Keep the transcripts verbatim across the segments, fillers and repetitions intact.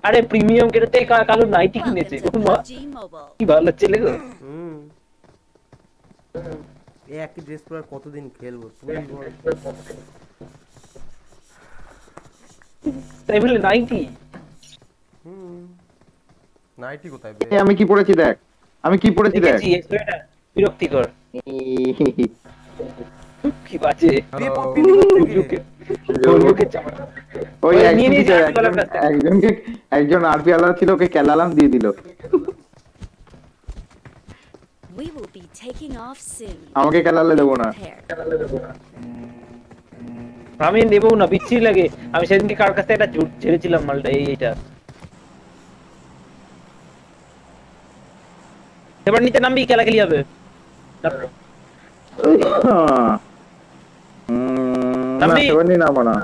আরে প্রিমিয়াম কেটেতে কালো নাইটি কিনেছে কি ভালো ছেলে গো। হুম এই একই ড্রেস পরে কতদিন খেলবো তুই বল। তাই বলে নাইটি হুম নাইটি কোথায় বে? আমি কি পড়েছি দেখ, আমি কি পড়েছি দেখ। দেখেছি এই সোয়েটার বিরক্তিকর কি বাজে বে পপিলি করতে বন্ধুকে চাপা ওই ওই নিয়ে একজন নিয়ে ছিল, যাবি বলার একজন কাছ থেকে একজনকে একজন আরপি আলা ছিল, ওকে কেলালাম দিয়ে দিল। We will be taking off soon. আমাকে কেলালে দেবো না। আমি নেবো না, বিচ্ছিরি লাগে। আমি সেদিনকে কার কাছে একটা জুট ছেড়েছিলাম মালটা এই এইটা। এবার নিচে নামবি, খেলা খেলি হবে। নামবি সেবানি নামো না।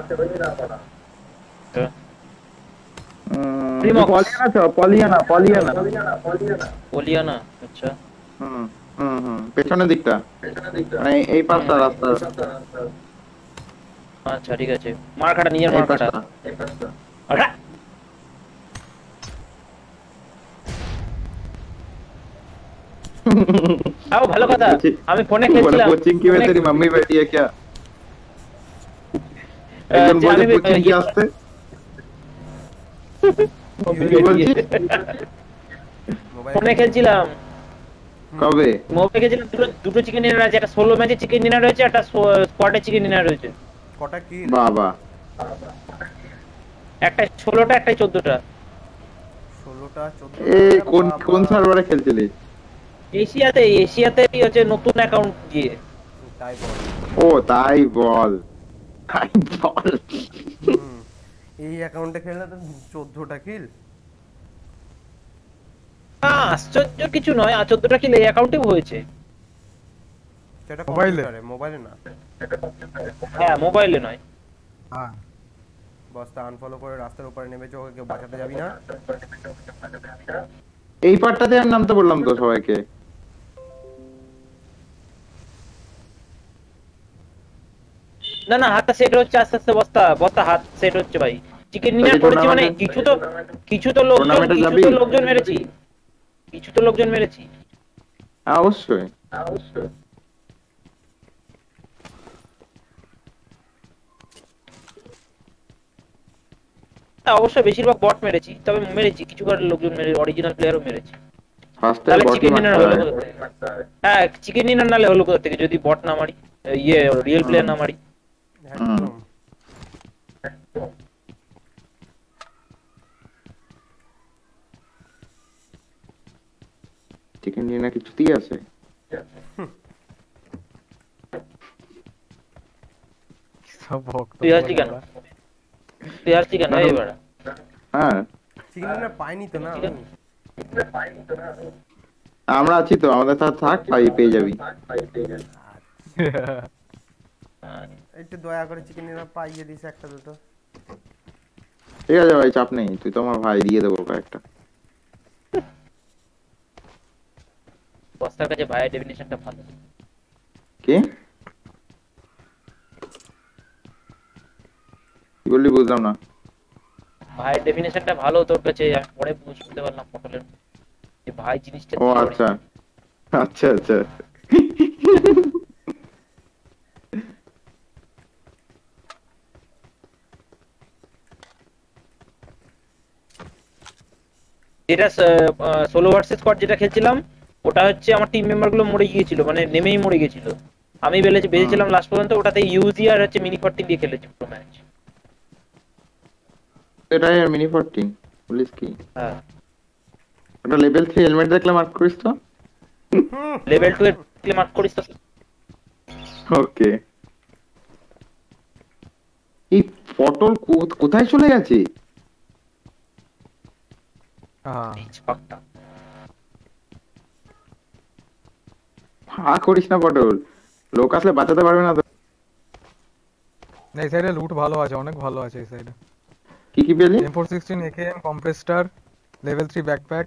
পলিয়ানা তো পলিয়ানা পলিয়ানা পলিয়ানা আচ্ছা। হুম হুম হুম পেছনের দিকটা, মানে এই পাশটা রাস্তা। আচ্ছা ঠিক আছে, মার খাটা নিজের মার খাটা। আরে आओ ভালো কথা। আমি ফোনে খেলছিলাম। কোচিং কি में तेरी मम्मी बैठी है क्या? একজন বলে কোচিং কি আসতে ফোনে খেলছিলাম। কবে? মোবাইলে খেলছিলাম। দুটো দুটো চিকেন ডিনার আছে, একটা ষোলো ম্যাচে চিকেন ডিনার রয়েছে, একটা স্কোয়াডে চিকেন ডিনার রয়েছে। কটা কি বাবা একটা ষোলোটা একটা চোদ্দটা। ষোলোটা চোদ্দটা এ কোন কোন সার্ভারে খেলছিলি? এশিয়াতে এশিয়াতেই হচ্ছে নতুন অ্যাকাউন্ট দিয়ে। তাই বল। ও তাই বল তাই বল এই অ্যাকাউন্টে খেললে তো চোদ্দটা কিল। আশ্চর্য কিছু নয়, আর চোদ্দটা কিল এই অ্যাকাউন্টেও হয়েছে। সেটা মোবাইলে মোবাইলে না। হ্যাঁ মোবাইলে নয়। হ্যাঁ বস্তা আনফলো করে রাস্তার উপরে নেমেছে, ওকে কেউ বাঁচাতে যাবি না। এই পার্টটাতে আমি নামতে বললাম তো সবাইকে। না না হাতটা সেট হচ্ছে আস্তে আস্তে, বস্তা বস্তা হাত সেট হচ্ছে ভাই। চিকেন ডিনার করেছি মানে কিছু তো কিছু তো লোকজন কিছু তো লোকজন মেরেছি, কিছু তো লোকজন মেরেছি। অবশ্যই অবশ্যই অবশ্যই বেশিরভাগ বট মেরেছি, তবে মেরেছি কিছু করে লোকজন মেরে অরিজিনাল প্লেয়ারও মেরেছি। তাহলে চিকেন ডিনার হলো হ্যাঁ চিকেন ডিনার নালে হলো কোথা থেকে যদি বট না মারি, ইয়ে রিয়েল প্লেয়ার না মারি। একদম চিকেন ডিনার কিছুতেই আছে। সব ভক্ত তুই আসছি কেন তুই আসছি কেন এবার? হ্যাঁ চিকেন ডিনার পাইনি তো না আমি। আমরা আছি তো, আমাদের সাথে থাক, পাই পেয়ে যাবি। একটু দয়া করে চিকেন ডিনার পাইয়ে দিস একটা দুটো। ঠিক আছে ভাই চাপ নেই, তুই তো আমার ভাই, দিয়ে দেবো কয়েকটা। বস্তার কাছে ভাইয়ের ডেফিনিশনটা ভালো। কি কি বললি বুঝলাম না। ভাইয়ের ডেফিনিশনটা ভালো তোর কাছে, আমি পরে বুঝতে পারলাম পটলের যে ভাই জিনিসটা। ও আচ্ছা আচ্ছা আচ্ছা যেটা সোলো ভার্সেস স্কোয়াড যেটা খেলছিলাম, ওটা হচ্ছে আমার টিম মেম্বার গুলো মরে গিয়েছিল, মানে নেমেই মরে গেছিল। আমি বেলেছি বেঁচেছিলাম লাস্ট পর্যন্ত, ওটাতে ইউজি আর হচ্ছে মিনি ফোরটিন দিয়ে খেলেছি পুরো ম্যাচ। এটাই আর মিনি ফোরটিন পুলিশ কি? হ্যাঁ ওটা লেভেল থ্রি হেলমেট দেখলে মার্ক করিস তো। লেভেল টু এর মার্ক করিস তো। ওকে এই পটল কোথায় চলে গেছে? হা করিস না পটল, লোক আসলে বাঁচাতে পারবে না তো। এই সাইডে লুট ভালো আছে, অনেক ভালো আছে এই সাইডে। কি কি পেলি? M four sixteen AKM compressor level three backpack.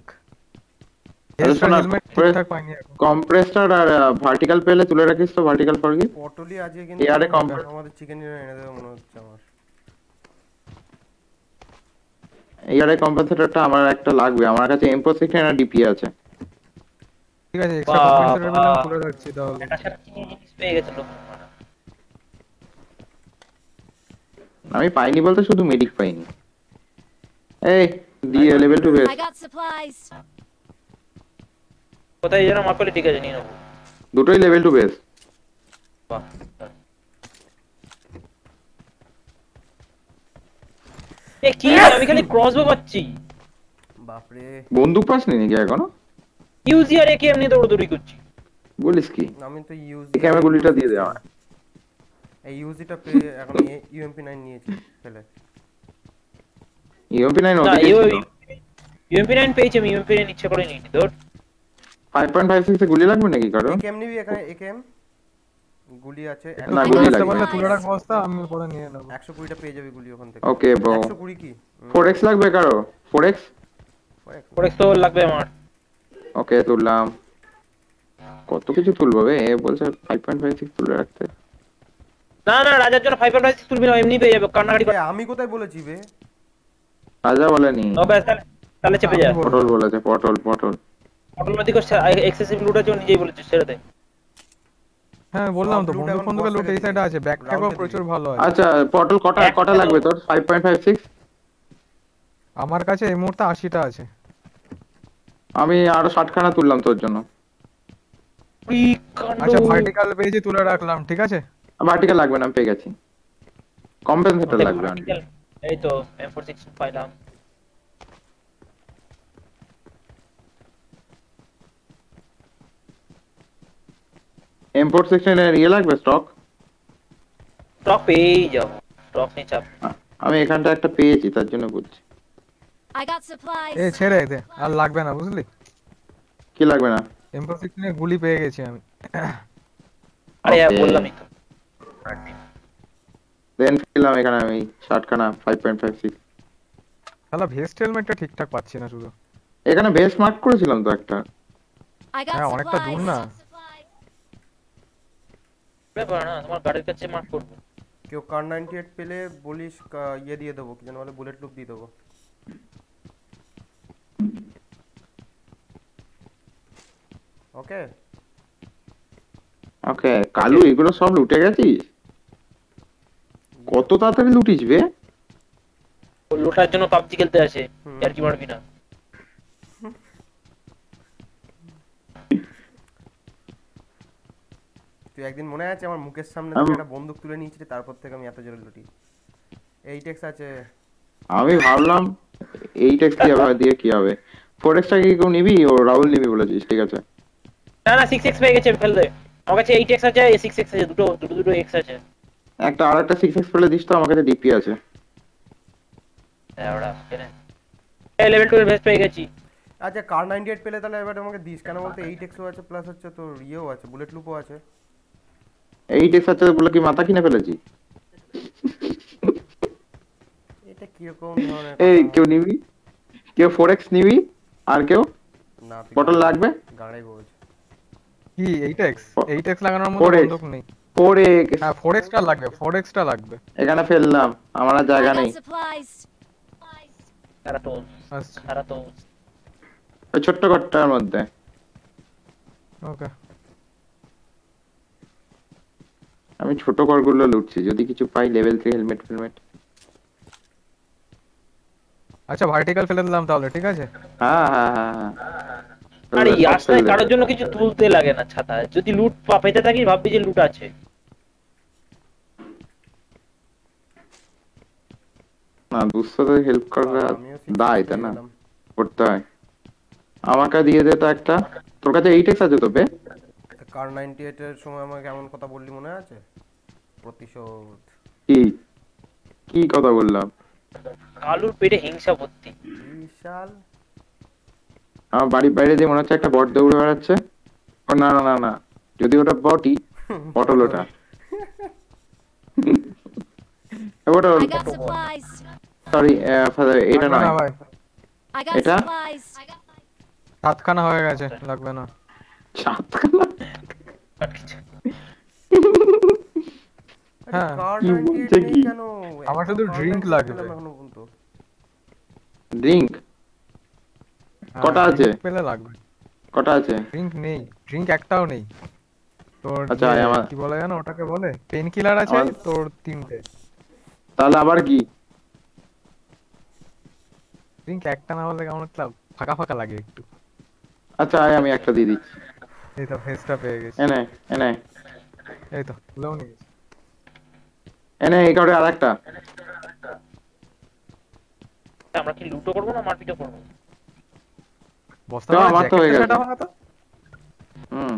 Compressor আর ভার্টিক্যাল পেলে তুলে রাখিস তো, ভার্টিক্যাল ফরগি। পটলি আজকে কিন্তু আমাদের চিকেন ডিনার এনে দেবে মনে হচ্ছে আমার। এয়ারে কম্পেনসেটরটা আমার একটা লাগবে, আমার কাছে এম ফোর সিক্সটিন আর ডিপি আছে। ঠিক আছে, এক্সট্রা কম্পেনসেটর পেলে আমি তুলে রাখছি তাহলে। একটা সাথে জিনিস পেয়ে গেছে লোক। আমি পাইনি বলতে শুধু মেডিক পাইনি। এই দিয়ে level two base I got supplies. কোথায় যেন মার্ক করলে ঠিক আছে নিয়ে নেবো। দুটোই লেভেল টু বেস। বাহ এ কি আমি খালি ক্রসবো পাচ্ছি। বাপরে বন্দুক পাসনি নাকি এখনো? ইউজি আর একে এমনি দৌড়দৌড়ি করছি। বলিস কি? আমি তো ইউজ একে আমি গুলিটা দিয়ে দে আমার। এই ইউজিটা পেয়ে এখন ইউএমপি নাইন নিয়েছি ফেলে। ইউএমপি নাইন না ওদিকে ছিল। ইউএমপি নাইন পেয়েছি আমি, ইউএমপি নাইন ইচ্ছা করে নিইনি তোর। ফাইভ পয়েন্ট ফাইভ সিক্স এ গুলি লাগবে নাকি কারো? একেএম নিবি এখানে? একেএম গুলি আছে না গুলি গুলি আসতে লাগবে। পারলে তুলে রাখ বস্তা, আমি পরে নিয়ে নেবো। একশো কুড়িটা পেয়ে যাবি গুলি ওখান থেকে। Okay bro. একশো কুড়ি কি? ফোর এক্স লাগবে কারো? Four x? ফোরেক্স তো লাগবে আমার। ওকে তুললাম। কত কিছু তুলবো বে, এ বলছে ফাইভ পয়েন্ট ফাইভ সিক্স তুলে রাখতে। না না রাজার জন্য ফাইভ পয়েন্ট ফাইভ সিক্স তুলবি না, এমনি পেয়ে যাবে কান্নাকাটি করে। এ, আমি কোথায় বলেছি বে? রাজা বলেনি, ও ব্যাস তাহলে তাহলে চেপে যা। পটল বলেছে, পটল পটল। অটোমেটিক এক্সেসিভ লুট আছে ও নিজেই বলেছে ছেড়ে দে। হ্যাঁ বললাম তো, সব loot বন্দুক এখন বন্দুকের boss লুট এই থেকে সাইডে দিবি। আছে, ব্যাকপ্যাকও Round এ প্রচুর দিবি। ভালো আছে। আচ্ছা পটল কটা কটা লাগবে তোর? Five point five six? আমার কাছে এই মুহূর্তে আশিটা আছে। আমি আরো ষাট খানা তুললাম তোর জন্য। আচ্ছা ভার্টিক্যাল পেয়েছি, তুলে রাখলাম, ঠিক আছে। ভার্টিক্যাল লাগবে না, আমি পেয়ে গেছি। কম্পেনসেটর লাগবে। এই তো এম ফোর সিক্স পাইলাম। এম ফোর সিক্সটিন এর ইয়ে লাগবে স্টক? স্টক পেয়েই যাবো, স্টক নিয়ে চাপ। আমি এখানটা একটা পেয়েছি তার জন্য বলছি। I got supplies. এ ছেড়ে দে, আর লাগবে না বুঝলি। কি লাগবে না? এম ফোর সিক্সটিন এর গুলি পেয়ে গেছি আমি। আরে Okay. বললামই তো। দেন ফেললাম এখানে আমি ষাট খানা ফাইভ পয়েন্ট ফাইভ সিক্স। শালা ভেস্ট হেলমেটটা ঠিকঠাক পাচ্ছি না শুধু। এখানে বেস মার্ক করেছিলাম তো একটা। I got হ্যাঁ অনেকটা দূর supplies. না। ব্যাপার না, তোমার গাড়ির কাছে মার্ক করবো। কেউ কার নাইনটি এইট পেলে বলিস, কা- ইয়ে দিয়ে দেবো, কি যেন বলে, বুলেট লুপ দিয়ে দেবো। ওকে ওকে কালু এগুলো সব লুটে গেছিস? কত তাড়াতাড়ি লুটিস বে? ও লোটার জন্য পাবজি খেলতে আসে, হুম। আর কি মারবি না। তুই একদিন মনে আছে আমার মুখের সামনে আম- তুই একটা বন্দুক তুলে নিয়েছিলি, তারপর থেকে আমি এত জোরে লুটি। এইট এক্স আছে। আমি ভাবলাম এইট এক্স কি হবে, দিয়ে কি হবে। ফোর এক্সটা কি কেউ নিবি? ও রাহুল নিবি বলেছিস, ঠিক আছে। না না সিক্স এক্স পেয়ে গেছে, ফেল দে। আমার কাছে এইট এক্স আছে, সিক্স এক্স আছে, দুটো দুটো দুটো এক্স আছে। একটা আর একটা সিক্স এক্স পেলে দিস তো, আমার কাছে ডিপি আছে। হ্যাঁ ওরা কেনে। এই লেভেল টু এর ভেস্ট পেয়ে গেছি। আচ্ছা কার নাইনটি এইট পেলে তাহলে এবার আমাকে দিস, কেন বলতে এইট এক্সও আছে, প্লাস হচ্ছে তোর ইয়েও আছে, বুলেট লুপও আছে। এইট এক্স আছে বলে কি মাথা কিনে ফেলেছি? এটা কিরকম ধরনের এই কথা? কেউ নিবি? কেউ ফোর এক্স নিবি? আর কেউ? না তুই পটল লাগবে? গাড়াই বোঝ। কি এইট এক্স? এইট এক্স লাগানোর মতো four X বন্দুক নেই। ফোর এক্স হ্যাঁ ফোর এক্সটা লাগবে, ফোর এক্সটা লাগবে। এখানে ফেললাম, আমার আর I জায়গা got নেই। supplies. খারা তো আচ্ছা খারা তো ওই ছোট্ট ঘরটার মধ্যে। ওকে। আমি ছোট ঘরগুলো লুটছি, যদি কিছু পাই লেভেল থ্রি হেলমেট ফেলমেট। আচ্ছা ভার্টিক্যাল ফেলে দিলাম তাহলে, ঠিক আছে। হ্যাঁ হ্যাঁ হ্যাঁ হ্যাঁ। আরে সব রাস্তায় ফেলে দে। কারোর জন্য কিছু তুলতে লাগে না ছাতা, যদি লুট পা পেতে থাকি ভাববি যে লুট আছে। না দুঃসাথে হেল্প করা আমিও six দায় X তাই না, পেয়ে গেলাম। করতে হয়। আমাকে দিয়ে দে তো একটা। তোর কাছে এইট এক্স আছে তো বে? কার নাইনটি এইট এর সময় আমাকে এমন কথা বললি মনে আছে? প্রতিশোধ। কি কি কথা বললাম? কালুর পেটে হিংসা ভর্তি। বিশাল। আমার বাড়ির বাইরে দিয়ে মনে হচ্ছে একটা বট দৌড়ে বেড়াচ্ছে। ও না না না না, যদি ওটা বটই, পটল ওটা। এ পটল, I got supplies. সরি এটা লাগবে নয়। না ভাই, I got এটা? supplies. সাতখানা হয়ে গেছে, লাগবে না। সাতখানা? হ্যাঁ কার কি নাইনটি এইট বলছে নেই কি? কেন? আমার একটা শুধু কার drink নাইনটি এইট লাগবে। পেলাম এখনো পর্যন্ত। ড্রিঙ্ক কটা আছে? ড্রিঙ্ক পেলে লাগবে। কটা আছে? ড্রিঙ্ক নেই, ড্রিঙ্ক একটাও নেই। তোর আচ্ছা, ইয়ে, আমার কি বলে জানো ওটাকে বলে, পেন কিলার আছে আমার- তোর তিনটে। তাহলে আবার কি? ড্রিঙ্ক একটা না হলে কেমন একটা ফাঁকা ফাঁকা লাগে একটু। আচ্ছা আয়, আমি একটা দিয়ে দিচ্ছি। এই তো ফেসটা পেয়ে গেছি। এনে এনে এই তো লোন গেছি। এনে এই কাউরে আর একটা। আমরা কি লুটো করবো না মারপিটও করবো? বস্তা তো ভরা আমার তো হয়ে জ্যাকেটটা গেছে। সেটা ভাঙা তো। হুম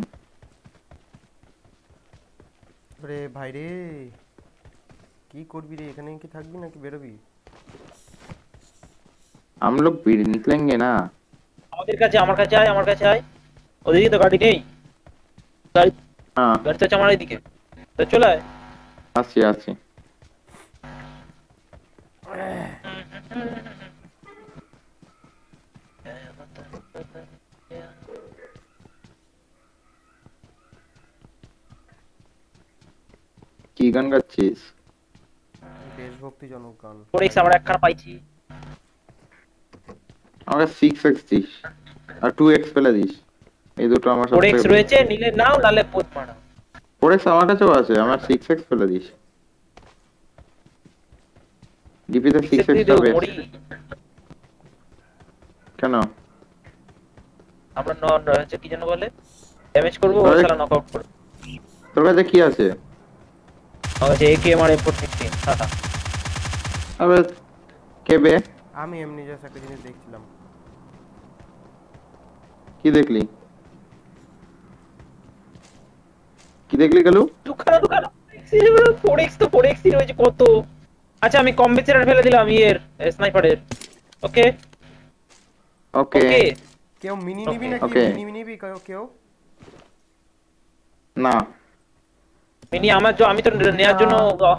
রে ভাই রে, কি করবি রে? এখানে কি থাকবি নাকি বেরোবি? हम लोग भी निकलेंगे ना। আমাদের কাছে, আমার কাছে আয়, আমার কাছে আয়। ওদিকে তো গাড়ি নেই, গাড়ি হ্যাঁ গাড়ি তো আমার এইদিকে, তো চলে আয়। আসছি আসছি। কি গান গাচ্ছিস? দেশভক্তিজনক গান। ফোর এক্স আবার একখানা পাইছি। আমাকে সিক্স এক্স দিস আর টু এক্স ফেলে দিস, এই দুটো আমার ফোর সবথেকে এক্স রয়েছে, নিলে নাও, নালে পোত মারা। ফোর এক্স আমার কাছেও আছে, আমার সিক্স এক্স ফেলে দিস। ডিপিতে সিক্স এক্স টা বেস্ট। মরি কেন? আমরা ন- ন- হচ্ছে কি যেন বলে, ড্যামেজ করবো, ও আরে- শালা নকআউট করবে। তোর কাছে কি আছে? আমার কাছে একেএম আর এম ফোর ফিফটিন। আবে কে বে? আমি এমনি জাস্ট একটা জিনিস দেখছিলাম। কি দেখলি? কি দেখলি গেলু? দুখানা দুখানা ফোর এক্স তো ফোর এক্স ই রয়েছে কত। আচ্ছা আমি কম্পেন্সেটর ফেলে দিলাম ইয়ের, স্নাইপারের। ওকে ওকে ওকে। কেউ মিনি নিবি Okay, নাকি? okay. মিনি নিবি কেউ? কেউ না মিনি আমার জ- আমি তো নেওয়ার জন্য।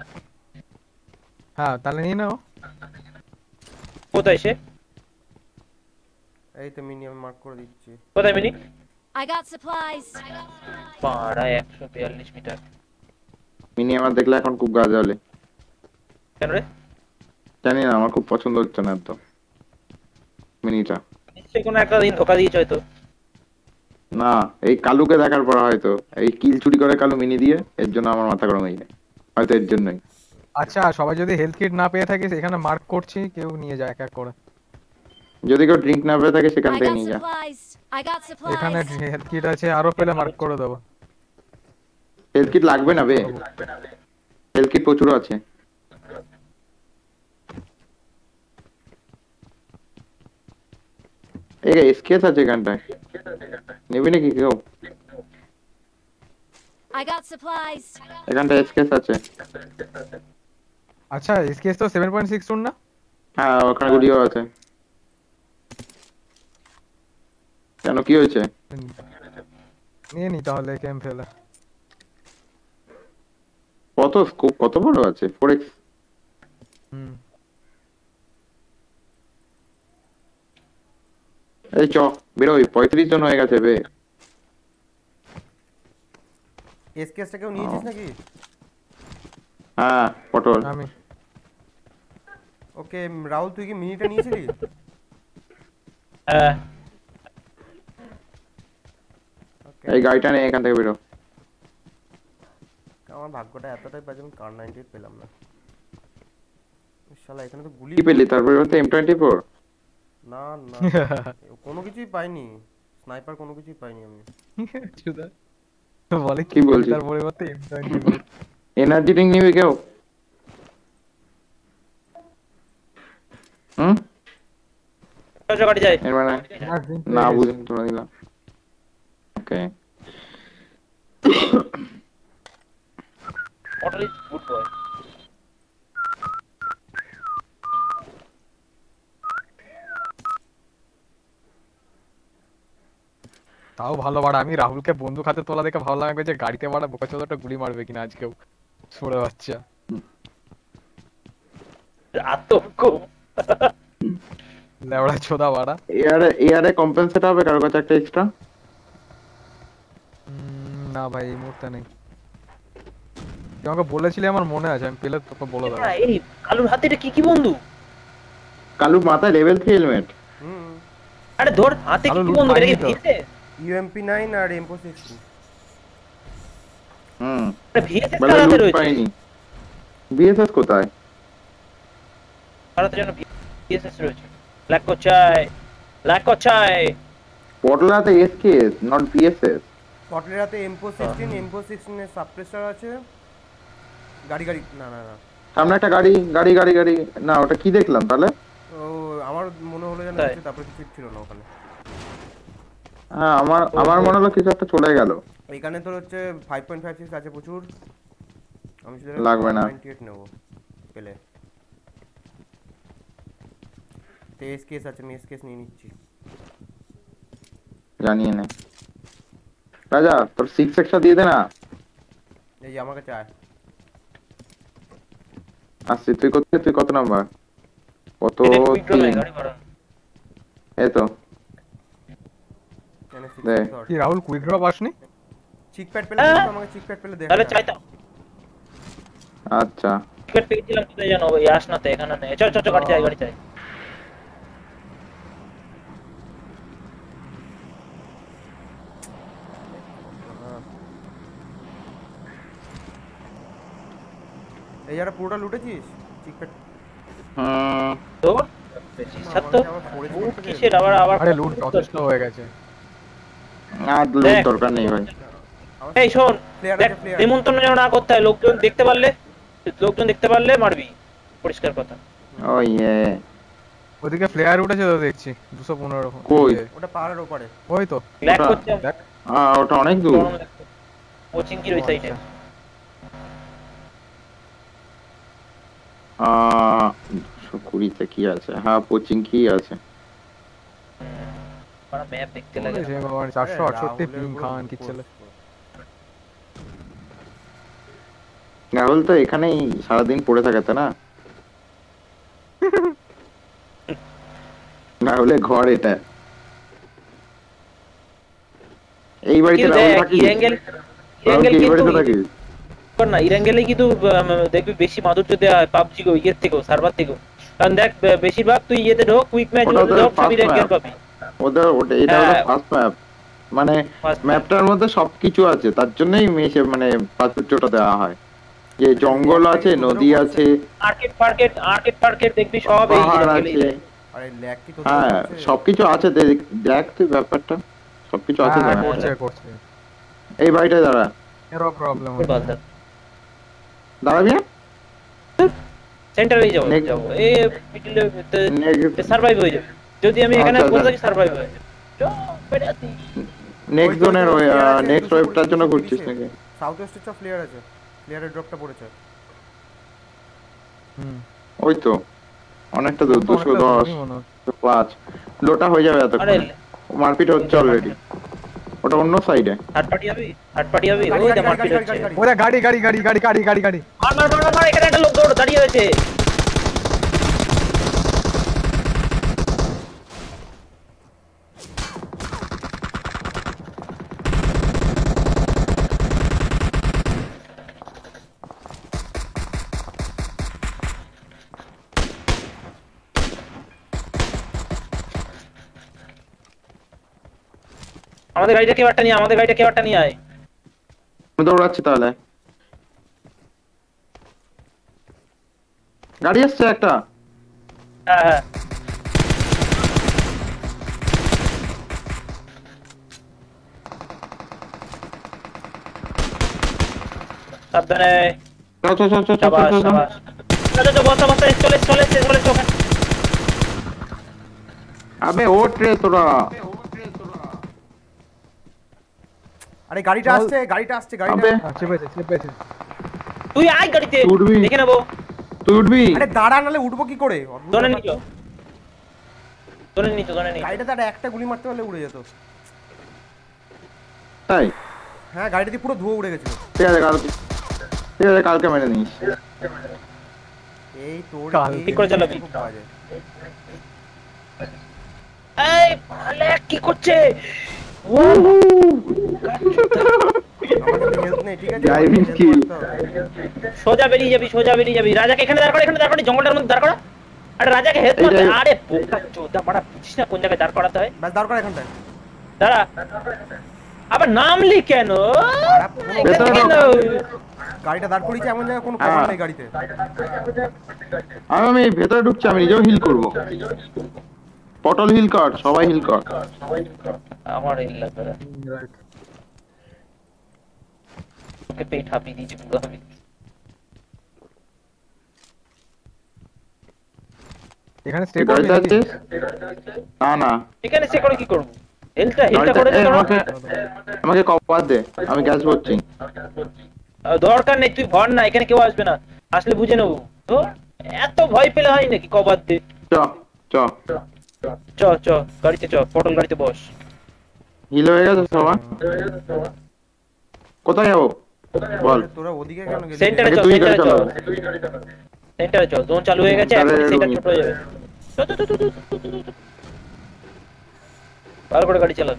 হ্যাঁ তাহলে নিয়ে নাও। কোথায় সে? এই তো মিনি আমি মার্ক করে দিচ্ছি। কোথায় মিনি? I got supplies. পাড়া একশো বিয়াল্লিশ মিটার। মিনি আমার দেখলে এখন খুব গা জ্বলে। কেন রে? জানি না, আমার খুব পছন্দ হচ্ছে না তো মিনিটা। নিশ্চয়ই কোনো একটা দিন ধোকা দিয়েছে হয়তো। না, এই কালুকে দেখার পর হয়তো, এই কিল চুরি করে কালু মিনি দিয়ে, এর জন্য আমার মাথা গরম হয়ে যায়, হয়তো এর জন্যই। আচ্ছা সবাই যদি হেলথ কিট না পেয়ে থাকিস এখানে মার্ক করছি, কেউ নিয়ে যায় এক এক করে। যদি কেউ ড্রিঙ্ক না পেয়ে থাকে সেখান I থেকে got নিয়ে যা। supplies. I got এখানে supplies. হেলথ কিট আছে, আরো পেলে মার্ক করে দেবো। হেলথ কিট লাগবে না বে, হেলথ কিট প্রচুর আছে। এই এসকেস আছে এখানটায়, নিবি নাকি কেউ? I got supplies. এখানটায় এসকেস আছে। আচ্ছা এসকেএস তো সেভেন পয়েন্ট সিক্স না? হ্যাঁ ওখানে গুলিও আছে। কেন কি হয়েছে? নিয়ে নি তাহলে ক্যাম্প ফেলে। কত স্কোপ, কত বড় আছে? Four x. হুম এই চ বেরোই, পঁয়ত্রিশ জন হয়ে গেছে বে। এসকেএসটা কেউ নিয়েছিস নাকি? হ্যাঁ পটল। আমি ওকে রাহুল, তুই কি মিনিটা নিয়েছিলি? হ্যাঁ ওকে, এই গাড়িটা নিয়ে এখান থেকে বেরো। আমার ভাগ্যটা এতটাই বাজে, আমি কার নাইনটি এইট পেলাম না। শালা এখানে তো গুলি। কি পেলি তারপরে? M twenty four? না না, কোনো কিছুই পাইনি, স্নাইপার কোনো কিছুই পাইনি আমি। চুদা বলে কি বলছিস? তার পরিবর্তে M twenty four. Energy drink নিবি কেউ? হুম চল চল গাড়ি যাই। এর মানে না বুঝিনি তোরা দিলাম। ওকে পটল ইজ গুড বয়। তাও ভালো বাড়া, আমি রাহুলকে বন্দুক হাতে তোলা দেখে ভালো লাগবে যে গাড়িতে বাড়া বোকা চোদাটা গুলি মারবে কিনা আজকেও। সরে বাচ্চা আতঙ্ক। লেওড়া চোদা বাড়া। এয়ারে এয়ারে কম্পেনসেট হবে কারোর কাছে একটা এক্সট্রা? না ভাই এই মুহূর্তে নেই। তুই আমাকে বলেছিলি আমার মনে আছে, আমি পেলে তোকে বলে দেবো। এই কালুর হাতে এটা কি কি বন্ধু? কালু মাথায় লেভেল থ্রি হেলমেট। হুম আরে ধর হাতে আরো কি loot বন্ধু এটা কি পাইনি তো। ভিএসএ? ইউএমপি নাইন আর এম ফোর সিক্সটিন। হুম আরে ভিএসএস বলে কার হাতে লুট রয়েছে? পাইনি। বিএসএস কোথায়? কার হাতে যেন ভিএসএস রয়েছে। লাখ কোচায় লাখ কোচায় পটলাতে এসকেএস নট বিএসএস। পটলেরাতে M four sixteen, M four sixteen এর সাবপ্রেসার আছে। গাড়ি গাড়ি না না না সামনে একটা গাড়ি গাড়ি গাড়ি গাড়ি না ওটা কি দেখলাম তাহলে? ও আমার মনে হলো যেন তাই? কিছু, তারপরে কিছু ছিল না ওখানে। হ্যাঁ আমার আমার মনে হলো কিছু একটা চলে গেল। এখানে তোর হচ্ছে ফাইভ পয়েন্ট ফাইভ সিক্স আছে প্রচুর। আমি শুধু লাগবে না। নাইনটি এইট নেবো পেলে। তেইশ কেস আছে, আমি কেস নিয়ে নিচ্ছি। জানিয়ে নে রাজা, তোর সিক্স এক্সটা দিয়ে দে না। এই যে আমাকে চায়। আসছি, তুই কত তুই কত নাম্বার? কত? এটা কুইক ড্র তিন। গাড়ি করা। এই তো এখানে six দে। shot। কি রাহুল কুইক ড্রপ আসনি? চিক প্যাড পেলে হ্যাঁ। দিস তো আমাকে, চিক প্যাড পেলে দে। তাহলে চাইতাম আচ্ছা টিকিট পেয়েছিলাম কোথায় জানো ওই আসনাতে, এখানে নেই। চল চল চল গাড়ি চাই গাড়ি চাই। এই যারা পুরোটা লুটেছিস চিক প্যাড। হুম তো বেশি সত্য কিসের আবার আবার আরে লুট যথেষ্ট হয়ে গেছে। আর লুট দেখ। দরকার নেই ভাই। এই শোন Player দেখ আছে, player। নিমন্ত্রণ যেন না করতে হয়, লোকজন দেখতে পারলে লোকজন দেখতে পারলে মারবি, পরিষ্কার কথা। ও ইয়ে ওদিকে প্লেয়ার উঠেছে তো দেখছি দুশো পনেরো। কই? ওটা পাহাড়ের ওপারে। ওই তো ল্যাগ ওটা- করছে দেখ। আহ ওটা অনেক দূর। কোচিং কি ওই সাইডে। আহ দুশো কুড়িতে কি আছে? হ্যাঁ কোচিং কি আছে? বড় ম্যাপ দেখতে লাগে। ওই যে ভগবান চারশো আটষট্টি রাহুলের পিং পুরো খান good কি ছেলে। post। রাহুল তো এখানেই সারাদিন পড়ে থাকে তো না? রাহুলের ঘর এটা। এই বাড়িতে কিন্তু রাহুল দেখ থাকিস? ইরেঙ্গেল রাহুল ইরেঙ্গেল কি এই কিন্তু বাড়িতে থাকিস? কর না, ইরেঙ্গেলে কিন্তু আম, দেখবি বেশি মাধুর্য দেওয়া হয় পাবজি গো ইয়ের থেকেও, সার্ভার থেকেও। কারণ দেখ বে- বেশিরভাগ তুই ইয়েতে ঢোক, কুইক ম্যাচ ওটা ওদের ঢোক, সব first ইরেঙ্গেল map। পাবি। ওদের ওটা এটা হলো হ্যাঁ। ফার্স্ট ম্যাপ, মানে First map। ম্যাপটার মধ্যে সবকিছু আছে, তার জন্যই মেশে মানে প্রাচুর্যটা দেওয়া হয়। যে জঙ্গল আছে, নদী আছে, আর্কেড ফার্কেট আর্কেড ফার্কেট দেখবি সব এই পাহাড় ইরেঙ্গেলেই আছে। দেয়। আরে ল্যাগ কি তোর হ্যাঁ সবকিছু আছে, দেখ দেখ তুই ব্যাপারটা সবকিছু আছে তো হ্যাঁ map করছে টায়। করছে। এই বাড়িটায় দাঁড়া, এরও প্রবলেম খুব ভালো থাক। দাঁড়াবি না? সেন্টারেই যাবো Next- যাবো এই মিডলে Next- সার্ভাইভ হয়ে যাবে। যদি আমি এখানে আচ্ছা, বসে আচ্ছা। থাকি সার্ভাইভ হয়ে যাবে। চল বেড়াতি। নেক্সট জোনের ওই নেক্সট ওয়েবটার জন্য ঘুরছিস নাকি? সাউথ ওয়েস্টের সব প্লেয়ার আছে, প্লেয়ারের ড্রপটা পড়েছে। হুম ওই তো অনেকটা দূর, দুশো দশ পাঁচ লোটা হয়ে যাবে আরে এতক্ষণে। মারপিট হচ্ছে অলরেডি, ওটা অন্য সাইডে। থার্ড পার্টি হবে থার্ড পার্টি হবে গাড়ি, ওই গাড়ি, যে মার্কেট গাড়ি, হচ্ছে। গাড়ি, গাড়ি। ওরে গাড়ি গাড়ি গাড়ি গাড়ি গাড়ি গাড়ি গাড়ি। মার মার মার মার, এখানে একটা লোক দৌড় দাঁড়িয়ে রয়েছে। আমাদের গাড়িটা কেউ একটা নিয়ে আমাদের গাড়িটা কেউ একটা নিয়ে আয়। আমি দৌড়াচ্ছি তাহলে। গাড়ি আসছে একটা। হ্যাঁ হ্যাঁ সাবধানে। চল চল চল চল চল সাবাস চল চল। সাবাস। চলো চলো বসা বসা চলে চলে চলে চলে। আবে ওঠ রে তোরা। আরে গাড়িটা আসছে, গাড়িটা আসছে, গাড়িটা। আবে চেপেছে চেপেছে। তুই আয় গাড়িতে উঠবি? দেখে নেবো। তুই উঠবি? আরে দাঁড়া, নালে উঠবো কি করে? অদ্ভুত ধরে ব্যাপার নিচো তো। ধরে নিচো ধরে নিচো। গাড়িটা তার একটা গুলি মারতে পারলে উড়ে যেত। তাই হ্যাঁ গাড়িটা দিয়ে পুরো ধুয়ো উড়ে গেছিল। ঠিক আছে কালকে, ঠিক আছে কালকে মেরে নিস। এই তোর কাল এই ঠিক করে চালাবি। খুব বাজে। এই ভালে কি করছে? ও আমাদের হেলথ নেই, ঠিক আছে? Driving health skill। মারতে হবে। সোজা বেরিয়ে যাবি সোজা বেরিয়ে যাবি। রাজাকে এখানে দাঁড় করা, এখানে দাঁড় করা, জঙ্গলটার মধ্যে দাঁড় করা। আরে রাজাকে হেড মারতে এইটাই- আরে বোকা চোদা মারা বুঝিস না কোন জায়গায় দাঁড় করাতে হয় ব্যাস দাঁড় কর এখানটায়। দাঁড়া আবার নামলি কেন মারা কোনো ভেতরে কেন? গাড়িটা দাঁড় করিয়েছে এমন জায়গায় কোনো হ্যাঁ। কভার নেই গাড়িতে। আমি আমি ভেতরে ঢুকছি, আমি নিজেও হিল করবো। পটল হিল কর, সবাই হিল কর। আমার এই লাগবে না রাইট। ওকে পেট হাঁপিয়ে দিয়েছি পুরো আমি এখানে স্টে তুই করবি গাড়িতে নাকি? আছিস? না না, এখানে সে করে কি করবো হেলটা হেলটা গাড়িতে করে দে এই, তোরা। আমাকে আমাকে কভার দে, আমি গ্যাস ভরছি। আহ, দরকার নেই তুই ভর না এখানে কেউ আসবে না আসলে বুঝে নেবো তো এত ভয় পেলে হয় নাকি কবার দে চ চ চ চ গাড়িতে চ পটল গাড়িতে বস হিল হয়ে গেছে সবার? কোথায় যাবো বল? তোরা ওদিকে কেন গেলি? সেন্টারে আগে চ তুই সেন্টারে গাড়ি চ চালা। সেন্টারে চ জোন চালু হয়ে গেছে তাহলে এখন সেন্টার রুমি। ছোট হয়ে যাবে চ চ চ চ, চ, চ, চ, চ। ভালো করে গাড়ি চালাবি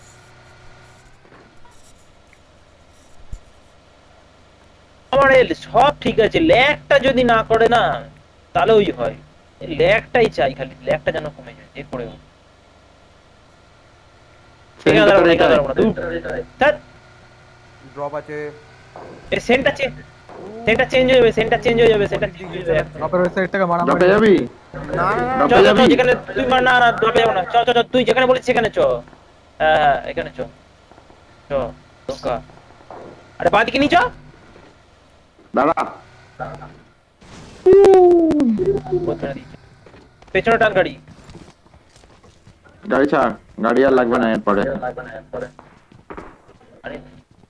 আমার এই সব ঠিক আছে ল্যাগটা যদি না করে না তাহলে ওই হয় ল্যাগটাই চাই খালি ল্যাগটা যেন কমে যায় যে করে হোক। এখানে দাঁড়াবো না, এখানে দাঁড়াবো না, দূর। ধ্যাৎ, ড্রপ আছে। এই সেন্টার চেঞ্জ সেন্টার চেঞ্জ হয়ে যাবে সেন্টার চেঞ্জ হয়ে যাবে সেন্টার চেঞ্জ হয়ে যাবে ড্রপের ওই সাইড থেকে মারা ড্রপে যাবি? না না না, চ ড্রপে চ চ যাবি? যেখানে তুই মার না না ড্রপে যাবো না চ চ চ তুই যেখানে বলিস সেখানে চ হ্যাঁ হ্যাঁ এখানে চ চ ধোকা আরে বাদিকে নিয়ে চ দাঁড়া। কোথায় দিয়েছে পেছনে টান গাড়ি গাড়ি ছাড়, গাড়ি আর লাগবে না এরপরে। আরে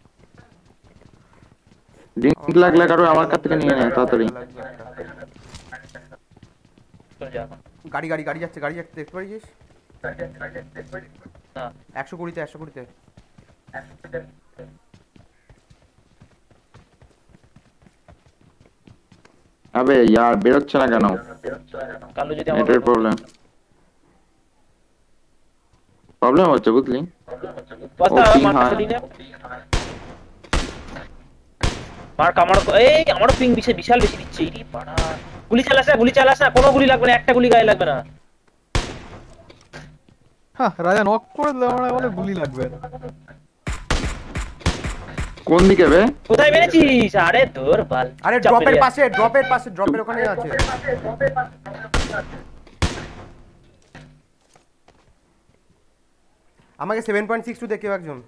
ড্রিঙ্ক লাগলে কারো আমার কাছ থেকে নিয়ে নে তাড়াতাড়ি। লাগবে একটা। চল যা এখন। গাড়ি গাড়ি গাড়ি যাচ্ছে গাড়ি যাচ্ছে দেখতে পারিস? না একশো কুড়িতে একশো কুড়িতে। আবে ইয়ার বেরোচ্ছে না কেন? কালো যদি আমার নেটের প্রবলেম প্রবলেম হচ্ছে বুঝলি? বস্তা ও, পিং মার হয়। কাছে দিনে মার কামার এই আমারও পিং বিশাল বিশাল বেশি দিচ্ছে এই পাড়া গুলি চালাস না গুলি চালাস না কোনো গুলি লাগবে না একটা গুলি গায়ে লাগবে না হ্যাঁ রাজা নক করে দিলে আমার বলে গুলি লাগবে। কোন দিকে বে? কোথায় মেরেছিস আরে তোর বাল আরে চাপ ড্রপের মেরে পাশে ড্রপের পাশে ড্রপের ওখানে আছে। আমাকে সেভেন পয়েন্ট সিক্স টু দে কেউ একজন।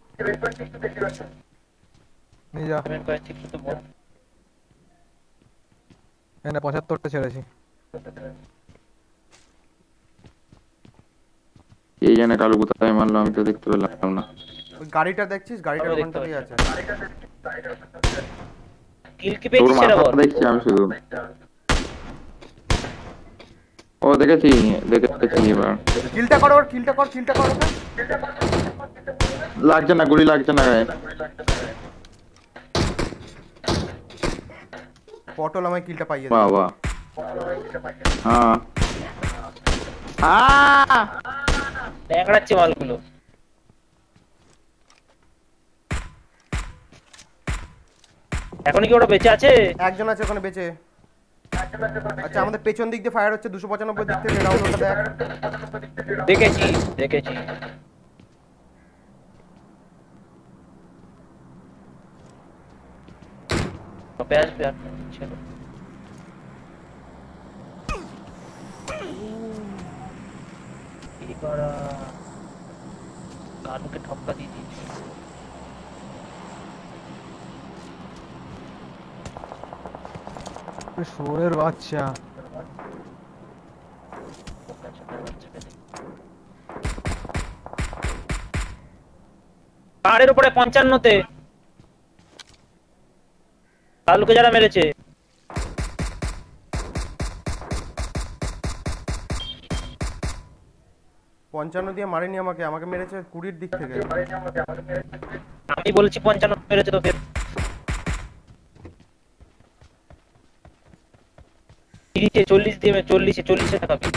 নিয়ে যা, সেভেন পয়েন্ট সিক্স তো বল এখানে পঁচাত্তরটা ছেড়েছি। এই জানে কালো কোথায় মারলো, আমি তো দেখতে পেলাম না। ওই গাড়িটা দেখছিস গাড়িটার আমি দেখতে ওখানটাতেই আছে। কিল কি তোর পেয়েছিস সেটা মাথা বল দেখছি আমি শুধু। ও দেখেছি দেখেছি এবার। কিলটা কর ওর কিলটা কর কিলটা কর ওকে। লাগছে না, গুলি লাগছে না গায়ে। পটল আমায় কিলটা পাইয়ে দে। বাহ বাহ। হ্যাঁ আহ ন্যাংড়াচ্ছে মালগুলো এখনই কি ওটা বেঁচে আছে একজন আছে ওখানে বেঁচে। আচ্ছা আমাদের পেছন দিক দিয়ে ফায়ার হচ্ছে দুশো পঁচানব্বই দিক থেকে রাউন্ড ওটা দেখ। দেখেছি দেখেছি কবে আসবে আর ছিল কি করা কালুকে ঠপকা দিয়ে দিয়েছি শোরের বাচ্চা পাহাড়ের উপরে পঞ্চান্নতে কালুকে যারা মেরেছে পঞ্চান্ন দিয়ে মারেনি আমাকে আমাকে মেরেছে কুড়ির দিক থেকে। আমি বলেছি পঞ্চান্ন মেরেছে তোকে তিরিশে চল্লিশ দিয়ে চল্লিশে চল্লিশে থাকাবি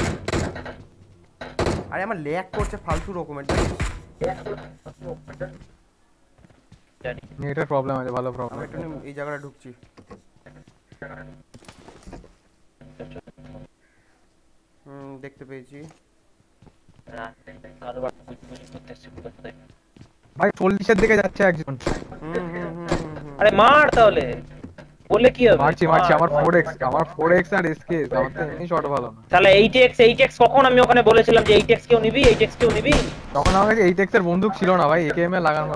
আরে আমার ল্যাগ করছে ফালতু রকমের। জানি নেটের প্রবলেম আছে, ভালো আমি প্রবলেম। একটু এই জায়গাটা ঢুকছি। হুম দেখতে পেয়েছি। কালো বাট বুঝি বুঝি করতে এসছে কোথায়। ভাই চল্লিশের দিকে যাচ্ছে একজন। হুম হুম হুম হুম হুম। আরে মার তাহলে, বললে কি হবে? মারছি মারছি, মার, আমার মার। ফোর এক্স, আমার ফোর এক্স আর এসকেস, আমার তো এমনি শট ভালো না। তাহলে এইট এক্স এইট এক্স কখন আমি ওখানে বলেছিলাম যে এইট এক্স কেউ নিবি, এইট এক্স কেউ নিবি? তখন আমার কাছে এইট এক্স এর বন্দুক ছিল না ভাই, একেএম এ লাগানো।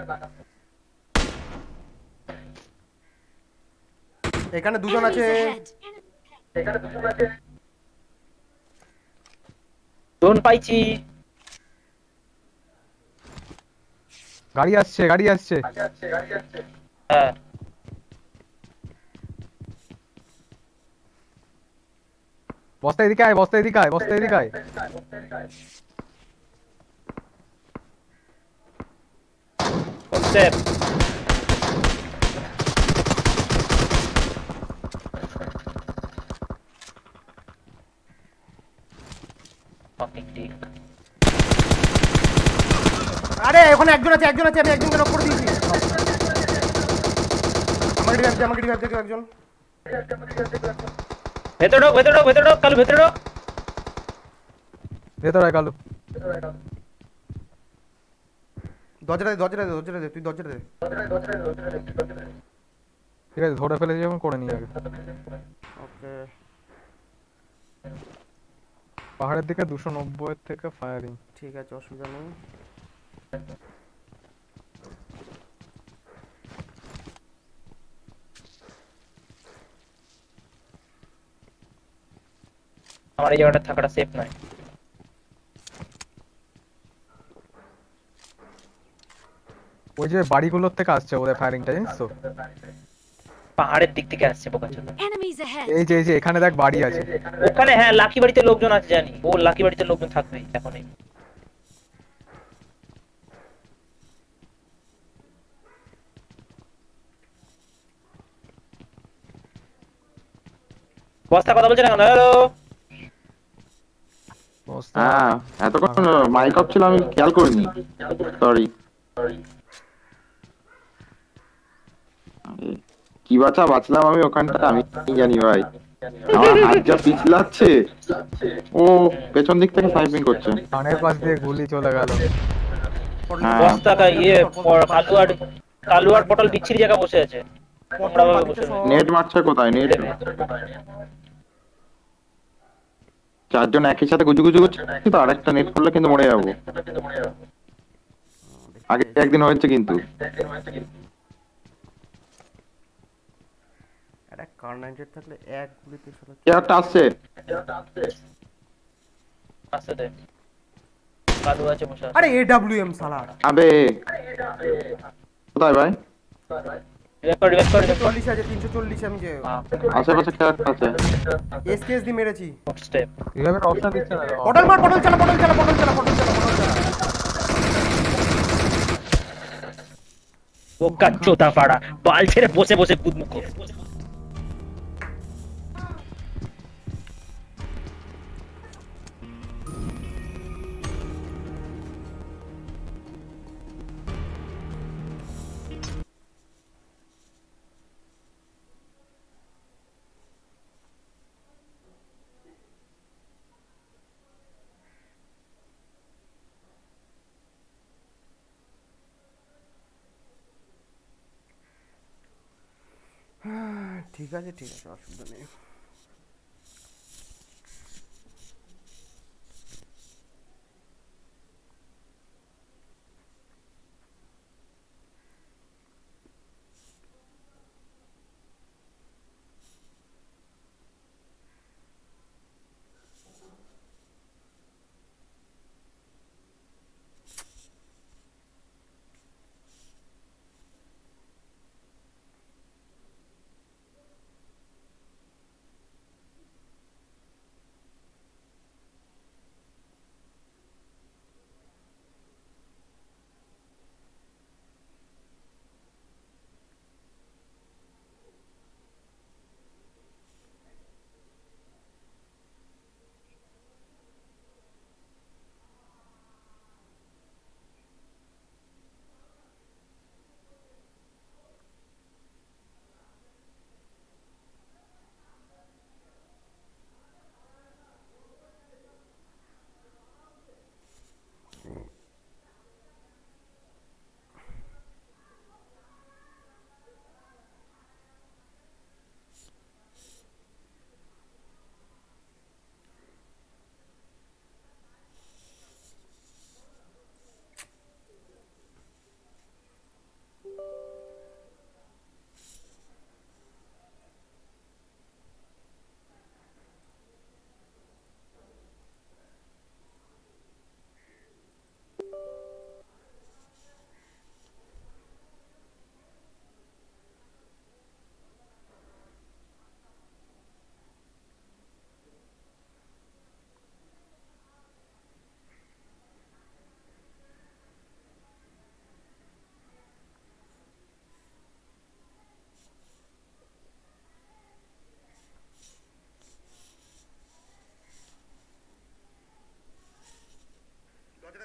এখানে দুজন আছে। Enemies ahead! ডোন পাইছি। গাড়ি আসছে গাড়ি আসছে। হ্যাঁ বস্তা এদিকে আয়, বস্তা এদিকে আয়, বস্তা এদিকে আয়। স্টেপ। Fucking dick. আরে ওখানে একজন আছে, একজন আছে, আমি একজনকে নক করে দিয়েছি। আমাকে রিভাইভ দে, আমাকে রিভাইভ দে কেউ একজন। ভেতরে ঢোক, ভেতরে ঢোক, ভেতরে ঢোক, কালু ভেতরে ঢোক। ভেতরে আয় কালু। দরজাটা দে, দরজাটা দে, দরজাটা দে, তুই দরজাটা দে। ঠিক আছে ধরে ফেলেছি যখন করে নিয়ে আগে। ওকে। পাহাড়ের দিকে দুশো নব্বই এর থেকে ফায়ারিং। ঠিক আছে, অসুবিধা নেই। আমার এই জায়গাটা থাকাটা সেফ নয়। ওই যে বাড়িগুলোর থেকে আসছে ওদের ফায়ারিংটা, জানিস তো? পাহাড়ের দিক থেকে আসছে বোকাচোদা। Enemies ahead! এই যে এই যে এখানে দেখ বাড়ি আছে। ওখানে হ্যাঁ লাকি বাড়িতে লোকজন আছে জানি, ও লাকি বাড়িতে লোকজন থাকবেই এখনই। বস্তা কথা বলছে না কেন? হ্যালো বস্তা। হ্যাঁ এতক্ষণ মাইক অফ ছিল, আমি খেয়াল করিনি, সরি। কি বাঁচা বাঁচলাম আমি ওখানটা, আমি কি জানি ভাই। আমার হাত যা পিছলাচ্ছে, ও পেছন দিক থেকে স্নাইপিং করছে। কানের পাশ দিয়ে গুলি চলে গেল। হ্যাঁ বস্তা কা ইয়ে কালুয়ার কালুয়ার পটল বিচ্ছিরি জায়গা বসে আছে। তোমরা ভাবে বসে নেই। নেট মারছে কোথায়? নেট চারজন একই সাথে গুজু গুজু করছে, কিন্তু আরেকটা নেট করলে কিন্তু মরে যাবো। আগে একদিন হয়েছে কিন্তু। একটা কার নাইনটি থাকলে এক গুলিতে শালা কে একটা আসছে। আসতে দে। কালু আছে বসে আছে। আরে এডব্লিউএম শালা। আবে কোথায় ভাই? রিভাইভ কর, রিভাইভ কর, রিভাইভ কর। চল্লিশ আছে, তিনশো চল্লিশ আমি যে আশেপাশে কে একটা আছে। এসকেএস দি মেরেছি। স্টেপ। এইভাবে অপশন দিচ্ছে না। পটল মার, পটল চালা, পটল চালা, পটল চালা, পটল চালা, পটল চালা। বোকাচোদা পাড়া বাল ছেড়ে বসে বসে কুদমুখো। ঠিক আছে, ঠিক আছে, অসুবিধা নেই।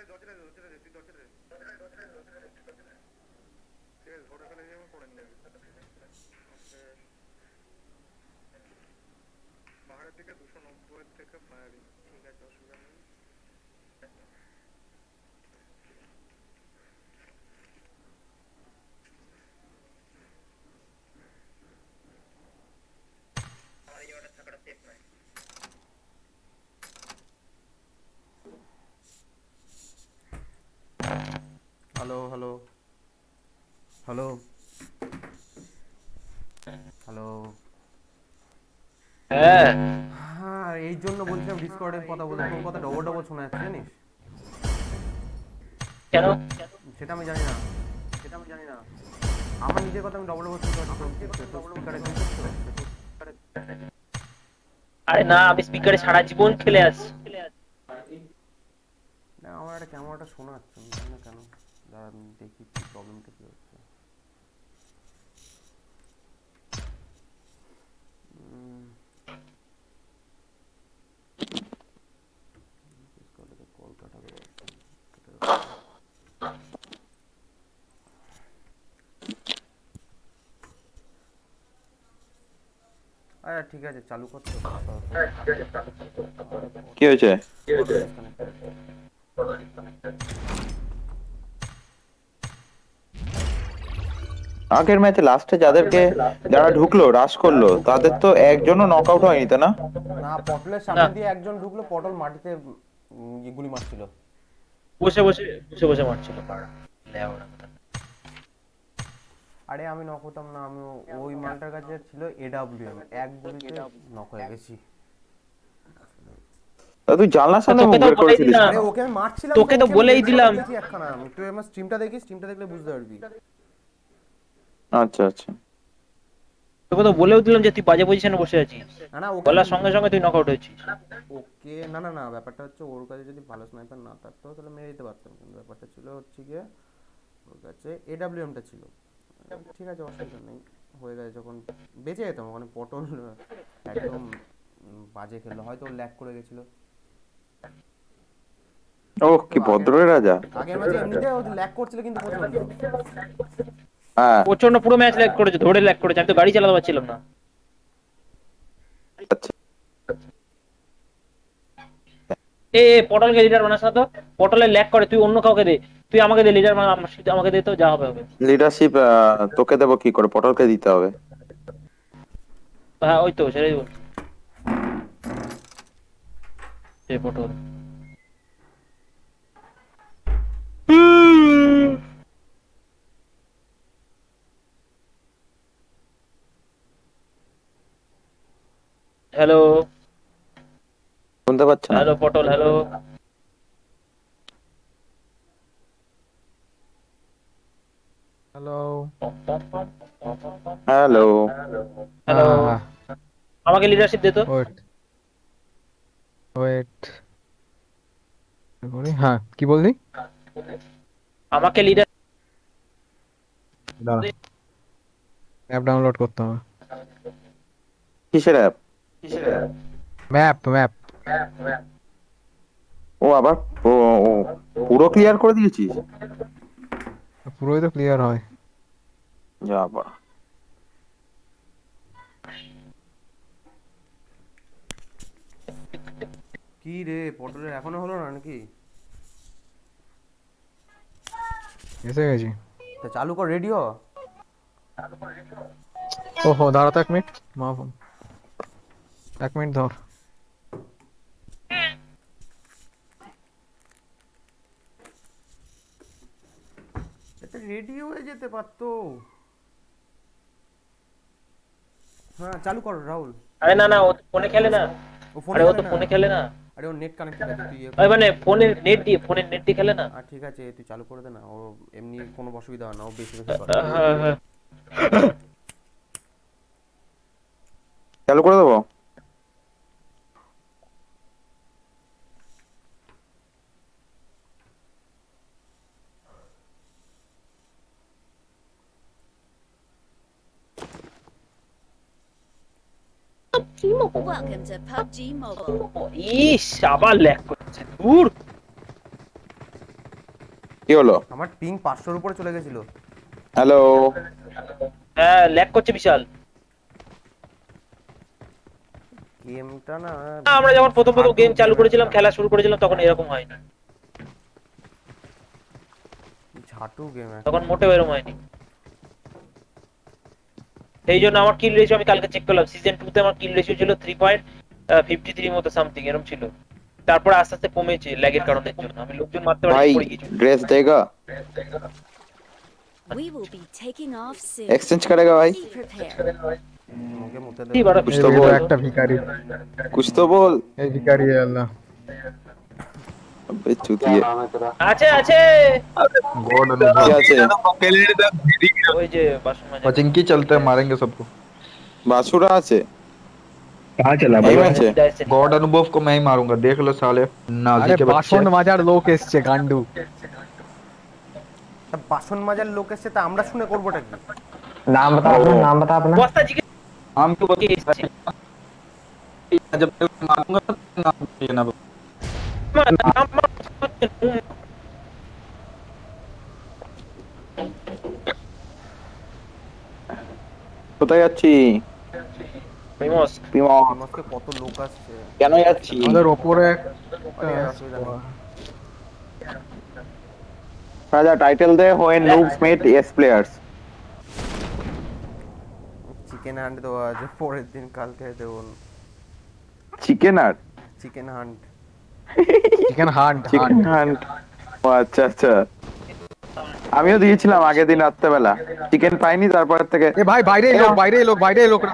Hello hello hello hello. হ্যাঁ হ্যাঁ এই জন্য বলছিলাম ডিসকর্ডে কথা বলতে, তোর কথা ডবল ডবল শোনা যাচ্ছে জানিস। কেন? সেটা আমি জানি না, সেটা আমি জানি না। আমার নিজের কথা আমি ডবল ডবল শুনতে পাচ্ছি, তোর স্পিকারে আরে না, আমি স্পিকারে সারা জীবন খেলে আসছি। না আমার একটা কেমন একটা শোনা যাচ্ছে, আমি জানি না কেন। দাঁড়া আমি দেখি কি প্রবলেমটা কি হচ্ছে। কল কাটাবে আচ্ছা ঠিক আছে চালু করতে। কি হয়েছে? আগের ম্যাচে লাস্টে যাদেরকে যারা ঢুকলো রাশ করলো তাদের তো একজনও নক আউট হয়নি তো না? না পটলের সামনে দিয়ে একজন ঢুকলো, পটল মাটিতে গুলি মারছিল, বসে বসে বসে বসে মারছিল। আরে আমি নক হতাম না, আমি ওই মালটার কাছে ছিল এডব্লিউএম, এক গুলিতে নক হয়ে গেছি। তা তুই জানলার সামনে মুভ বের করেছিলিস? আরে ওকে আমি মারছিলাম, তোকে তো বলেই দিলাম। একখানা তুই আমার স্ট্রিমটা দেখিস, স্ট্রিমটা দেখলে বুঝতে পারবি। আচ্ছা আচ্ছা তোকে তো বলেও দিলাম যে তুই বাজে পজিশনে বসে আছিস, না না ওকে বলার সঙ্গে সঙ্গে তুই নক আউট হয়েছিস। ওকে না না না ব্যাপারটা হচ্ছে ওর কাছে যদি ভালো স্নাইপার না থাকতো তাহলে মেরে দিতে পারতাম, কিন্তু ব্যাপারটা ছিল হচ্ছে গিয়ে ওর কাছে এডব্লিউএমটা ছিল। ঠিক আছে অসুবিধা নেই, হয়ে গেছে, যখন বেঁচে যেতাম ওখানে পটল একদম বাজে খেললো, হয়তো ল্যাগ করে গেছিল। ও কি ভদ্রের রাজা। আগের ম্যাচে এমনিতে ও ল্যাগ করছিল কিন্তু প্রচন্ড। হ্যাঁ প্রচন্ড পুরো ম্যাচ ল্যাগ করেছে, ধরে ল্যাগ করেছে, আমি তো গাড়ি চালাতে পারছিলাম না। আচ্ছা এ এ পটলকে লিডার বানাস না তো, পটলে ল্যাগ করে, তুই অন্য কাউকে দে, তুই আমাকে দে লিডার, আমাকে দে তো, যা হবে হবে। লিডারশিপ তোকে দেবো কি করে? পটলকে দিতে হবে। হ্যাঁ ওই তো সেটাই বলছি, সে পটল। হ্যালো শুনতে পাচ্ছ না? হ্যালো পটল, হ্যালো হ্যালো হ্যালো হ্যালো, আমাকে লিডারশিপ দে তো। ওয়েট ওয়েট হ্যাঁ কি বললি? আমাকে লিডার অ্যাপ ডাউনলোড করতে হবে। কিসের অ্যাপ? ম্যাপ ম্যাপ ও আবার ও ও, পুরো ক্লিয়ার করে দিয়েছিস? পুরোই তো ক্লিয়ার হয়। যা বা কি রে পটলের এখনো হলো না নাকি? এসে গেছি। তা চালু কর, রেডি হ। ওহো দাঁড়া তো এক মিনিট, মা ফোন, এক মিনিট ধর। এটা রেডি হয়ে যেতে পারতো। হ্যাঁ চালু কর রাহুল। আরে না না, ও ফোনে খেলে না। ও ফোনে আরে ও খেলে তো না, ফোনে খেলে না। আরে ও নেট কানেক্টেড আছে, তুই আরে মানে ফোনের নেট দিয়ে, ফোনের নেট দিয়ে খেলে না। আর ঠিক আছে তুই চালু করে দে না, ও এমনি কোনো অসুবিধা হয় না, ও বেশি বেশি করে। হ্যাঁ হ্যাঁ চালু করে দেবো? Welcome to P U B G Mobile. ইস আবার ল্যাগ করছে, দূর। কি হলো? আমার পিং পাঁচশোর উপরে চলে গেছিল। হ্যালো। হ্যাঁ ল্যাগ করছে বিশাল। গেমটা না আমরা যখন প্রথম প্রথম হাঁটু গেম চালু গেম করেছিলাম, একটা খেলা শুরু করেছিলাম, তখন এরকম হয়নি। ঝাটু গেম একটা। তখন মোটেও এরকম হয়নি। সেই জন্য আমার কিল রেশিও আমি কালকে চেক করলাম, সিজন টু তে আমার কিল রেশিও ছিল থ্রি পয়েন্ট ফিফটি থ্রি মতো সামথিং এরকম ছিল। তারপর আস্তে আস্তে কমেছে ল্যাগের কারণের জন্য। আমি লোকজন মারতে পারছি, ভাই পড়ে গেছি। ड्रेस देगा? We will be taking off soon. Exchange करेगा भाई? Be prepared. মুখে মুতে কি দেবে। বাড়া कुछ এই तो বেটা बोल, একটা ভিখারি, कुछ तो बोल। এই ভিখারি আল্লাহ अबे चूतिए। আছে আছে। गॉड अनुभव क्या আছে? ওই যে বাসন মাজা। पचिंकी चलते हैं, मारेंगे सबको। बासुरा আছে? कहाँ चला এই भाई? আছে? गॉड अनुभव को मैं ही मारूंगा, देख लो साले नाजी আরে के बच्चे। বাসন মাজার লোক এসছে গান্ডু। তা বাসন মাজার লোক এসছে, তা আমরা শুনে করবোটা কি? नाम बता अपना, नाम बता अपना। বস্তা জিজ্ঞেস हम तो কে এসছে? जब तक मारूंगा तब नाम लेना। আমার- আমার- কোথায় যাচ্ছি? ফেমাস। বিমল। মস্কে কত লোক আসছে। কেন যাচ্ছি? আমাদের ওপরে আরে অসুবিধা নেই। রাজা টাইটেল দে, when noobs meet yes players। Chicken hunt দেওয়া আছে পরের দিন, কালকে দেবো চিকেন আর chicken hunt. Chicken hunt chicken hunt. ও আচ্ছা আচ্ছা, আমিও দিয়েছিলাম আগের দিন রাত্রেবেলা, চিকেন পাইনি, তারপর থেকে এ ভাই বাইরে লোক, বাইরে লোক, বাইরে লোক।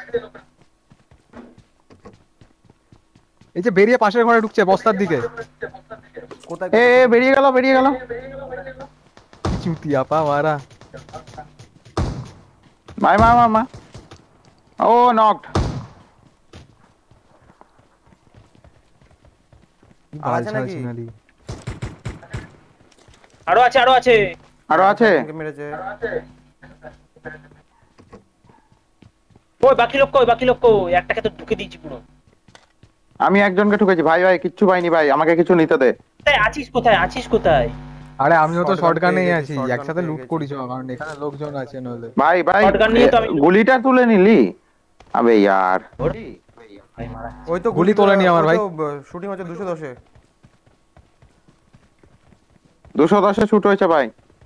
এই যে বেরিয়ে পাশের ঘরে ঢুকছে বস্তার দিকে। কোথায় এ এ, বেরিয়ে গেল বেরিয়ে গেল। চুতিয়া পা মারা। মাই মা মা মা ও নকড। আছে নাকি? আরো আছে আরো আছে। আরো আছে? আমাকে মেরেছে। ওই বাকি লোক কই, বাকি লোক কই? একটাকে তো ঢুকে দিয়েছি পুরো। আমি একজনকে ঠুকেছি ভাই, ভাই কিচ্ছু পাইনি ভাই, আমাকে কিছু নিতে দে। কোথায় আছিস, কোথায় আছিস, কোথায়? আরে আমিও তো Shotgun শর্টগানেই পেয়ে গেছি, আছি, shotgun একসাথে পেয়ে লুট গেছি। করিস, কারণ এখানে লোকজন আছে নলে। ভাই ভাই Shotgun নিয়ে তো আমি- গুলিটা তুলে নিলি? আবে यार, ওই তো গুলি তোলেনি আমার ভাই। শুটিং হচ্ছে দুশো দশে। দুশো দশে শুট হয়েছে ভাই।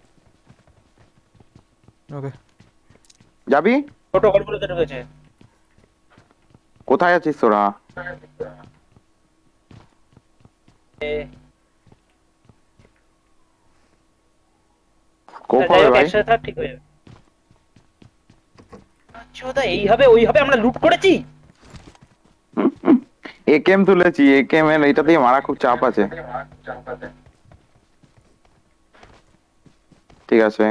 ওকে যাবি? ছোট ঘরগুলোতে ঢুকেছে। কোথায় আছিস তোরা? এ, কোপ যাই হবে হোক, ভাই। একসাথে থাক, ঠিক হয়ে যাবে। আচ্ছা, এইভাবে ওইভাবে আমরা লুট করেছি। একেএম তুলেছি, একেএম এর এটা দিয়ে মারা খুব চাপ আছে। ঠিক আছে,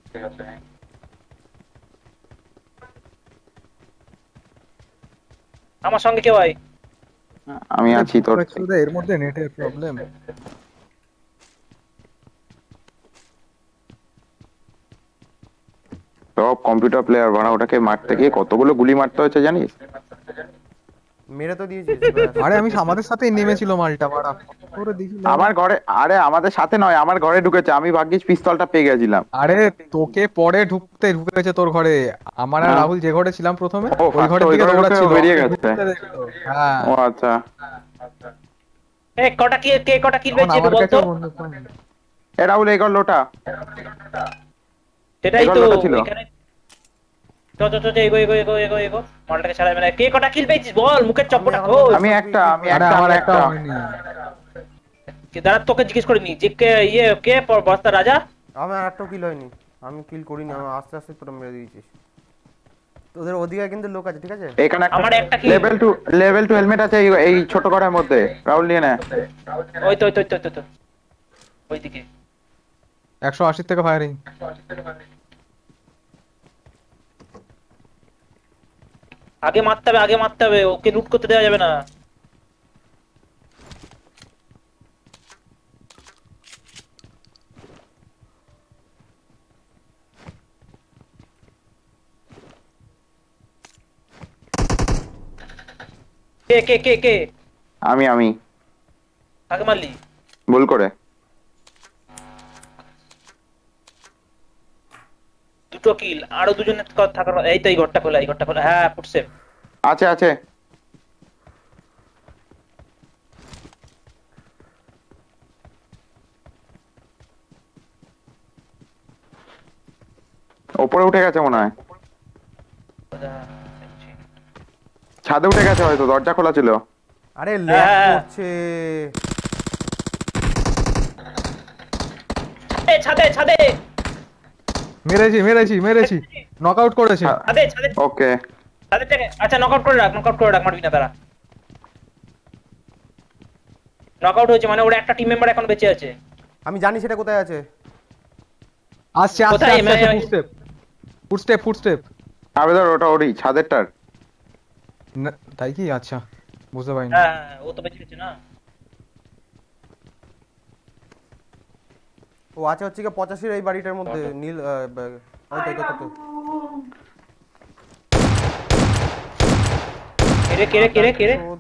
আমার সঙ্গে কেউ আয়। আমি আছি তোর। এর মধ্যে নেটের প্রবলেম। সব কম্পিউটার প্লেয়ার বানা, ওটাকে মারতে গিয়ে কতগুলো গুলি মারতে হয়েছে জানিস? মেরে তো দিয়েছিস। আরে আমি আমাদের সাথেই নেমেছিল মালটা মারা করে দিছিল। আমার ঘরে, আরে আমাদের সাথে নয়, আমার ঘরে ঢুকেছে, আমি ভাগ্যিস পিস্তলটা পেয়ে গেছিলাম। আরে তোকে পরে ঢুকতে ঢুকেছে তোর ঘরে। আমার আর হ্যাঁ। রাহুল যে ঘরে ছিলাম প্রথমে, ও, ওই ঘরের ওই দিকে ঘরে ঢুকে দৌড়াচ্ছিল, বেরিয়ে আমাকে গেছে। ঢুকতে দেখলো। হ্যাঁ ও আচ্ছা, এ কটা কি, কে কটা কিল তখন পেয়েছে আমার বলতো? কাছেও বন্ধু ফোন। এ রাহুল এই ঘর লোটা। সেটাই এই তো ঘরটা ছিল। এখানে। চ চ চ চ, এগো এগো এগো এগো এগো, মালটাকে ছাড়াই মেরে। কে কটা কিল পেয়েছিস বল, মুখের চপ্পটা আমি খোল। আমি একটা, আমি আরে একটা, আমার আমি একটা একটা। হয়নি। কে দাঁড়া, তোকে জিজ্ঞেস করে নি যে কে ইয়ে কে প- বস্তা রাজা। আমার একটা কিল হয়নি, আমি কিল করিনি, আমি আস্তে আস্তে তোরা মেরে দিয়েছিস। তোদের ওদিকে কিন্তু লোক আছে, ঠিক আছে? এখানে আমার একটা kill। Level two, level two helmet আছে এই- এই ছোট ঘরের মধ্যে। রাহুল নিয়ে নে। ওই তো ওই তো ওই তো, ওই তো ওইদিকে। একশো আশি থেকে ফায়ারিং। আগে মারতে হবে, আগে মারতে হবে, ওকে লুট করতে দেওয়া যাবে না। কে কে কে কে আমি আমি আগে মারলি? ভুল করে। দুটো কিল, আরো দুজনের ক- থাকার কথা- এই তো এই ঘরটা খোলা, এই ঘরটা খোলা, হ্যাঁ ফুটছে। আছে আছে ওপরে উঠে গেছে মনে হয়, ছাদে উঠে গেছে হয়তো, দরজা খোলা ছিল। আরে ল্যাগ হ্যাঁ। করছে। এই ছাদে ছাদে মেরেছি মেরেছি মেরেছি, নকআউট করেছে। ছাদে ছাদে ওকে ছাদের থেকে, আচ্ছা নকআউট করে রাখ, নকআউট করে রাখ, মারবি না তারা। নকআউট হয়েছে মানে ওরা একটা টিম মেম্বার এখন বেঁচে আছে। আমি জানি সেটা কোথায় আছে। আসছে আসছে কোথায়? আসছে মানে- ফুটস্টেপ ফুটস্টেপ ফুটস্টেপ। আবেদর ওটা ওরই ছাদেরটার। তাই কি? আচ্ছা বুঝতে পারিনি। হ্যাঁ হ্যাঁ, ও তো বেঁচে গেছে না। ও আছে হচ্ছে কি পঁচাশির এই বাড়িটার মধ্যে নীল আহ, বা- ওই তো, ওই তো, ওই তো। কেরে কেরে কেরে কেরে চোদ।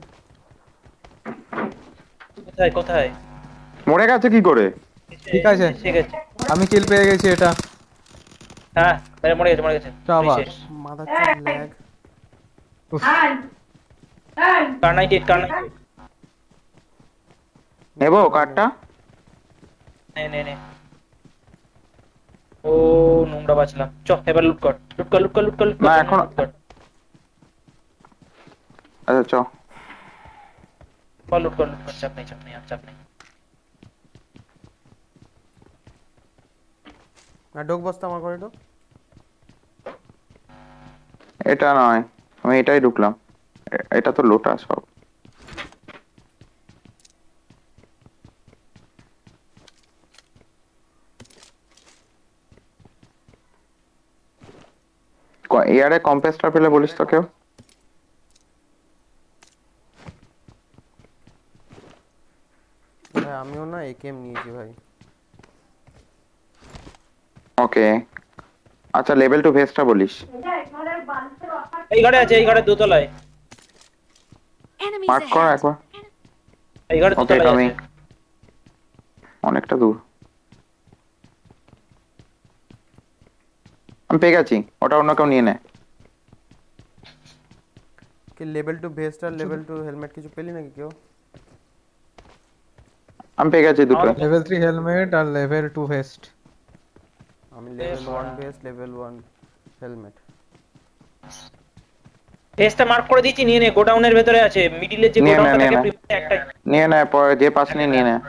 কোথায় কোথায়? মরে গেছে কি করে? ঠিক আছে। ঠিক আছে, আমি কিল পেয়ে গেছি এটা। হ্যাঁ তাহলে মরে গেছে মরে গেছে। শাবাশ। শেষ। মাদারচোদ ল্যাগ। উফ, kar ninety eight, kar ninety eight. নেবো কার্ডটা? নে নে নে। ও নোংরা বাঁচলাম। চ এবার লুট কর, লুট কর লুট কর লুট কর লুট কর, না, এখন- লুট কর। আচ্ছা চ কর লুট কর লুট কর, চাপ নেই চাপ নেই আর চাপ নেই। না ঢোক বস্তা আমার ঘরে ঢোক। এটা নয়, আমি এটাই ঢুকলাম। এ- এটা তো লোটা সব। এয়ারে কম্পেসটা পেলে বলিস তো কেউ। ভাই আমিও না একেএম নিয়েছি ভাই। ওকে আচ্ছা, লেভেল টু ভেস্টটা বলিস। এই ঘরে আছে, এই ঘরে দোতলায়। Enemies মার্ক কর ahead! একবার। এই ঘরে ওকে দোতলায় আমি আছে। অনেকটা দূর। আমি পেয়ে গেছি, ওটা অন্য কেউ নিয়ে নেয়। কি লেভেল টু ভেস্ট আর লেভেল টু হেলমেট কিছু পেলি নাকি কেউ? আমি পেয়ে গেছি দুটো। আমাকে- লেভেল থ্রি হেলমেট আর লেভেল টু ভেস্ট। আমি level one vest, level one helmet. ভেস্টটা মার্ক করে দিয়েছি, নিয়ে নে। গোডাউনের ভেতরে আছে, মিডিলের যে নিয়ে নে, গোডাউনটা নিয়ে থাকে নে। প্রিমিয়ামে একটা। নিয়ে নেয়, পরে যে পাস নিয়ে নিয়ে নেয়।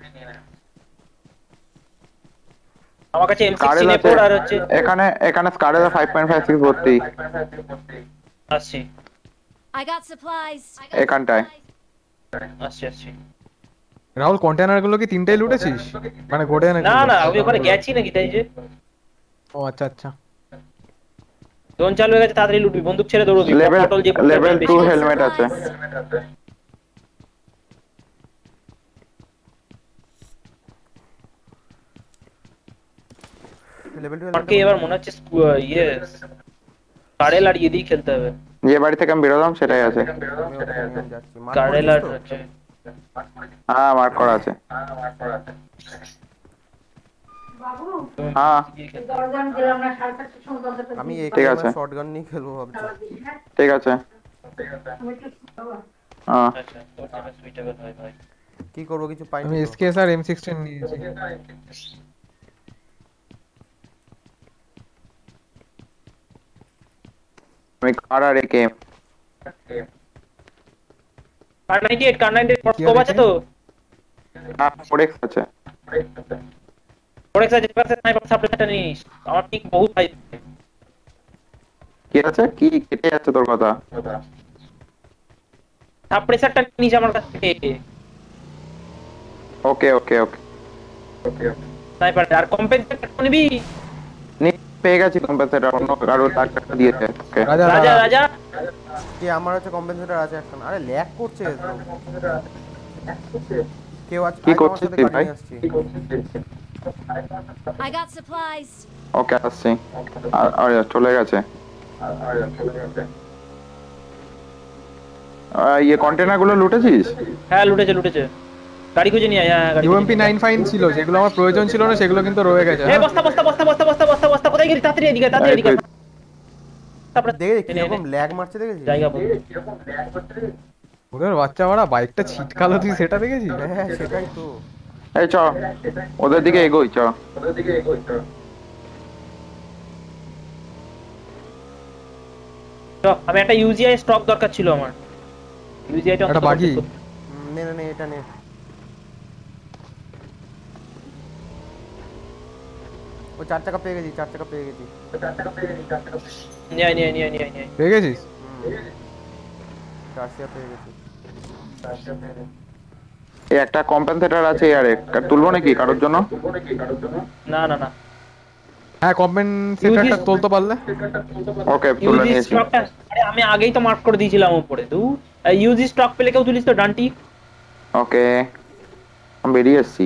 আমার কাছে এম স্কারেল সিক্সটিন এ আছে ফোর আর হচ্ছে। এখানে, এখানে SCAR L five point five six ভর্তি আসছি I got supplies. এখানটায়। আসছি আসছি। রাহুল কন্টেনার গুলো কি তিনটাই লুটেছিস? মানে গোডাউনে? না না, আমি ওখানে গেছি নাকি তাই যে। ও আচ্ছা আচ্ছা। জোন চালু হয়ে গেছে, তাড়াতাড়ি লুটবি, বন্দুক ছেড়ে দৌড়বি। লেভেল পটল যে লেভেল টু বেশি- হেলমেট আছে। লেভেল টু আমাকে এবার মনে হচ্ছে স্কু- ইয়ে কারেল আর ইয়ে দিয়ে খেলতে হবে। যে বাড়ি থেকে আমি বেরোলাম সেটাই আছে। যাচ্ছি মার্ক কারেল আর করেছিস তো? হচ্ছে হ্যাঁ মার্ক করা আছে। হ্যাঁ আমি ঠিক একে আছে। শটগান নিয়ে খেলবো ভাবছি। ঠিক আছে। হ্যাঁ আচ্ছা তোর যেটা সুইটেবল হয় ভাই। কি করবো কিছু পাইনি আমি তো। এসকেএস আর এম সিক্সটিন নিয়েছি। আমি কার আর একে kar ninety eight, kar ninety eight কি স্কোপ আর আছে একে? তো? ফোরেক্স আছে। ফোরেক্স আছে, পাশে স্নাইপার সাপ্রেসারটা নিস। আমার পিক বহুত হাই। কি আছে? কি কেটে যাচ্ছে তোর কথা? সাপ্রেসারটা নিস আমার কাছ থেকে। ওকে ওকে ওকে স্নাইপার আর কম্পেনসেটর নিবি। নি পেয়ে গেছি কম্পেনসেটর, অন্য কারো তার কাছে দিয়েছে। ওকে রাজা রাজা রাজা রাজা কি আমার হচ্ছে কম্পেনসেটর আছে একটা। আরে ল্যাগ করছে তো। কেউ আছে কি আয় তো আমার করছিস সাথে তুই গাড়ি ভাই? নিয়ে আসছি। I got supplies. ওকে আসছি। আর আর চলে গেছে। আহ, ইয়ে কন্টেনার গুলো লুটেছিস? হ্যাঁ লুটেছে লুটেছে। গাড়ি খুঁজে নিয়ে আয়, হ্যাঁ গাড়ি খুঁজে ইউএমপি নিয়ে আয়। নাইন ফাইন ছিল, যেগুলো আমার প্রয়োজন ছিল না সেগুলো কিন্তু রয়ে গেছে। এই হ্যাঁ বস্তা বস্তা বস্তা বস্তা বস্তা বস্তা বস্তা কোথায় গেলি? তাড়াতাড়ি এদিকে, তাড়াতাড়ি এই এদিকে। তো, তারপরে দেখে এনে, এনে। কিরকম ল্যাগ মারছে দেখেছিস? জায়গা বল। ওদের বাচ্চা মারা বাইকটা ছিটকালো, তুই সেটা দেখেছিস? হ্যাঁ হ্যাঁ সেটাই তো। এই চ ওদের দিকে এগোই, চ। চ, আমি একটা ইউজিআই স্টক দরকার ছিল আমার। ইউজিআইটা একটা বাগি। হুম, নে নে নে এটা নে। ও চার চাকা পেয়ে গেছি, চার চাকা পেয়ে গেছি। নিয়ে আয়, নিয়ে আয়, নিয়ে আয়, নিয়ে আয়, নিয়ে আয়। পেয়ে গেছিস? চার চাকা পেয়ে গেছি। এই একটা কম্পেনসেটর আছে ইয়ারে, তুলবো নাকি কারোর জন্য? না না না, হ্যাঁ কম্পেনসেটরটা তুলতে পারলে। ওকে, তুলে ইউজি নিয়েছি। স্টকটা, আরে আমি আগেই তো মার্ক করে দিয়েছিলাম উপরে। তুই ইউজি স্টক পেলে কেউ তুলিস তো ডান্টি। ওকে, আমি বেরিয়ে এসছি।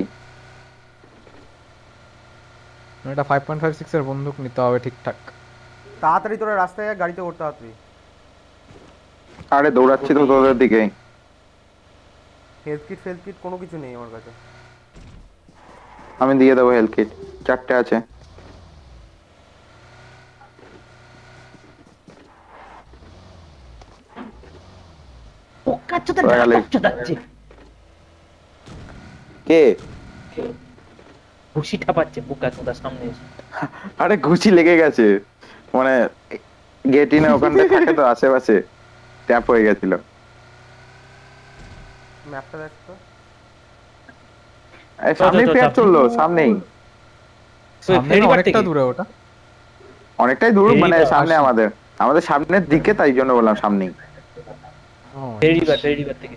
এটা ফাইভ পয়েন্ট ফাইভ সিক্স এর বন্দুক নিতে হবে ঠিকঠাক। তাড়াতাড়ি তোরা রাস্তায় আয়, গাড়িতে ওঠ তাড়াতাড়ি। আরে দৌড়াচ্ছি তো তোদের দিকে। হেলথ কিট ফেলথ কিট কোনো কিছু নেই আমার কাছে। আমি দিয়ে দেবো হেলথ কিট, চারটে আছে। পোকাচ্ছো তো ওরা গেলে- ডাকছো যাচ্ছে। কে? ঘুষি ঠাপাচ্ছে পোকাচ্ছো তার সামনে এসে। আরে ঘুষি লেগে গেছে, মানে গেটিনে ওখানটা থাকে তো আশেপাশে, ট্যাপ হয়ে গেছিল। ম্যাপটা দেখ তো। এই সামনেই ফেয়ার চললো, সামনেই। সামনে না, অনেকটা দূরে ওটা। অনেকটাই দূর, এই মানে তো সামনে আসি। আমাদের আমাদের সামনের দিকে, তাই জন্য বললাম সামনেই। ও, ফেরিবার, ফেরিবার থেকে।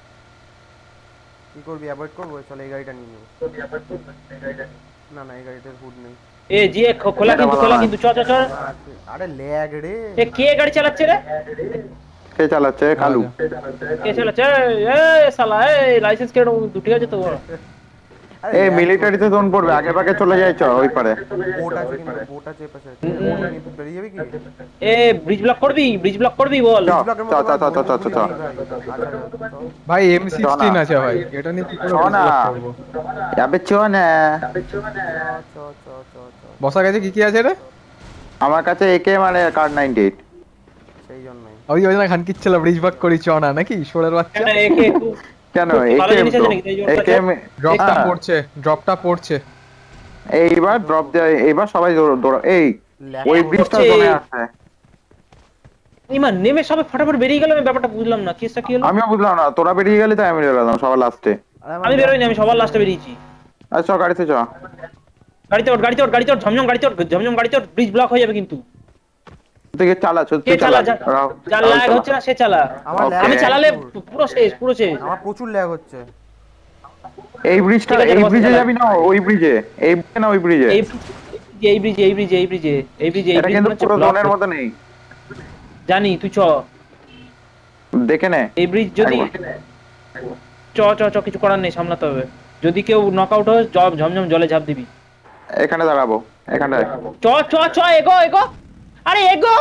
কি করবি, অ্যাভয়েড করবো? চল এই গাড়িটা নিয়ে নেবো। না না এই গাড়িটার হুড নেই। এ জি এ খো- খোলা এটা কিন্তু, ভালো খোলা না। কিন্তু। চ চ চ। আরে ল্যাগ রে। এ কে গাড়ি চালাচ্ছে রে? কে চালাচ্ছে? কালু। কে চালাচ্ছে? এ শালা, এ লাইসেন্স কেন দুটি আছে তো? আরে এই lag মিলিটারিতে করছে। জোন পড়বে, আগে ভাগে চলে যায়, চ ওই পারে। বোট আছে কিন্তু, বোট আছে এপাশে। বোট নিয়ে বেরিয়ে যাবে কি? এ ব্রিজ ব্লক করবি, ব্রিজ ব্লক করবি বল। চ ব্লকের চ মতো চ ভাই, চ চ চ চ। বন্ধুগুলি নেই ভাই। আচ্ছা আচ্ছা, চল। ভাই এম সিক্সটিন আছে ভাই, এটা নিয়ে কি করে চ না, ব্লক করবো? যাবে চ না। চ চ চ চ চ। বসা গেছে কি কি আছে রে? আমার কাছে একে মানে কার নাইনটি এইট। সেই জন্যই। ওই ওই না খানকির ছিল ব্রিজ বাক করি চ না নাকি ঈশ্বরের বাচ্চা। কেন একে একটু কেন ভালো একে জিনিস আছে তো নাকি? তাই জন্য একে ড্রপটা পড়ছে, ড্রপটা পড়ছে। এইবার ড্রপ দেয়, এইবার সবাই দৌড় দৌড়। এই ল্যাগ ওই করছে। ব্রিজটা জোনে আছে। ইমান নেমে সবাই ফটাফট বেরিয়ে গেল, আমি ব্যাপারটা বুঝলাম না কেসটা কি হলো। আমিও বুঝলাম না, তোরা বেরিয়ে গেলি তাই আমি বেরোলাম সবার লাস্টে। আরে আমার আমি lag বেরোইনি, আমি করছে। সবার লাস্টে বেরিয়েছি। আচ্ছা চ গাড়িতে চ। গাড়িতে ওঠ, গাড়িতে ওঠ, গাড়িতে ওঠ, ঝমঝম গাড়িতে ওঠ, ঝমঝম গাড়িতে ওঠ। ব্রিজ ব্লক হয়ে যাবে কিন্তু। তুই কি চালা, কে তুই চালা। চালা? যা- রাহুল, যার রাহুল ল্যাগ চালা। হচ্ছে না সে চালা। আমার lag আমি Okay. চালালে প্রচুর। পুরো শেষ, পুরো শেষ। আমার প্রচুর ল্যাগ হচ্ছে। এই ব্রিজটা, ঠিক আছে, এই বসে ব্রিজে চালা। যাবি না ওই ব্রিজে, এই ব্রিজে না ওই ব্রিজে। এই এই ব্রিজে, এই ব্রিজে, এই ব্রিজে, এই ব্রিজে, এই এটা ব্রিজ কিন্তু হচ্ছে পুরো ব্লক। জোনের মধ্যে নেই, জানি, তুই চ। দেখে নে। এই ব্রিজ যদি চ চ চ, কিছু করার নেই, সামলাতে হবে। যদি কেউ নক আউট হয় জব ঝমঝম জলে ঝাঁপ দিবি। এখানে দাঁড়াবো, এখানটায়। চ চ চ, এগো এগো, আরে এগো।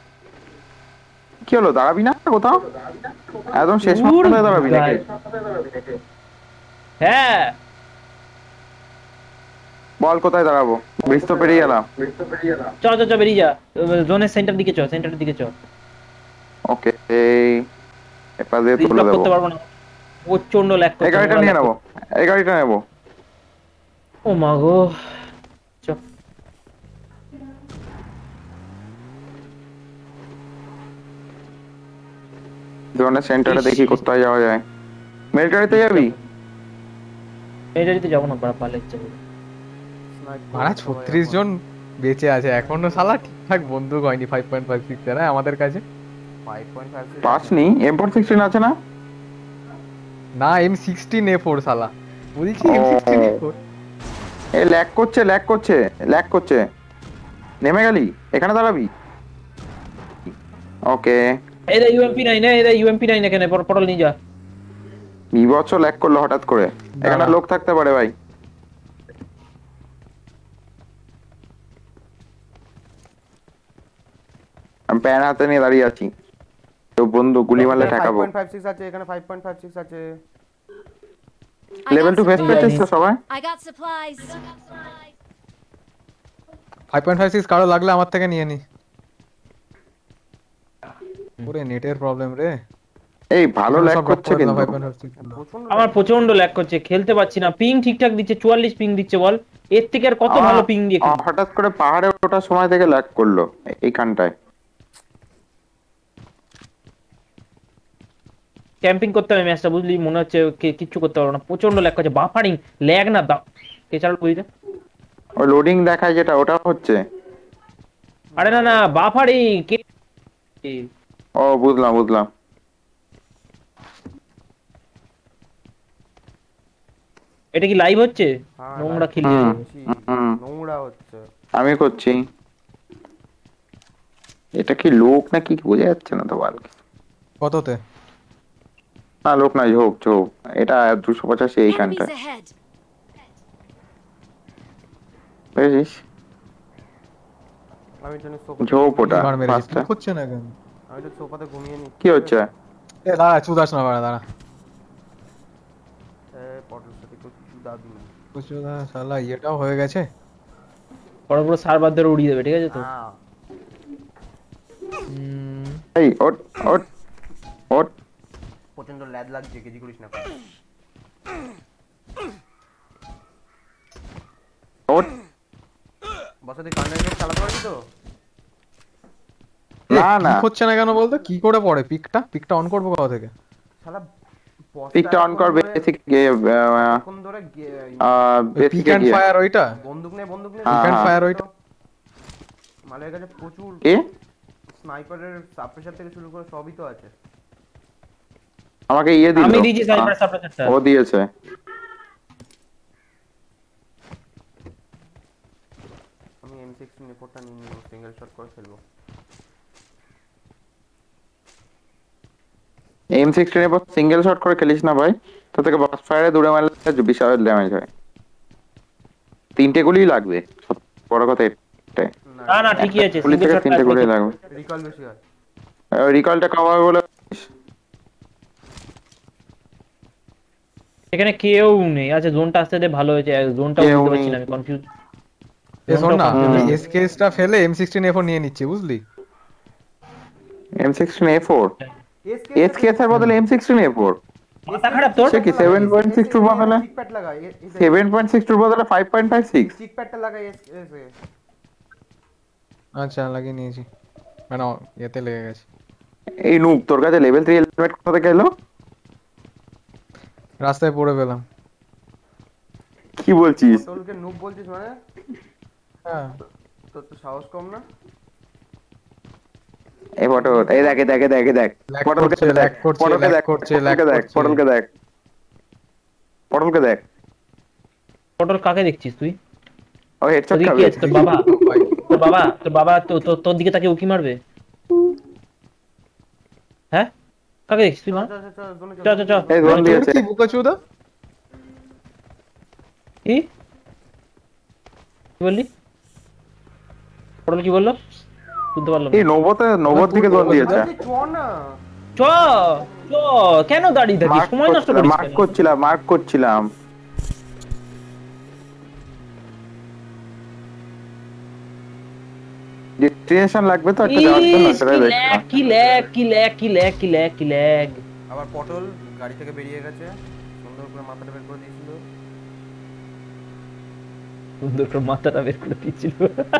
কি হলো, দাঁড়াবি না কোথাও? একদম শেষ দূর মাথায় দাঁড়াবি নাকি? হ্যাঁ, বল কোথায় দাঁড়াবো? ব্রিজ তো পেরিয়ে গেলাম। চ চ চ, বেরিয়ে যা। জোনের সেন্টার দিকে চ, সেন্টারের দিকে চ। ওকে, এই এপাশ দিয়ে ব্রিজ তুলে ব্লক দেবো। করতে পারবো না, প্রচন্ড ল্যাগ এই করছে। গাড়িটা নিয়ে নেবো, এই গাড়িটা নেবো। ও মা গো, চ। জোনের সেন্টারে ইস, দেখি কোথায় যাওয়া যায়। মিলিটারিতে যাবি? এটারিতে যাবো না, বাড়া পালে ইচ্ছে করে। মারা ছত্রিশ জন বেঁচে আছে এখনো, শালা ঠিকঠাক বন্দুক হয়নি ফাইভ পয়েন্ট ফাইভ সিক্স না আমাদের কাছে। ফাইভ পয়েন্ট ফাইভ সিক্স পাস নি, এম ফোর সিক্সটিন আছে না? না এম সিক্সটিন এ ফোর শালা, বলছি এম ও। Sixteen A four. এই ল্যাগ করছে, ল্যাগ করছে, ল্যাগ করছে। নেমে গেলি, এখানে দাঁড়াবি। ওকে, এই রে ইউএমপি নাইন, এই রে ইউএমপি নাইন, এখানে পর- পটল নিয়ে যা। বিভৎস ল্যাগ করলো হঠাৎ করে। এখানে দাঁড়া। লোক থাকতে পারে ভাই। আমি প্যান হাতে নিয়ে দাঁড়িয়ে আছি, তো বন্ধু গুলি মারলে ফাইভ ঠেকাবো। পয়েন্ট ফাইভ সিক্স আছে এখানে, ফাইভ পয়েন্ট ফাইভ সিক্স আছে। I level got two vest পেয়েছিস তো supplies. সবাই? I got supplies. Five point five six কারো লাগলে আমার থেকে নিয়ে নি। ওরে নেটের প্রবলেম রে। এই ভালো এখানে ল্যাগ সব ড্রপ করছে করে দিলাম কিন্তু। Five point five six. প্রচন্ড আমার প্রচন্ড ল্যাগ করছে, খেলতে পারছি না। পিং ঠিকঠাক দিচ্ছে, চুয়াল্লিশ পিং দিচ্ছে বল। এর থেকে আর কত ভালো পিং দিয়ে আমার খেলি। হঠাৎ করে পাহাড়ে ওঠার সময় থেকে ল্যাগ করলো এইখানটায়। ক্যাম্পিং করতে হবে ম্যাচটা, বুঝলি, মনে হচ্ছে কে- কিচ্ছু করতে পারবো না, প্রচন্ড ল্যাগ করছে। বাফারিং ল্যাগ না দা কে চাল বুঝতে। ওই লোডিং দেখায় যেটা, ওটা হচ্ছে। আরে না না, বাফারিং কে। ও বুঝলাম বুঝলাম। এটা কি লাইভ হচ্ছে? হ্যাঁ নোংরা live খেলি হুম করছি, হুম নোংরা হচ্ছে। আমি করছি। এটা কি লোক না কি বোঝা যাচ্ছে না তো বাল। কততে? না লোক না, ঝোপ ঝোপ। এটা দুশো পঁচাশি Enemies এইখানটায়, ahead. বুঝেছিস? আমি জানি ঝোপ ওটা মার মেরেছি, ফার্স্টটা। ঠিক হচ্ছে না কেন? আমি তো সোফাতে ঘুমিয়ে নি। কি হচ্ছে? এ দাঁড়া, চুদাস না বাড়া, দাঁড়া। এ পটল সাথে একটু চুদা দিন। চুদা শালা, ইয়েটাও হয়ে গেছে। বড় বড় সার্ভার ধরে উড়িয়ে দেবে, ঠিক আছে তো। হ্যাঁ হুম, এই ওট ওট ওট। প্রচন্ড ল্যাদ লাগছে, কেজি করিস না। ওট বসে তুই কন্টেন্ট চালাতে পারবি তো? এ, না না, ঠিক হচ্ছে না কেন বলতো? কি করে পড়ে পিকটা? পিকটা অন করবো কোথা থেকে? শালা পিকটা অন কর বেসিক কোন ধরে পিক বেসিকে অ্যান্ড গিয়ে। ফায়ার ওইটা? বন্দুক নে বন্দুক নে হ্যাঁ, পিক অ্যান্ড হ্যাঁ। ফায়ার ওইটা? মালের কাছে প্রচুর কি? স্নাইপারের সাপ্রেসার থেকে শুরু করে সবই তো আছে। আমাকে ইয়ে দিল। আমি দিয়েছি সাইবার আহ, সাপ্রেসারটা। ও দিয়েছে। আমি এম সিক্সটিন রিপোর্টটা নিয়ে নিব, সিঙ্গেল শট করে খেলবো। এম সিক্সটিন এর পর সিঙ্গেল শট করে খেলিস না ভাই, তো থেকে বাস ফায়ারে দূরে মারলে বিশাল ড্যামেজ হয়। তিনটে গুলিই লাগবে, বড় কথা এটাই। না না ঠিকই আছে, গুলি সিঙ্গেল থেকে শটটা তিনটে গুলি লাগবে। রিকল বেশি হয়। রিকলটা কম হবে বলে। এখানে কেউ নেই। আচ্ছা জোনটা আসতে দে, ভালো হয়েছে। জোনটাও কেউ বুঝতে পারছি নেই। না, আমি কনফিউজ। এ শোন না, হুম। এসকেএসটা ফেলে এম সিক্সটিন এ ফোর নিয়ে নিচ্ছি, বুঝলি? M sixteen A four SKS এর বদলে এম সিক্সটিন এ ফোর। মাথা খারাপ তোর? সে কি সেভেন পয়েন্ট সিক্স টু বদলে চিক প্যাড লাগা, সেভেন পয়েন্ট সিক্স টু বদলে five point five six. Cheek প্যাডটা লাগা এস এস এ। আচ্ছা লাগিয়ে নিয়েছি, মানে এতে লেগে গেছে। এই নুব, তোর কাছে লেভেল থ্রি হেলমেট কোথা থেকে এলো? রাস্তায় পড়ে পেলাম। কি বলছিস? পটলকে নুব বলছিস মানে? হ্যাঁ, তোর তো সাহস কম না? এই ফটো, এই দেখে দেখে দেখে দেখ ল্যাগ পটলকে করছে, দেখ, ল্যাগ করছে, পটলকে ল্যাগ দেখ, করছে, ল্যাগ পটলকে দেখ, করছে। পটলকে দেখ, পটলকে দেখ। পটল কাকে দেখছিস তুই? ও হেডশট ওদিকে কি খাবে। আছে? তোর বাবা? তোর বাবা তোর বাবা তো তো- তোর দিকে তাকে উকি মারবে? হ্যাঁ, কাকে দেখছিস তুই? মা চল চল চল জোনে চ চ চ। এই জোন দিয়েছে। কি বুকাচুদা? কি কি বললি? পটল কি বললো? শুনতে পারলাম এই না। নবতে নবত দিকে জোন দিয়েছে। আরে চ না। চ চ, কেন দাঁড়িয়ে থাকিস? মার্ক সময় নষ্ট করছিলাম, করিস মার্ক কেন? করছিলাম, মার্ক করছিলাম। ডেস্টিনেশন লাগবে তো একটা যাওয়ার জন্য, ইস, কি সেটাই ল্যাগ, দেখছিলাম। কি ল্যাগ, কি ল্যাগ, কি ল্যাগ, কি ল্যাগ, কি ল্যাগ। আবার পটল গাড়ি থেকে বেরিয়ে গেছে, সুন্দর করে মাথাটা বের করে দিয়েছিল। সুন্দর করে মাথাটা বের করে দিয়েছিল।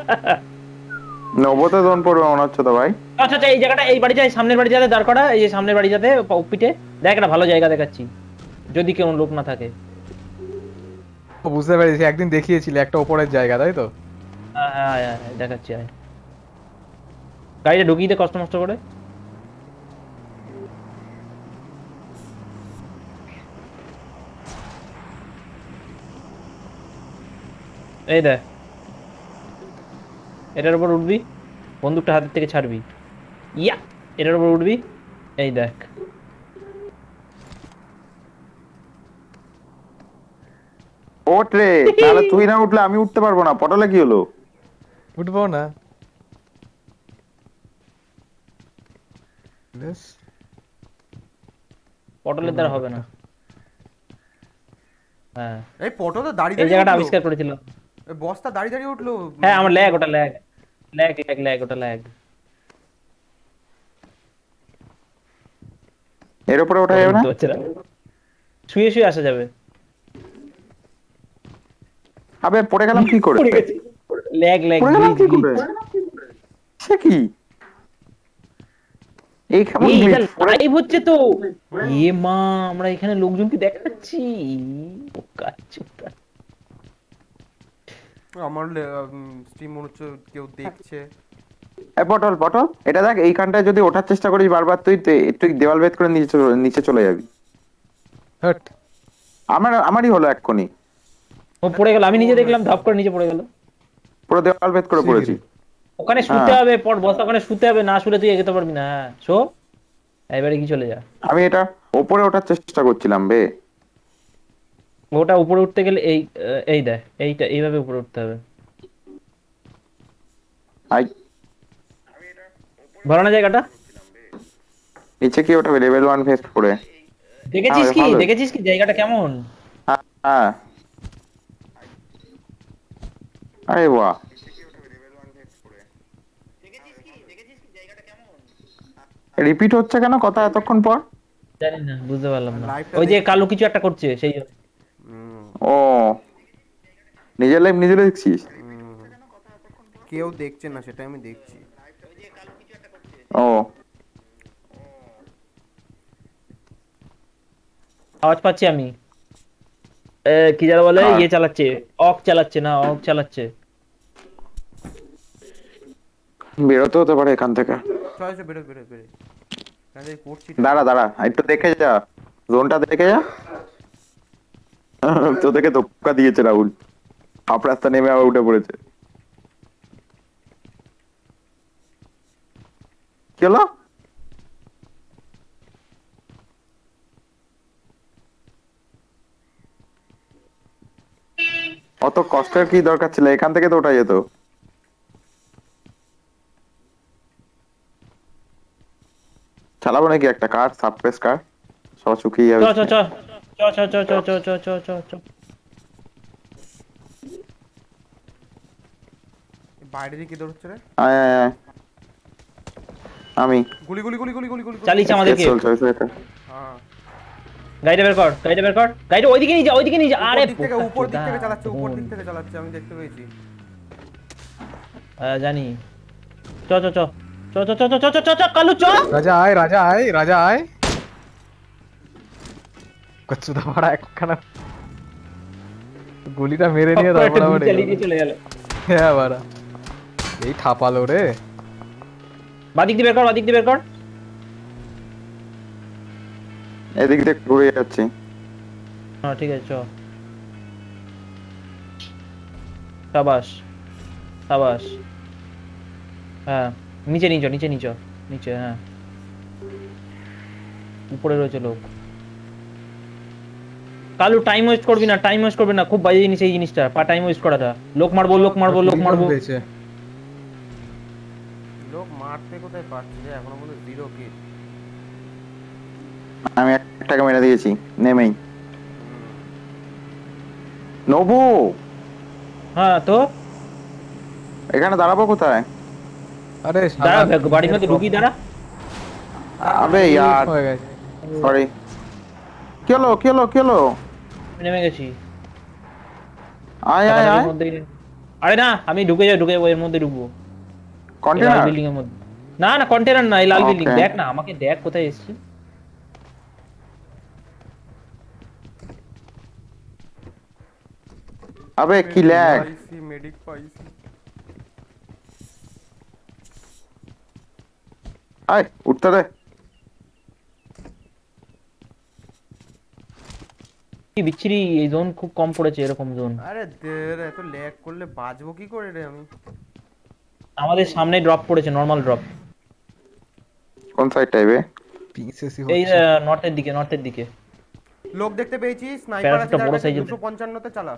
নবতে জোন পড়বে মনে হচ্ছে তো ভাই। আচ্ছা আচ্ছা, এই জায়গাটা, এই বাড়ি যায়, সামনের বাড়ি যাতে দাঁড় করা, এই যে সামনের বাড়ি যাতে পিঠে দেখ, একটা ভালো জায়গা দেখাচ্ছি, যদি কেউ লোক না থাকে। ও বুঝতে পেরেছি, একদিন দেখিয়েছিলি একটা ওপরের জায়গা, তাই তো? হ্যাঁ হ্যাঁ হ্যাঁ হ্যাঁ, দেখাচ্ছি। আয় গাড়িটা ঢুকিয়ে দে কষ্ট মষ্ট করে। এই দেখ, এটার উপর উঠবি, বন্দুকটা হাতের থেকে ছাড়বি, ইয়া, এটার উপর উঠবি, এই দেখ। ওঠ রে, তাহলে তুই না উঠলে আমি উঠতে পারবো না। পটলে কি হলো? উঠবো না। বেশ, পটলের দ্বারা হবে না। হ্যাঁ এই পটো তো দাঁড়িয়ে এই দাঁড়িয়ে জায়গাটা উঠলো। আবিষ্কার করেছিলাম। এই বস্তা দাঁড়িয়ে দাঁড়িয়ে উঠলো। হ্যাঁ আমার ল্যাগ, ওটা ল্যাগ ল্যাগ ল্যাগ ল্যাগ ওটা ল্যাগ। এর উপরে ওঠা ওটা যাবে না? উঠতে পারছে না, শুয়ে শুয়ে আসা যাবে। আবে পড়ে গেলাম কি করে? পড়ে গেছি, ল্যাগ ল্যাগ পড়ে গেলাম গ্লিচ কি গ্লিচ। করে? সে কি এই কেমন এই এটা গ্লিচ পড়ে? লাইভ হচ্ছে তো। এ মা, আমরা এখানে লোকজনকে দেখাচ্ছি। বোকাচোদা। আমার স্ট্রিম মনে হচ্ছে কেউ দেখছে। এ পটল পটল এটা দেখ, এইখানটায় যদি ওঠার চেষ্টা করিস বারবার তুই তে- তুই দেওয়াল ভেদ করে নিচে চলে- নিচে চলে যাবি। হট। আমার আমারই হলো এক্ষুনি, ও পড়ে গেল, আমি নিজে দেখলাম ধাপ করে নিচে পড়ে গেল। পুরো দেওয়াল ভেদ করে পড়েছি। ওখানে শুতে হবে, পর বস ওখানে শুতে হবে, না শুলে তুই এগোতে পারবি না। হ্যাঁ শো, এবারে কি চলে যা। আমি এটা ওপরে ওঠার চেষ্টা করছিলাম বে। ওটা উপরে উঠতে গেলে এই আহ, এই দেখ এইটা এইভাবে উপরে উঠতে হবে। আই ভালো না জায়গাটা? নিচে কি ওঠাবে লেভেল ওয়ান ফেস পড়ে? দেখেছিস হ্যাঁ, কি ভালোই। দেখেছিস কি জায়গাটা কেমন? হ্যাঁ হ্যাঁ। আরে বাহ, রিপিট হচ্ছে কেন কথা এতক্ষণ পর? জানি না, বুঝতে পারলাম না। লাইভটা ওই যে দেখছি। কালো কিছু একটা করছে সেই জন্য। হুম, ও নিজের লাইফ নিজে দেখছিস? হুম। কেউ দেখছে না সেটা আমি দেখছি। ও আওয়াজ পাচ্ছি আমি। এ, কি যেন বলে, কার? ইয়ে চালাচ্ছে, অক চালাচ্ছে, না অক চালাচ্ছে। বেরোতে হতে পারে এখান থেকে। চল চল বেরো বেরো বেরো। কাজে করছি। দাঁড়া দাঁড়া একটু দেখে যা, জোনটা দেখে যা। তো দেখে ধোক্কা দিয়েছে রাহুল, হাফ রাস্তা নেমে আবার উঠে পড়েছে। কি হলো? অত কষ্টের কি দরকার ছিল, এখান থেকে তো ওঠা যেত। চালাবো নাকি একটা কার, সাবপ্রেস কার, সব শুকিয়ে চ যাবে। চ চ চ চ চ চ চ চ চ চ। বাইরে দিকে দৌড়চ্ছে রে। আয় আয় আয়। আমি গুলি গুলি গুলি গুলি গুলি গুলি গুলি। চালিয়েছে আমাদেরকে। চলছে চলছে এটা। হ্যাঁ। গাড়িটা বের কর, গাড়িটা বের কর, গাড়িটা ওইদিকে নিয়ে যা, ওইদিকে নিয়ে যা। উপর আরে দিক থেকে উপর দিক থেকে চালাচ্ছে, উপর বোকা দিক থেকে চালাচ্ছে আমি দেখতে পেয়েছি। হ্যাঁ জানি। চ চ চ চ চ চ চ চ চ চ কালু চ। রাজা আয়, রাজা আয়, রাজা আয়। কচ্ছুদা পাড়া একখানা গুলিটা মেরে নিয়ে তারপর আবার চালিয়ে দিয়ে চলে গেল। হ্যাঁ বাড়া, এই থাপালো রে। বাদিক দিয়ে বের কর, বাদিক দিয়ে বের কর। এদিক দিয়ে ঘুরে যাচ্ছি। হ্যাঁ ঠিক আছে চ। সাবাস সাবাস। হ্যাঁ নিচে নিচে নিচে নিচে নিচে, হ্যাঁ উপরে রয়েছে লোক। কালু টাইম ওয়েস্ট করবি না, টাইম ওয়েস্ট করবি না, খুব বাজে জিনিস এই জিনিসটা, পা টাইম ওয়েস্ট করাটা। লোক মারবো লোক মারবো লোক মারবো। পেয়েছে। লোক মারতে কোথায় পারছি রে, এখনো পর্যন্ত জিরো কিল। আমি একটাকে মেরে দিয়েছি নেমেই। নবু হ্যাঁ তো এখানে দাঁড়াবো কোথায়? আরে দাঁড়া, শালা, বাড়ির মধ্যে ঢুকি, দাঁড়া। আবে ইয়ার হয়ে গেছে। সরি। কি হলো কি হলো কি হলো? আমি নেমে গেছি। আয় আয় এর আয়। মধ্যে। আরে না, আমি ঢুকে যাবো, ঢুকে যাবো, এর মধ্যে ঢুকবো। এই লাল কন্টেনার। বিল্ডিং এর মধ্যে। না না কন্টেনার না, এই লাল Okay. বিল্ডিং। দেখ না আমাকে, দেখ কোথায় এসেছি। আবে কি ল্যাগ। পাইছি মেডিক পাইছি। আয় উঠতে দে। কি বিচ্ছিরি, এই জোন খুব কম পড়েছে, এরকম জোন। আরে দে রে, এত ল্যাগ করলে বাঁচবো কি করে রে আমি? আমাদের সামনে ড্রপ পড়েছে, নরমাল ড্রপ। কোন সাইড টাইবে? পিসেসি এই হচ্ছে। নর্থের দিকে, নর্থের দিকে। লোক দেখতে পেয়েছি, স্নাইপার আছে প্যারাশুটটা যার বড় কাছে। সাইজের। দুশো পঞ্চান্ন তে চালা।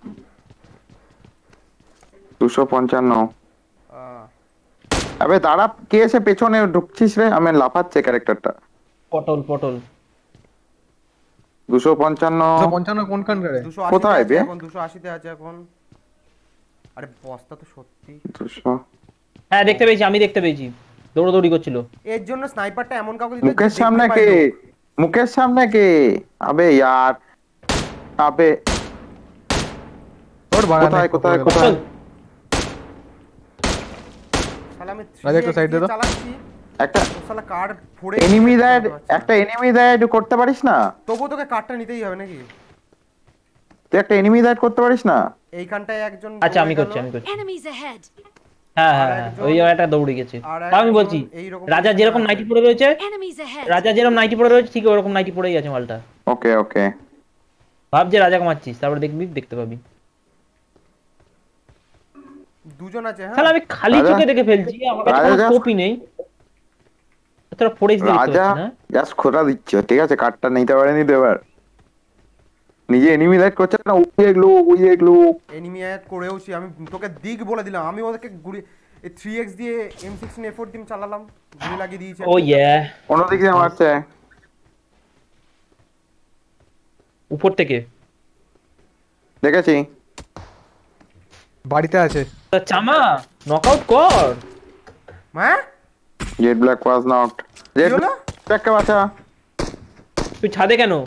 দুশো পঞ্চান্ন। আহ, আবে দাঁড়া, কে এসে পেছনে ঢুকছিস রে? আমি লাফাচ্ছে ক্যারেক্টারটা। পটল পটল। দুশো পঞ্চান্ন দুশো পঞ্চান্ন কোনখান রে? দুশো আশি তে কোথায় আছে বে? এখন, দুশো আশি তে আছে এখন। আরে বস্তা তো সত্যি। দুশো হ্যাঁ দেখতে পেয়েছি, আমি দেখতে পেয়েছি, দৌড়দৌড়ি করছিল। এর জন্য স্নাইপারটা এমন কাউকে দিতে মুখের সামনে কে? মুখের সামনে কে? আবে यार আবে তোর বাড়া কোথায় নাই, কোথায় উপরে কোথায়? শালা আমি রাজা একটু side দে তো। চালাচ্ছি, একটা তো শালা কার্ড ফোড়ে এনিমি দেয়, একটা এনিমি দেয় একটু করতে পারিস না? তবু তোকে কার্ডটা নিতেই হবে নাকি? তুই একটা এনিমি দেয় করতে পারিস না? এইখানটায় একজন আচ্ছা আমি পড়ে গেল। করছি, আমি করছি। Enemies ahead! হ্যাঁ আর হ্যাঁ হ্যাঁ, একজন- ওই জায়গাটা দৌড়ে গেছে। আর তাও আমি একজন বলছি, এইরকম রাজা position যেরকম আছে। নাইটি পড়ে রয়েছে, Enemies ahead! রাজা যেরকম নাইটি পড়ে রয়েছে ঠিক ওরকম নাইটি পড়েই আছে মালটা। ওকে ওকে ভাব যে রাজাকে মারছিস, তারপর দেখবি, দেখতে পাবি। দুজন আছে হ্যাঁ। তাহলে আমি খালি রাজা- চোখে দেখে ফেলছি, আমার কাছে রাজা কোনো just- স্কোপই নেই। তোরা ফোরেক্স দেখতে রাজা পাচ্ছিস না? জাস্ট খোঁড়া দিচ্ছ, ঠিক আছে? কার্ডটা নিতে পারেনি তো এবার নিজে এনিমি লাইট করছে না, ওই এক লোক ওই এক লোক। এনিমি অ্যাড করেওছি আমি, তোকে দিক বলে দিলাম। আমি ওদেরকে গুলি এই থ্রি এক্স দিয়ে এম সিক্সটিন এ ফোর দিম চালালাম, গুলি লাগিয়ে দিয়েছি। ও ইয়া, অন্যদিক দিয়ে মারছে। উপর থেকে। দেখেছি বাড়িতে আছে। তা চামা নকআউট কর। হ্যাঁ Z black was not Z হলো? ব্ল্যাককে বাঁচা। তুই ছাদে কেন?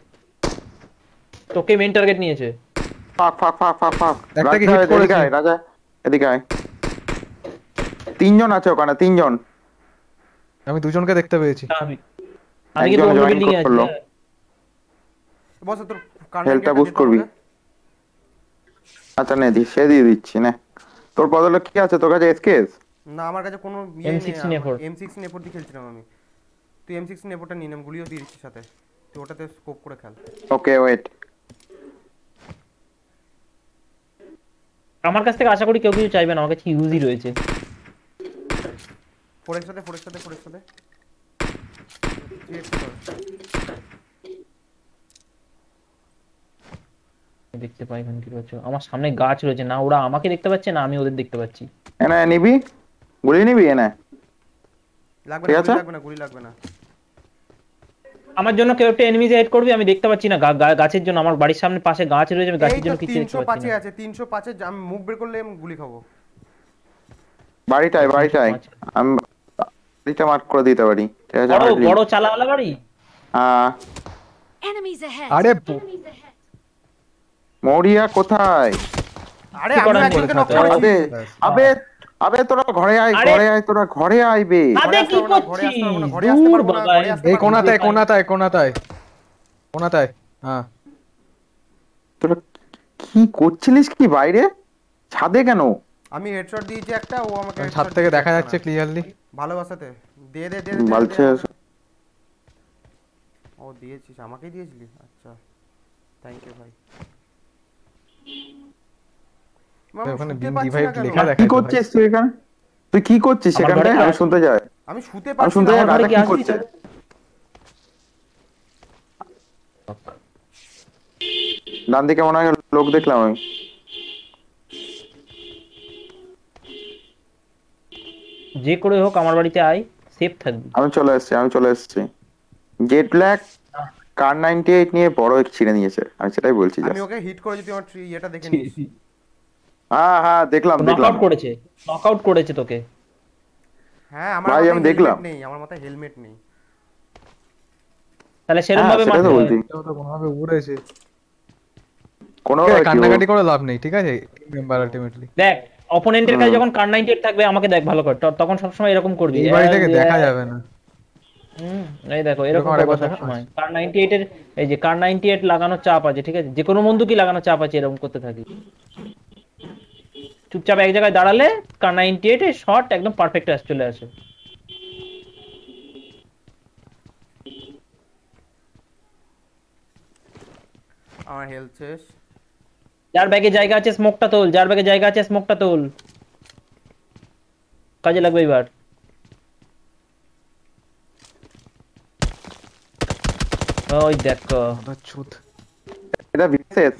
তোকে মেইন টার্গেট নিয়েছে। ফাক ফাক ফাক ফাক ফাক একটাকে রাজা hit এদিকে করেছি। আয়, রাজা এদিকে আয়। তিনজন আছে ওখানে, তিনজন। আমি দুজনকে দেখতে পেয়েছি। আমি আমি কিন্তু একজন অন্য join বিল্ডিং এ আছি। করলো। বস তোর হেলথটা বুস্ট করবি। আচ্ছা নে দি, সে দিয়ে দিচ্ছি নে। তোর বদলে কি আছে তোর কাছে? এসকেস? না আমার কাছে কোনো ইয়ে এম নেই। Sixteen A four. M sixteen A four দিয়ে খেলছিলাম আমি। তুই এম সিক্সটিন এ ফোরটা নিয়ে নে, আমি গুলিও দিয়ে দিচ্ছি সাথে। তুই ওটাতে স্কোপ করে খেল। Okay wait. আমার কাছ থেকে আশা করি কেউ কিছু চাইবে না, আমার কাছে ইউজই রয়েছে। ফোর এক্স সাথে ফোর এক্স সাথে ফোর এক্স সাথে দেখতে পাই এখানে কি রয়েছে। আমার সামনে গাছ রয়েছে, না ওরা আমাকে দেখতে পাচ্ছে না আমি ওদের দেখতে পাচ্ছি। এনে নিবি, গুলি নিবি এনে। লাগবে ঠিক না, আছে। গুলি লাগবে না, গুলি লাগবে না। আমার জন্য কেউ একটা এনিমি হেড করবি, আমি দেখতে পাচ্ছি না। গা- গা- গাছের জন্য, আমার বাড়ির সামনে পাশে গাছ রয়েছে, আমি এই গাছের তো জন্য কিছু দেখতে তিনশো পাচ্ছি পাঁচে না। আছে, তিনশো পাঁচে আমি মুখ বের করলে আমি গুলি খাবো। বাড়িটায় বাড়িটায় আমি বাড়িটা মার্ক করে দিতে পারি, ঠিক আছে? বড় আমার বড় চালাওয়ালা বাড়ি। হ্যাঁ। Enemies ahead! আরে Enemies ahead! মরিয়া কোথায়? আরে কি আমি করার একজনকে বলে নক থাকো? করেছি। আবে আবে আবে তোরা ঘরে আয়, আরে- ঘরে আয়, তোরা ঘরে আইবে। ছাদে আসতে কি পারবো না, ঘরে আসতে করছিস? পারবো না, ঘরে আসতে দূর পারবো না, বাবা, ঘরে আসতে এই পারবো না। কোনাতায় কোনাতায় কোনাতায় কোনাতায়। হ্যাঁ তোরা কি করছিলিস কি বাইরে? ছাদে কেন? আমি হেডশট দিয়েছি একটা, ও আমাকে ছাদ headshot থেকে দিয়েছে দেখা একটা যাচ্ছে না। ক্লিয়ারলি। ভালোবাসাতে দে দে দে দে, দে, বলছে দে আমাকে। ও দিয়েছিস, আমাকেই দিয়েছিলি? আচ্ছা থ্যাংক ইউ ভাই। মামা, ওখানে শুতে বিম পাচ্ছি ডিভাইড না কেন? লেখা কি দেখায় তো ভাই। করছিস তুই এখানে? তুই কি করছিস আমার ঘরে সেখানটায়? কি আমি আছে? শুনতে যাই, আমি শুতে আমি পারছি শুনতে না। যাই। আমার ঘরে রাজা কি কি আসবি করছে? ডান দিকে মনে হয় লোক দেখলাম আমি। যে করে হোক আমার বাড়িতে আয়, সেফ থাকবি। আমি চলে এসেছি, আমি চলে এসেছি। Z black kar ninety eight নিয়ে বড় এক ছিঁড়ে নিয়েছে, আমি সেটাই বলছি। আমি just। ওকে হিট করে যদি আমার ট্রি- ইয়েটা দেখে নিস। হ্যাঁ হ্যাঁ দেখলাম দেখলাম। নকআউট করেছে, নকআউট করেছে তোকে। হ্যাঁ আমার ভাই, মাথায় আমি হেলমেট দেখলাম। নেই, আমার মাথায় হেলমেট নেই। তাহলে সেরকম হ্যাঁ ভাবে সেটাই মারতে তো হয়। বলছি। এটাও তো কোনোভাবে উড়েছে। কোনো ঠিক আছে, কি ও- কান্নাকাটি করে লাভ নেই, ঠিক আছে? মেম্বার আলটিমেটলি দেখ অপোনেন্টের কাছে হুম। যখন কার নাইনটি এইট থাকবে আমাকে দেখ ভালো করে, ত- তখন সবসময় এরকম করবি। এই বাড়ি থেকে এ- দেখা যাবে না। হুম, এই দেখো এরকম এরকম করবো আরেকবার দেখা। সবসময়। কার নাইনটি এইট এর এই যে কার নাইনটি এইট লাগানোর চাপ আছে, ঠিক আছে? যে কোনো বন্দুকই লাগানোর চাপ আছে, এরকম করতে থাকি। চুপচাপ এক জায়গায় দাঁড়ালে কার নাইনটি এইট এর শট একদম পারফেক্ট আস চলে আসে। আমার হেলথ শেষ। যার ব্যাগে জায়গা আছে স্মোকটা তোল, যার ব্যাগে জায়গা আছে স্মোকটা তোল, কাজে লাগবে এবার। ওই দেখো আবার ছুত। এটা বিশেষ।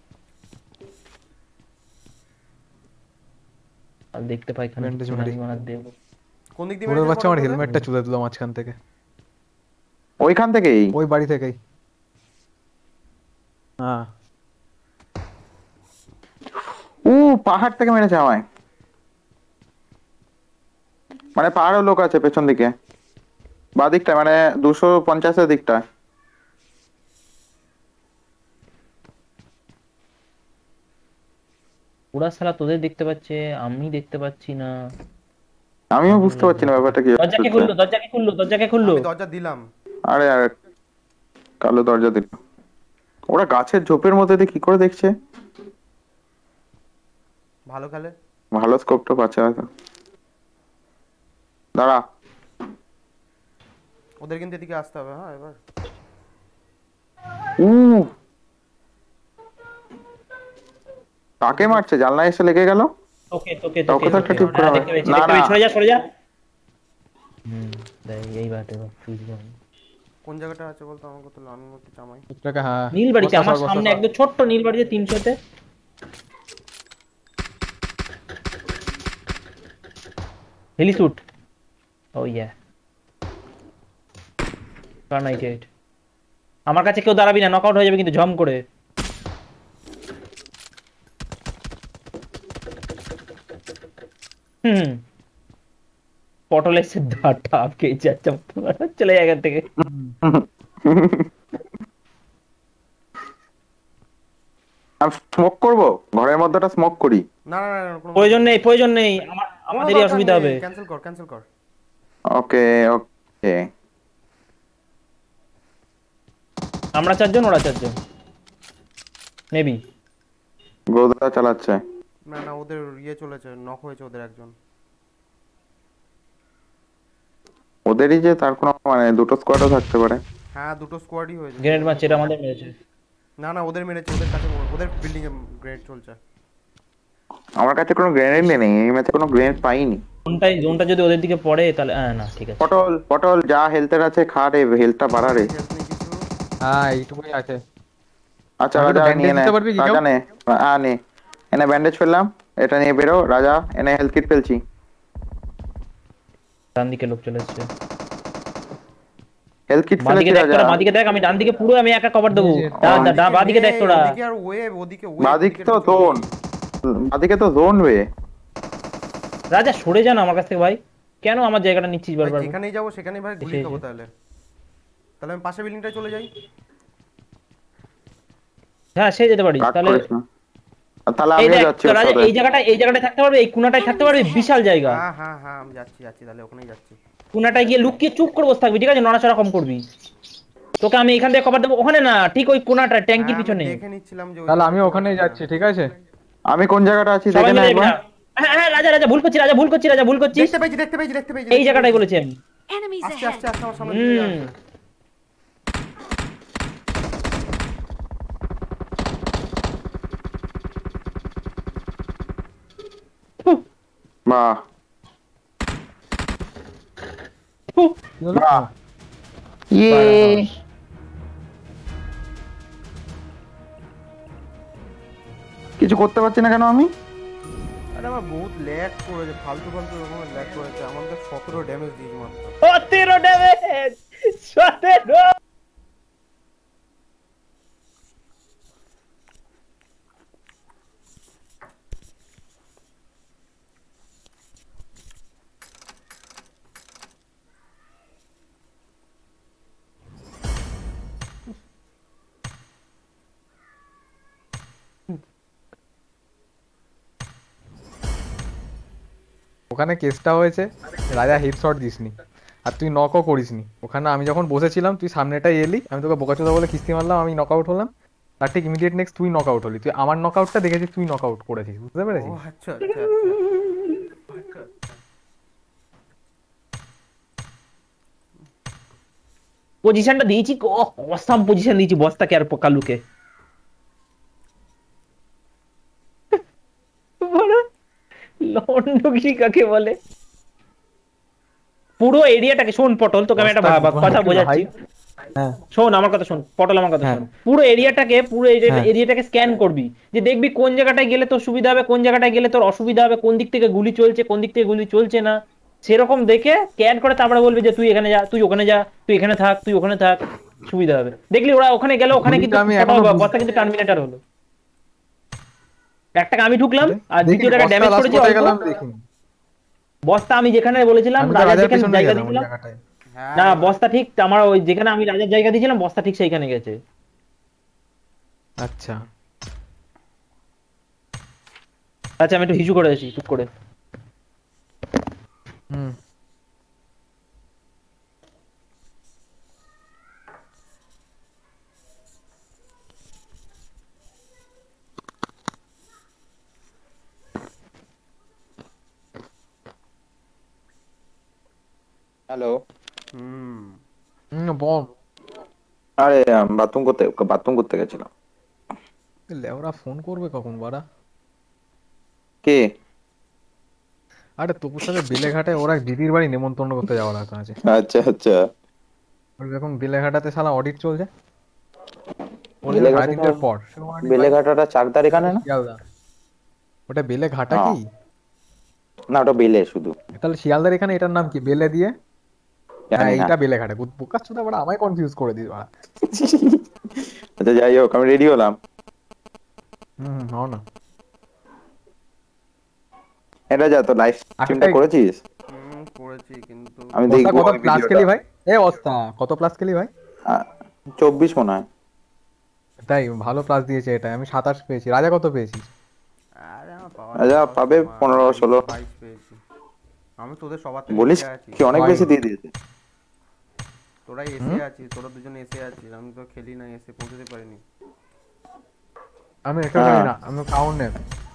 আর দেখতে পাই এখানে Bandage কিছু মারি। নাই, মারার দেব। কোন দিক দিয়ে ওর মেরেছে বাচ্চা বলো আমার তো? হেলমেটটা চুলে দিল মাঝখান থেকে। ওইখান থেকেই ওই বাড়ি থেকেই। হ্যাঁ ও পাহাড় থেকে মেরেছে আমায়, মানে পাহাড়েও লোক আছে পেছন দিকে, বা দিকটা মানে দুশো পঞ্চাশের দিকটা। ওরা শালা তোদের দেখতে পাচ্ছে, আমি দেখতে পাচ্ছি না। আমিও আজব বুঝতে পারছি লাগছে না ব্যাপারটা। ব্যাপারটা কি দরজা কে হচ্ছে। খুললো, দরজা কে খুললো, দরজা কে খুললো? আমি দরজা দিলাম। আরে আরে কালো দরজা দিল। ওরা গাছের ঝোপের মধ্যে দিয়ে কি করে দেখছে? ভালো খেলে। ভালো স্কোপটা পাচ্ছে হয়তো। দাঁড়া, ওদের কিন্তু এদিকে আসতে হবে। হ্যাঁ এবার উ কাকে মারছে? জানলায় এসে লেগে গেল। তোকে তোকে তোকে কাউকে তো একটা তোকে। ঠিক করে হ্যাঁ হবে। দেখতে পেয়েছি, না দেখতে না, পেয়েছি, সরে যা সরে যা। হুম দেখ এই বাতে বুঝলাম। কোন জায়গাটা আছে বলতো আমাকে, তো আমি একটু চামাই। টাকা হ্যাঁ নীল বাড়িতে, বস্তা আমার সর, বস্তা সামনে সর। একদম ছোট্ট নীল বাড়িতে তিনশোতে। হেলি স্যুট, ও ইয়া কার্নাইটেড। আমার কাছে কেউ দাঁড়াবি না, নকআউট হয়ে যাবে কিন্তু ঝম করে। হুম পটল এসে দাঁড়টা আপকে যাচ্ছে, চলে যায় এখান থেকে। আমি স্মোক করবো, ঘরের মধ্যেটা স্মোক করি। না না না কোনো প্রয়োজন নেই, প্রয়োজন নেই, আমার কোনো আমাদেরই দরকার অসুবিধা নেই, হবে। ক্যান্সেল কর ক্যান্সেল কর। ওকে ওকে, আমরা চারজন, ওরা চারজন মেবি। গোদা চালাচ্ছে। না না ওদের ইয়ে চলেছে, নক হয়েছে ওদের একজন। ওদেরই যে, তার কোনো মানে দুটো স্কোয়াডও থাকতে পারে। হ্যাঁ দুটো স্কোয়াডই হয়েছে। গ্রেনেড মারছে, এটা আমাদের মেরেছে। না না ওদের মেরেছে, ওদের কাছে ওদের বিল্ডিং এ গ্রেনেড চলছে। আমার কাছে কোনো গ্রেনেড নেই, এই ম্যাচে কোনো গ্রেনেড পাইনি। জোনটাই জোনটা যদি ওদের দিকে পড়ে তাহলে হ্যাঁ না ঠিক আছে। পটল পটল যা হেলথের আছে খা রে, হেলথটা বাড়া রে। হেল্প নেই কিছু। হ্যাঁ এইটুকুই আছে। আচ্ছা আমাকে একটু রাজা ব্যান্ডেজ নিয়ে নে, দিতে পারবি কি কেউ? রাজা নে, হ্যাঁ নে, এনে ব্যান্ডেজ ফেললাম, এটা নিয়ে বেরো রাজা, এনে হেলথ কিট ফেলছি। ডান দিকে লোক চলে এসেছে। হেলথ কিট বাঁ দিকে ফেলেছি দেখ রাজা। তোরা, বাঁ দিকে দেখ, আমি ডান দিকে পুরো আমি একা কভার দেবো। এই যে, দা দা দা বাঁ দিকে দেখ নেই, তোরা। ওদিকে আর ওয়েভ, ওদিকে ওয়েভ, বাদিক ওদিকে তো কিছু জোন, নেই। বাদিকে তো জোন বে। রাজা সরে যা না আমার কাছ থেকে ভাই, কেন আমার জায়গাটা নিচ্ছিস ভাই বারবার? যেখানেই যাবো সেখানেই ভাই গুলি এসে খাবো। এসে। তাহলে তাহলে আমি পাশে বিল্ডিংটায় চলে যাই। হ্যাঁ সে যেতে পারিস রাগ তাহলে। করিস না। আর তাহলে এই আমিও দেখ যাচ্ছি তো ওর রাজা, সাথে। এই জায়গাটা এই জায়গাটায় থাকতে পারবে, এই কোনাটায় থাকতে পারবে, Enemies ahead. বিশাল জায়গা। হ্যাঁ হ্যাঁ হ্যাঁ আমি যাচ্ছি যাচ্ছি, তাহলে ওখানেই যাচ্ছি। কোনাটায় গিয়ে লুকিয়ে চুপ করে বসে থাকবি, ঠিক আছে? নড়াচড়া কম করবি। তোকে আমি এখান থেকে কভার দেবো, ওখানে না, ঠিক ওই কোনাটা হ্যাঁ ট্যাঙ্কির আমি পিছনে। দেখে নিচ্ছিলাম যে ওই তাহলে আমি জায়গাটা কেউ ওখানেই আছে কিনা। যাচ্ছি, ঠিক আছে? আমি কোন জায়গাটা আছি সবাই দেখে না মিলে যাবি একবার। না? হ্যাঁ হ্যাঁ রাজা রাজা ভুল করছিস, রাজা ভুল করছিস, রাজা ভুল করছিস। দেখতে পেয়েছি দেখতে পেয়েছি দেখতে পেয়েছি এই দেখতে জায়গাটাই পেয়েছি। বলেছি আমি। Enemies আস্তে ahead. আস্তে আস্তে আমার সামনে দিয়ে হুম আসছে। বাহ হুহ, কি হলো? বাহ, ইয়ে কিছু করতে পারছি না কেন আমি? আরে আমার বহুত ল্যাগ করেছে, ফালতু ফালতু এরকম ল্যাগ করেছে। আমার তো সতেরো ড্যামেজ দিয়েছি মাত্র। সতেরো ড্যামেজ, সতেরো। ওখানে কেসটা হয়েছে, রাজা হেডশট দিসনি আর তুই নকও করিসনি। ওখানে আমি যখন বসেছিলাম তুই সামনেটাই এলি, আমি তোকে বোকাচোদা বলে কিস্তি মারলাম, আমি নকআউট হলাম। তার ঠিক ইমিডিয়েট নেক্সট তুই নকআউট হলি, তুই আমার নকআউটটা দেখেছিস, তুই নকআউট করেছিস, বুঝতে ও পেরেছিস? আচ্ছা আচ্ছা আচ্ছা। পজিশনটা দিয়েছি, অসাম পজিশন দিয়েছি বস্তাকে আর কালুকে। লন্ডগিরি কাকে বলে? পুরো এরিয়াটাকে শোন পটল, তোকে আমি একটা বস্তা ভা- ভা- কথা একটু বোঝাচ্ছি। high। হ্যাঁ শোন আমার কথা শোন পটল, আমার কথা হ্যাঁ শোন। পুরো এরিয়াটাকে পুরো হ্যাঁ এরিয়াটাকে স্ক্যান করবি, যে দেখবি কোন জায়গাটায় গেলে তোর সুবিধা হবে, কোন জায়গাটায় গেলে তোর অসুবিধা হবে, কোন দিক থেকে গুলি চলছে, কোন দিক থেকে গুলি চলছে না। সেরকম দেখে স্ক্যান করে তারপরে বলবি যে তুই এখানে যা, তুই ওখানে যা, তুই এখানে থাক, তুই ওখানে থাক। সুবিধা হবে। দেখলি ওরা ওখানে গেল, ওখানে কিন্তু আমি এখনো বস্তা কিন্তু টার্মিনেটর হলো। একটাকে আমি ঢুকলাম আর দেখি দ্বিতীয়টাকে বস্তা ড্যামেজ লাস্ট করেছি কোথায় অল্প। গেলাম দেখিনি। বস্তা আমি যেখানে বলেছিলাম আমি তো রাজার রাজার যেখানে পেছনে জায়গা গেলাম ওই দিয়েছিলাম, জায়গাটায়। হ্যাঁ না বস্তা ঠিক আমার ওই যেখানে আমি রাজার জায়গা দিয়েছিলাম বস্তা ঠিক সেইখানে গেছে। আচ্ছা আচ্ছা আমি একটু হিসু করে আছি টুক করে। হুম হ্যালো। হুম হুম বল। আরে বাথরুম করতে বাথরুম করতে গেছিলাম। ওরা ফোন করবে কখন বাড়া? কে? আরে তোর সাথে বেলেঘাটায় ওরা দিদির বাড়ি নেমন্তন্ন করতে যাওয়ার কথা আছে। আচ্ছা আচ্ছা। ওর এখন বেলেঘাটাতে শালা অডিট চলছে, বলেছে সাড়ে বেলেঘাটাটা তিনটের পর। সেরকম বাড়ি বেলেঘাটাটা চাকদার এখানে না? শিয়ালদা। ওটা বেলেঘাটা হ্যাঁ। কি? না ওটা বেলে শুধু। তাহলে শিয়ালদার এখানে এটার নাম কি বেলে দিয়ে? হ্যাঁ জানি না। এইটা বেলেঘাটা। বোকা চোদা বাড়া, আমায় কনফিউজ করে দিস বাড়া। আচ্ছা যাই হোক, আমি রেডি হলাম। হুম হুম হও না। এটা যা তো লাইভ স্ট্রিমটা আরেকটাই- করেছিস? হুম করেছি কিন্তু আমি অস্তা দেখবো কত ওই প্লাস ভিডিওটা। খেলি ভাই? এ অস্তা কত প্লাস খেলি ভাই? চব্বিশ মনে হয়। তাই ভালো প্লাস দিয়েছে এটা। আমি সাতাশ পেয়েছি। রাজা কত পেয়েছিস? আরে আমার পাওয়ার আচ্ছা পাবে পনেরো ষোলো। বাইশ পেয়েছি। আমি তোদের সবার থেকে বলিস এসে আছি। কি অনেক ভাই। বেশি দিয়ে দিয়েছে। তোরা এসে আছিস, তোরা দুজনে এসে আছিস, আমি তো খেলি না, এসে পৌঁছতে পারিনি। আমি এটা জানি হ্যাঁ। না, আমি কাউন্ট নেই।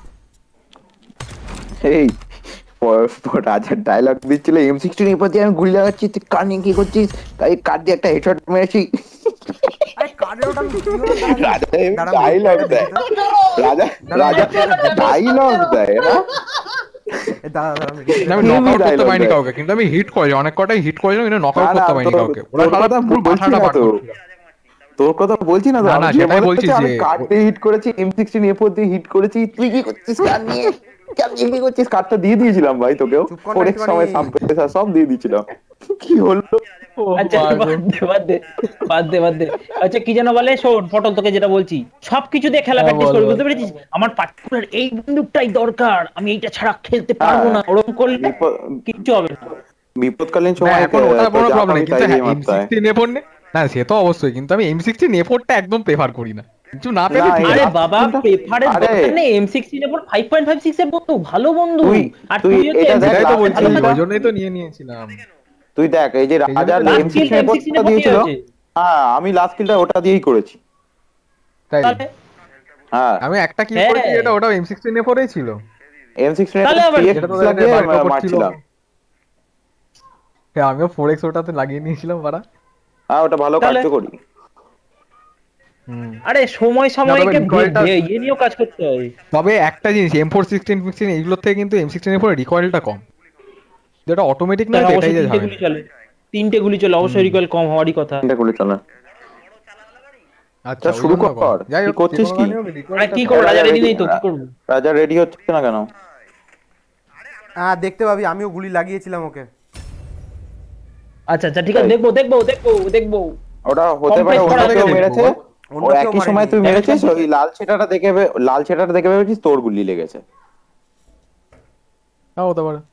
এই প- প- রাজার ডায়লগ দিচ্ছিল এম সিক্সটিন এরপর দিয়ে আমি গুলি লাগাচ্ছি, তুই কার নিয়ে কি করছিস? তাই কার দিয়ে একটা হেডশট মেরেছি। আরে কার্ডের ওটা আমি কি হলো দাঁড়া রাজা দাঁড়া ডায়লগ দেখি দেয়। তো। রাজা দাঁড়া, রাজা দেখি তো। ডায়লগ দেয় না? এ দাঁড়া দাঁড়া আমি না, আমি Heavy নক আউট করতে dialogue পারিনি দেয়। কাউকে, কিন্তু আমি হিট করেছি অনেক কটাই হিট করেছিলাম, কিন্তু নক না আউট না করতে পারিনি তোর কাউকে। ওরা তোর সারা কথা পুরো বলছি মাথাটা না বার তো, করছিল। তোর কথা বলছি না তো। না, আমি না, যে সেটাই বলে বলছি হচ্ছে আমি যে- কার্ড দিয়ে হিট করেছি, এম সিক্সটিন এ ফোর দিয়ে হিট করেছি, তুই কি করছিস কার নিয়ে? কার নিয়ে কি করছিস? কার্ডটা দিয়ে দিয়েছিলাম ভাই তোকেও, চুপ কর না ফোর এক্স একটুখানি। সময় সাব প্রেসার সব দিয়ে দিয়েছিলাম। কি হলো? ও আচ্ছা পাগল। বাদ দে বাদ দে বাদ দে বাদ দে। আচ্ছা কি যেন বলে, শোন পটল তোকে যেটা বলছি সবকিছু দিয়ে খেলা হ্যাঁ, প্র্যাকটিস বল, করবি, বল। বুঝতে পেরেছিস? আমার পার্টিকুলার এই বন্দুকটাই দরকার, আমি এইটা ছাড়া খেলতে পারবো হ্যাঁ না, ওরকম করলে বিপদ কিচ্ছু হবে না। বিপদকালীন না সময় এখন ওটা তো কোনো যা প্রবলেম পাবি নেই, কিন্তু তাই হ্যাঁ দিয়ে এম মারতে হয়। সিক্সটিন এ ফোর নে। না সে তো অবশ্যই, কিন্তু আমি এম সিক্সটিন এ ফোরটা একদম প্রেফার করি না। কিছু না পেলে না, ঠিক এই আছে। আরে last বাবা কিন্তু- প্রেফারের আরে দরকার নেই, এম সিক্সটিন এর ফাইভ পয়েন্ট ফাইভ সিক্স এর বন্ধু ভালো বন্ধু। তুই আর তুই তুই হচ্ছে এটা এম দেখ সেটাই তো last বলছি, ভালো kill ওই টা, জন্যই তো নিয়ে নিয়েছিলাম। তুই দেখ এই যে সেই জন্যই রাজার তো এম লাস্ট নিয়েছি। কিলটা সিক্সটিন এম সিক্সটিন এ এর দিয়েছিল। হয়েছে। হ্যাঁ আমি লাস্ট কিলটা ওটা দিয়েই করেছি। তাই তাহলে হ্যাঁ আমি একটা কিল হ্যাঁ করেছি, যেটা ওটা এম সিক্সটিন এ ফোরেই ছিল। এম সিক্সটিন এ তাহলে আবার থ্রি কি? যেটা এক্স তোদের লাগিয়ে বাড়ির মা- ওপর ছিল। মারছিলাম। হ্যাঁ আমিও ফোর এক্স ওটাতে লাগিয়ে নিয়েছিলাম বাড়া। হ্যাঁ ওটা ভালো তাহলে কার্যকরী। হুম। আরে সময় না তবে সময়কে ভে- রিকয়েলটা, ভে- ইয়ে নিয়েও কাজ করতে হয়। তবে একটা জিনিস এম ফোর সিক্সটিন ফিক্সটিন এইগুলোর থেকে কিন্তু এম সিক্সটিন এর পরে রিকয়েলটা কম, যেটা অটোমেটিক নয় তার তো, এটাই অবশ্যই যে তিনটে গুলি ঝামেলা। চলে, তিনটে গুলি চলে, অবশ্যই হুম। রিকয়েল কম হওয়ারই কথা। চিন্তা করে চালা। আচ্ছা ওই শুরু জন্য কম। কর, যাই কি হোক, করছিস যে কোনো কি? গানই হোক, আরে recoilটা কি কম। করবো, রাজা রেডি ready- নেই তো কি করবো? রাজা রেডি হচ্ছে না কেন? হ্যাঁ দেখতে পাবি, আমিও গুলি লাগিয়েছিলাম ওকে। আচ্ছা আচ্ছা ঠিক আছে, তাই। দেখবো দেখবো দেখবো দেখবো। ওটা হতে পারে Compress করা অন্য হয়ে কেউ গেছে। মেরেছে, অন্য ও কেউ একই সময় মারেনি। তুই Damage মেরেছিস, complete। ওই লাল ছেটাটা দেখে ভে- লাল ছেটাটা দেখে ভেবেছিস তোর গুলি লেগেছে। হ্যাঁ হতে পারে।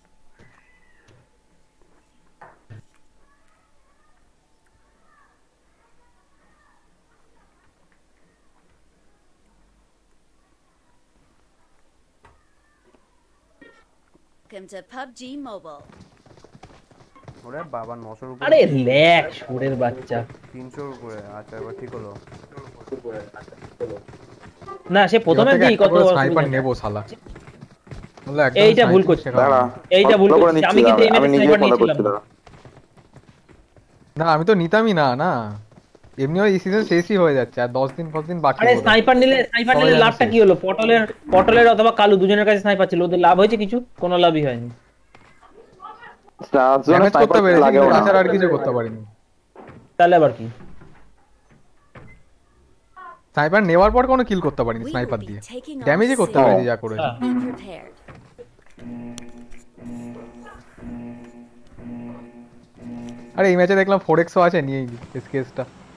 Welcome to P U B G Mobile. ওরে বাবা নশোর উপরে, আরে ল্যাক সুরের বাচ্চা। তিনশোর উপরে। আচ্ছা এবার ঠিক হলো। না সে এবার প্রথমে থেকে দিই একটা কত করে অসুবিধা স্নাইপার নেই। নেবো শালা। বলে একদম এইটা ভুল sniping করছিস। শেখা দাঁড়া হয়নি। এইটা ভুল follow করে করছিস, নিচ্ছি, আমি কিন্তু দাঁড়া, এই ম্যাচে আমি নিজে স্নাইপার ফলো নিয়েছিলাম করছি না। দাঁড়া। না আমি তো নিতামই না না, এমনিও এই সিজন শেষই হয়ে যাচ্ছে, আর দশ দিন পাঁচ দিন বাকি আরে বোধহয়। স্নাইপার নিলে স্নাইপার সবাই নিলে জানে লাভটা শেষ। কি হলো? পটলের পটলের অথবা কালু দুজনের কাছে স্নাইপার ছিল, ওদের লাভ হয়েছে কিছু? কোনো লাভই হয়নি। তার জন্য ড্যামেজ করতে sniper পেরেছি, লাগেও কিন্তু না। তাছাড়া আর কিছু করতে পারিনি। তাহলে আবার কি? স্নাইপার নেওয়ার পর কোনো কিল করতে পারিনি We will স্নাইপার be দিয়ে। taking off ড্যামেজই করতে soon. পেরেছি যা করেছি। হ্যাঁ। Be prepared. আরে এই ম্যাচে দেখলাম ফোর এক্সও আছে, নিয়েই নি এসকেএসটা।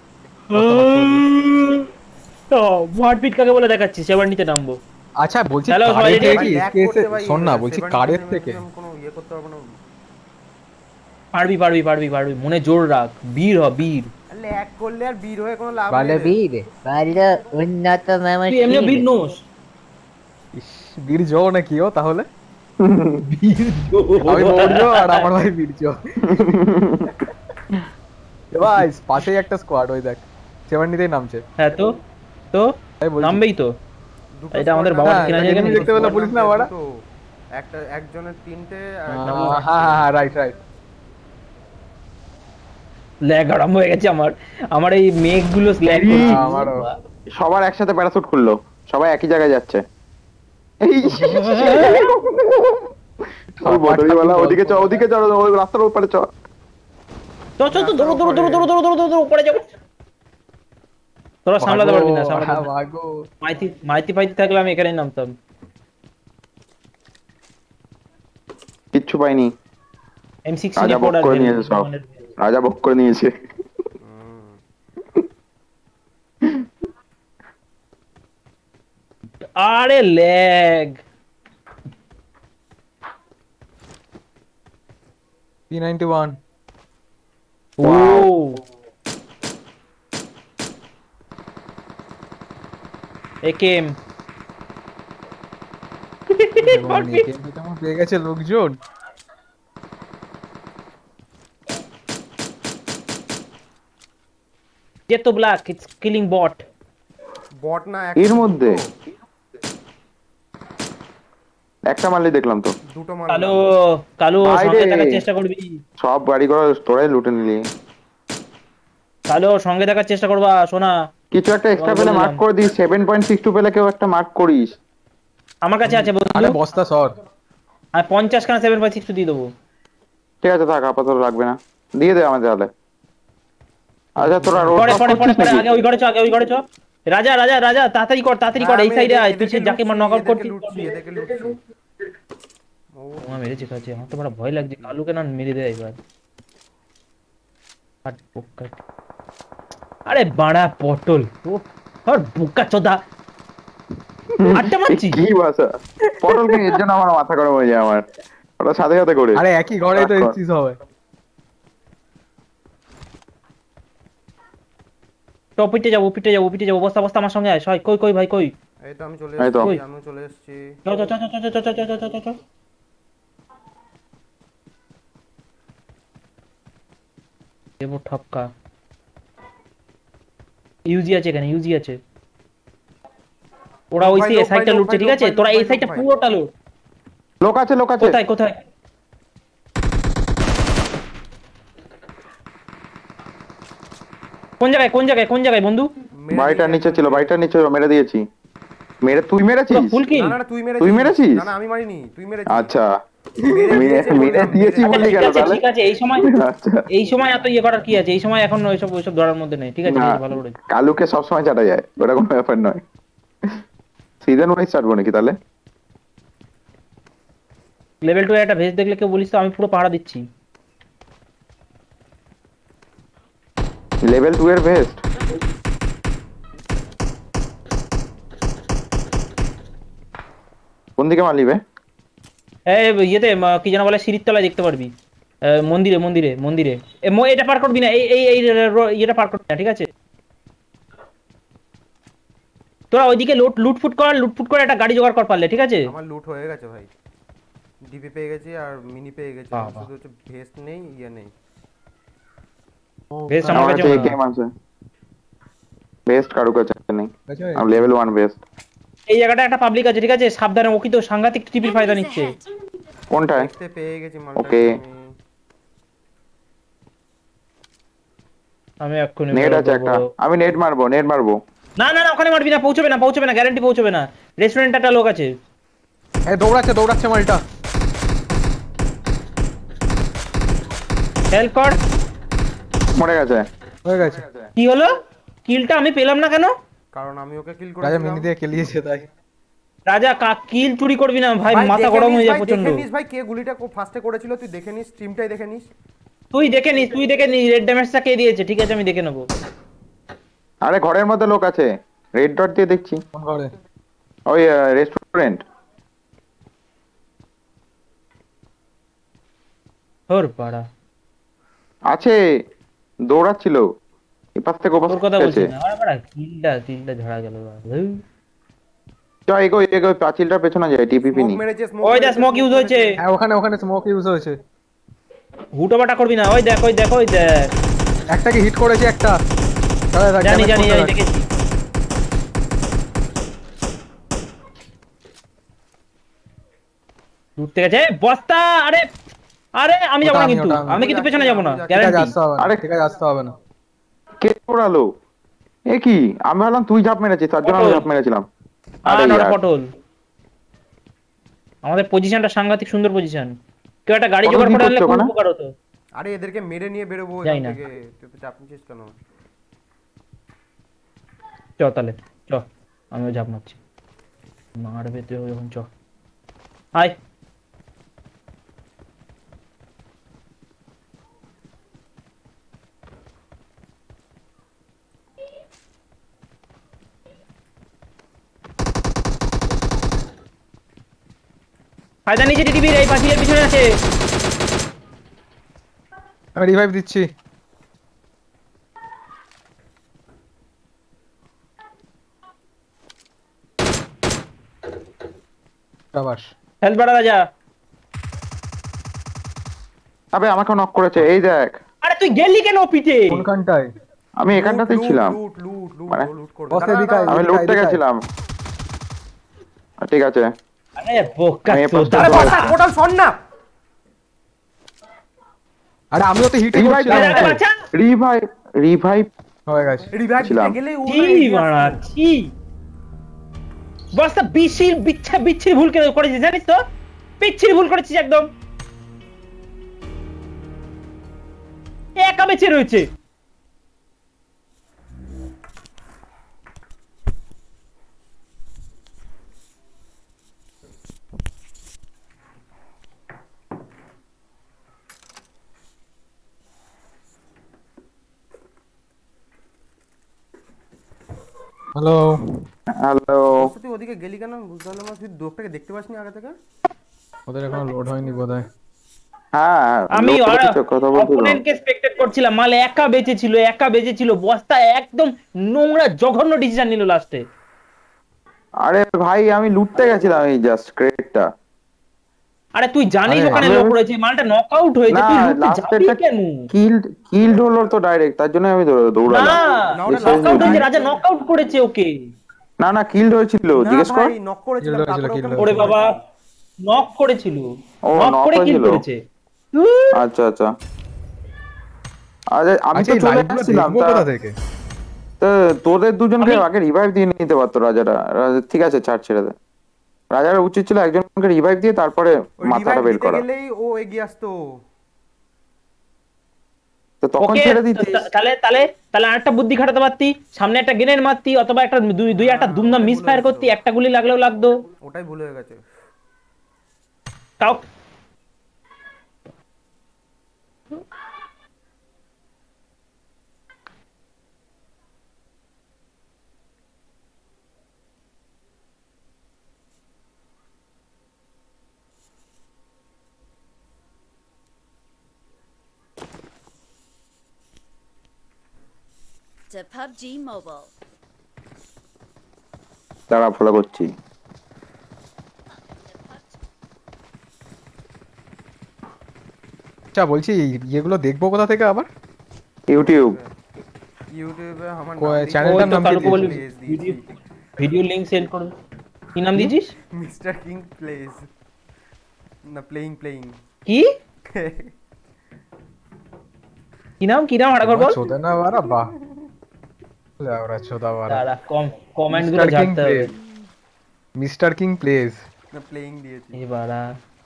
মারপিট কাকে বলে দেখাচ্ছি, সেবার নিচে নামবো। আচ্ছা বলছি Hello, কারের সবাই থেকে ready? কি ভাই ল্যাগ এসকেএস করছে ভাই, শোন না বলছি সেভেন্টি কারের নেমে থেকে আমি কোনো ইয়ে করতে পারবো না। পারবি পারবি পারবি পারবি, মনে জোর রাখ, বীর হ বীর। ল্যাগ করলে আর বীর হয়ে কোনো লাভ নেই রে। বলবীর বল উন্নত তুই এমনি মামশির। বীর নোস। ইস, বীর্য নাকি ও তাহলে? বীর আমি বীর্য আর আমার ভাই বীর্য। এ ভাই পাশেই একটা স্কোয়াড, ওই দেখ সেভেন্টিতেই নামছে। হ্যাঁ তো তো তাই বলছি। নামবেই তো। দুটো এটা আমাদের squad বাবার হ্যাঁ, কিনা এটা জায়গা enemy নেই। দেখতে পেলে বলিস না বাড়া। দুটো, একটা একজনের তিনটে আর আহ, একটা হ্যাঁ হ্যাঁ হ্যাঁ রাইট রাইট। ল্যাগ আরম্ভ হয়ে গেছে আমার, আমার এই মেঘগুলো ল্যাগ করছে। আমারও। সবার একসাথে প্যারাশুট খুললো, সবাই একই জায়গায় যাচ্ছে। এই ওই বদরিওয়ালা ওদিকে চ, ওদিকে চ, ওই রাস্তার উপরে চ। চল চল তো, দৌড়ো দৌড়ো দৌড়ো দৌড়ো দৌড়ো দৌড়ো দৌড়ো উপরে যাবো। তোরা সামলাতে পারবি না, সামলাতে হ্যাঁ, পারবি না। ভাগো। মাইতি মাইতি ফাইতি থাকলে আমি এখানেই নামতাম। কিচ্ছু পাইনি, এম রাজা সিক্সটিন বক করে নিয়েছে সব, রাজা বক করে নিয়েছে। আরে ল্যাগ। P ninety one. ও একেএম পেয়ে গেছে লোকজন। যেত black, it's killing bot. Bot না এর মধ্যে একটা মারলে দেখলাম তো। দুটো কালো মারলাম। কালো ভাই সঙ্গে রে। থাকার চেষ্টা করবি, সব গাড়ি ঘোড়া তোরাই লুটে নিলি। কালো সঙ্গে থাকার চেষ্টা করবা সোনা। কিছু একটা এক্সট্রা তোমাকে পেলে বলে মার্ক দিলাম। করে দিস, সেভেন পয়েন্ট সিক্স টু পেলে কেউ একটা মার্ক করিস। আমার কাছে আছে আরে বন্ধু, বস্তা সর। আমি পঞ্চাশ খানা সেভেন বাই সিক্স দিয়ে দেবো। ঠিক আছে থাক, আপাতত লাগবে না, দিয়ে দে আমাদের তাহলে। আচ্ছা তোরা রোড পরে ক্রস পরে পরে করছিস পরে নাকি? আগে ওই ঘরে চ, আগে ওই ঘরে চ। রাজা রাজা রাজা তাড়াতাড়ি কর, তাড়াতাড়ি কর, হ্যাঁ, এই আমি সাইডে এদের- আয়, তুই সে এদেরকে যাকে লুটছি, নক আউট এদেরকে করছিস। লুটছি, এদেরকে লুটছি। ও ও মেরেছে কাছে, আমার তো বড় ভয় লাগছে, কালুকে না মেরে দেয় এবার। হাট বোকা। আরে বাড়া পটল ও, আর বোকা চোদা। আটটা মারছি। কি ভাষা পটল, কি এর জন্য আমার মাথা গরম হয়ে যায় আমার, ওটা সাথে সাথে করে। আরে একই ঘরেই তো এসছিস হবে। তো পিটে যাবো পিটে যাবো পিটে যাবো, বস্তা বস্তা আমার সঙ্গে আয়। সয় কই কই ভাই কই? এই তো আমি চলে এই তো। এসেছি, আমি চলে এসেছি। চ চ চ চ চ চ চ চ চ চ। দেবো ঠপকা। ইউজি আছে এখানে, ইউজি আছে। ওরা লোক ওই ভাই, সে লোক সাইডটা ভাই, লুটছে, লোক ঠিক ভাই, আছে? লোক তোরা ভাই, এই লোক সাইডটা ভাই। পুরোটা লুট। লোক আছে, লোক আছে। কোথায় কোথায়? কোন জায়গায় কোন জায়গায় কোন জায়গায় বন্ধু? মেরে বাড়িটার দিয়েছি নিচে ছিল, একজনকে। বাড়িটার নিচে মেরে দিয়েছি। মেরে তুই মেরেছিস? ফুল কিল। না না না, তুই মেরেছিস। তুই মেরেছিস? না না আমি মারিনি, তুই মেরেছিস। আচ্ছা, মেরে মেরে দিয়েছে মেরে বললাম, দিয়েছি মেরে- বললি ঠিক কেন আছে তাহলে? ঠিক আছে, এই সময় আচ্ছা, এই সময় এত ইয়ে করার কি আছে? এই সময় এখন ওইসব ওইসব ধরার মধ্যে নেই, ঠিক আছে? না ঠিক আছে, ভালো করে। কালুকে সবসময় চাটা যায়, ওটা কোনো ব্যাপার নয়। সিজন ওয়াইজ চাটবো নাকি তাহলে? লেভেল টু একটা ভেজ দেখলে কেউ বলিস তো, আমি পুরো পাহারা দিচ্ছি। লেভেল টু এর ভেস্ট কোন দিকে মারলি বে? এই ইয়েতে ম- কি যেন বলে, সিঁড়ির তলায় দেখতে পারবি। আহ, মন্দিরে মন্দিরে মন্দিরে। এ, ম- এটা পার করবি না, এই এই এই র- ইয়েটা পার করবি না, ঠিক আছে? তোরা ওইদিকে লুট লুটফুট কর, লুটফুট করে একটা গাড়ি জোগাড় কর পারলে, ঠিক আছে? আমার লুট হয়ে গেছে ভাই, ডিপি পেয়ে গেছি আর মিনি পেয়ে গেছি। বাহ, আমার বাহ। শুধু হচ্ছে ভেস্ট নেই, ইয়ে নেই। বেশ আমার আমার কাছে কাছে মনে হয়। একেএম আছে, ভেস্ট কারো কাছে নেই। আচ্ছা, আমি লেভেল ওয়ান ভেস্ট। এই জায়গাটা একটা পাবলিক আছে, ঠিক আছে? সাবধানে, ও কিন্তু সাংঘাতিক টিপির ফায়দা Enemies নিচ্ছে। ahead. কোনটায়? দেখতে পেয়ে গেছি মালটাকে Okay. আমি। আমি এক্ষুনি নেট বেরোবো, আছে একটা, বড়। আমি নেট মারবো, নেট মারবো। না না না, ওখানে মারবি না, পৌঁছবে না পৌঁছবে না, গ্যারান্টি পৌঁছবে না। রেস্টুরেন্টে একটা লোক আছে। এই দৌড়াচ্ছে দৌড়াচ্ছে মালটা। হেল্প কর। মরে গেছে। হয়ে গেছে। কি হলো? কিলটা আমি পেলাম না কেন? কারণ আমি ওকে কিল রাজা করেছিলাম। মিনি দিয়ে কেলিয়েছে তাই। রাজা কা কিল চুরি করবি না ভাই, ভাই, মাথা দেখে গরম নিস হয়ে যায় ভাই, প্রচন্ড। দেখে নিস ভাই কে গুলিটা ফার্স্টে করেছিল, তুই দেখে নিস, স্ট্রিমটাই দেখে নিস। তুই দেখে নিস তুই দেখে নিস রেড ড্যামেজটা কে দিয়েছে, ঠিক আছে? আমি দেখে নেবো। আরে ঘরের মধ্যে লোক আছে, রেড ডট দিয়ে দেখছি। কোন ঘরে? ওই রেস্টুরেন্ট তোর পাড়া আছে, দৌড়াচ্ছিল এপাশ থেকে ওপাশ তোর কথা বলছি গেছে। না, আমার পাড়া কিলটা কিলটা ঝাড়া গেল। চ এগো এগো, পাঁচিলটার পেছনে যায়, টিপিপি স্মোক নি। মেরেছে স্মোক ওই দা মেরেছে স্মোক ইউজ হয়েছে। হ্যাঁ ওখানে ওখানে স্মোক ইউজ হয়েছে। হুটোপাটা করবি না, ওই দেখ ওই দেখ ওই দেখ। একটাকে হিট করেছি একটা। দাঁড়া, দাঁড়া, জানি damage জানি করতে জানি থাক। দেখেছি। দূর থেকে আছে বস্তা। আরে আরে আমি যাবো ওটা না আমি, কিন্তু, ওটা আমি। আমি কিন্তু পেছনে যাবো না, ঠিক আছে, ঠিক আছে, গ্যারান্টি। আসতে হবে না, আরে ঠিক আছে, আসতে হবে না। কে দৌড়ালো? এ কি, আমি ভাবলাম তুই ঝাঁপ মেরেছিস, তার জন্য আমি পটল। ঝাঁপ মেরেছিলাম। আ আরে না ওটা ইয়ার, পটল। আমাদের পজিশনটা সাংঘাতিক সুন্দর পজিশন। কেউ একটা গাড়ি পটল জোগাড় কি করে আনলে করছে খুব ওখানে? উপকার হতো। আরে এদেরকে মেরে নিয়ে বেরোবো যাই এখান না। থেকে, তুই তো চাপ নিচ্ছিস কেন? চ তাহলে চ, আমিও ঝাঁপ মারছি। মারবে তুই যখন, চ আয়। ফায়দা নিচে টিটিভির এই পাঁচিলের পিছনে আছে। আমি রিভাইভ দিচ্ছি। শাবাশ। হেলথ বাড়া রাজা। আবে আমাকে নক করেছে, এই দেখ। আরে তুই গেলি কেন পিঠে? কোনখানটায়? আমি লুট এখানটাতেই লুট ছিলাম, লুট লুট লুট মানে ও লুট করবে। বস দাঁড়া, এদিকে আয়, দাঁড়া, আমি এদিকে আয়, লুটতে এদিকে আয়। গেছিলাম। ঠিক আছে, আরে বোকা আমি এ পাশটা চোদা। আরে চলে বাসা এসেছি। কোটাল শট না। আরে আমিও তো হিটই রিভাইভ করছিলাম আরে ওকে। বাচ্চা রিভাইভ রিভাইভ হয়ে গেছে। রিভাইভ দিতে ছিলাম। গেলেই ও কি না এগিয়ে মারা আসতো। কি বস্তা বিশির বিচ্ছা বিচ্ছির ভুল করে করেছিস জানিস তো, পিচ্ছির ভুল করেছিস একদম। একা বেঁচে রয়েছে। হ্যালো। হ্যালো। বস তুই ওদিকে গেলি কেন বুঝতে পারলাম না, তুই লোকটাকে দেখতে পাসনি আগে থেকে? ওদের এখনো লোড হয়নি বোধহয়। হ্যাঁ আমি লোক হয়েছে, কথা বলতে তো। অপোনেন্টকে স্পেক্টেট করছিলাম, মাল একা বেঁচে ছিল, একা বেঁচে ছিল। বস্তা একদম নোংরা জঘন্য ডিসিশন নিল লাস্টে। আরে ভাই আমি লুটতে গেছিলাম এই জাস্ট ক্রেটটা। আরে তুই জানিস আরে ওখানে আমি লোক ভেবে- রয়েছে, মালটা নকআউট হয়েছে, না তুই লুটতে যাবি লাস্টেরটা কেন? কিল্ড কিল্ড হলো তো ডাইরেক্ট, তার জন্য আমি দৌড়- না দৌড়ালাম। না, ওটা এই শেষ নকআউট যদি- হয়েছে, রাজা নকআউট করেছে ওকে। না না কিল্ড হয়েছিল, না জিজ্ঞেস কর। ভাই নক করেছিলাম, কিল হয়েছিল, তারপরে কিল ওকে ওরে হয়েছিল। বাবা, নক করেছিল, ও নক নক করে কিল হয়েছিল, করেছে। ধুর। আচ্ছা আচ্ছা। আরে আমি আচ্ছা তো এই চলে লাইভগুলো আসছিলাম, দেখবো তা কোথা থেকে? তা তোদের দুজনকে আমি- আগে রিভাইভ দিয়ে নিতে পারতো রাজারা। রাজা- ঠিক আছে ছাড়, ছেড়ে দে। রাজার উচিত ছিল একজনকে রিভাইভ দিয়ে তারপরে ওই মাথাটা রিভাইভ বের দিতে করা, গেলেই ও এগিয়ে আসতো। তো তখন ওকে ছেড়ে দিতিস। তাহলে তাহলে তাহলে আরেকটা বুদ্ধি খাটাতে পারতি, সামনে একটা গ্রেনেড মারতি, অথবা একটা দুই দুই একটা হ্যাঁ, দুমদাম ওটাই মিস ভুল ফায়ার হয়েছিল। করতি, একটা গুলি লাগলেও লাগতো। ওটাই ভুল হয়ে গেছে। তাও To P U B G Mobile. দাঁড়া ফলো করছি। আচ্ছা বলছি ইয়েগুলো দেখবো কোথা থেকে আবার? ইউটিউব। ইউটিউবে আমার কো- নাম চ্যানেলটার ওই তো নাম কি কালুকে বলবি প্লেস ভিডিও দিয়েছি। ভিডিও লিংক সেন্ড করবে। কি নাম দিয়েছিস? মিস্টার কিং প্লেস, না প্লেইং প্লেইং। কি কি নাম কি নাম আরেকবার বল। ছোদা না বারা, বাহ ওরা ছোদা বারা। দাঁড়া কম কমেন্ট গুলো মিস্টার কিং ঝাড়তে হবে। Plays, mister king plays. না প্লেইং দিয়েছি। এই বাড়া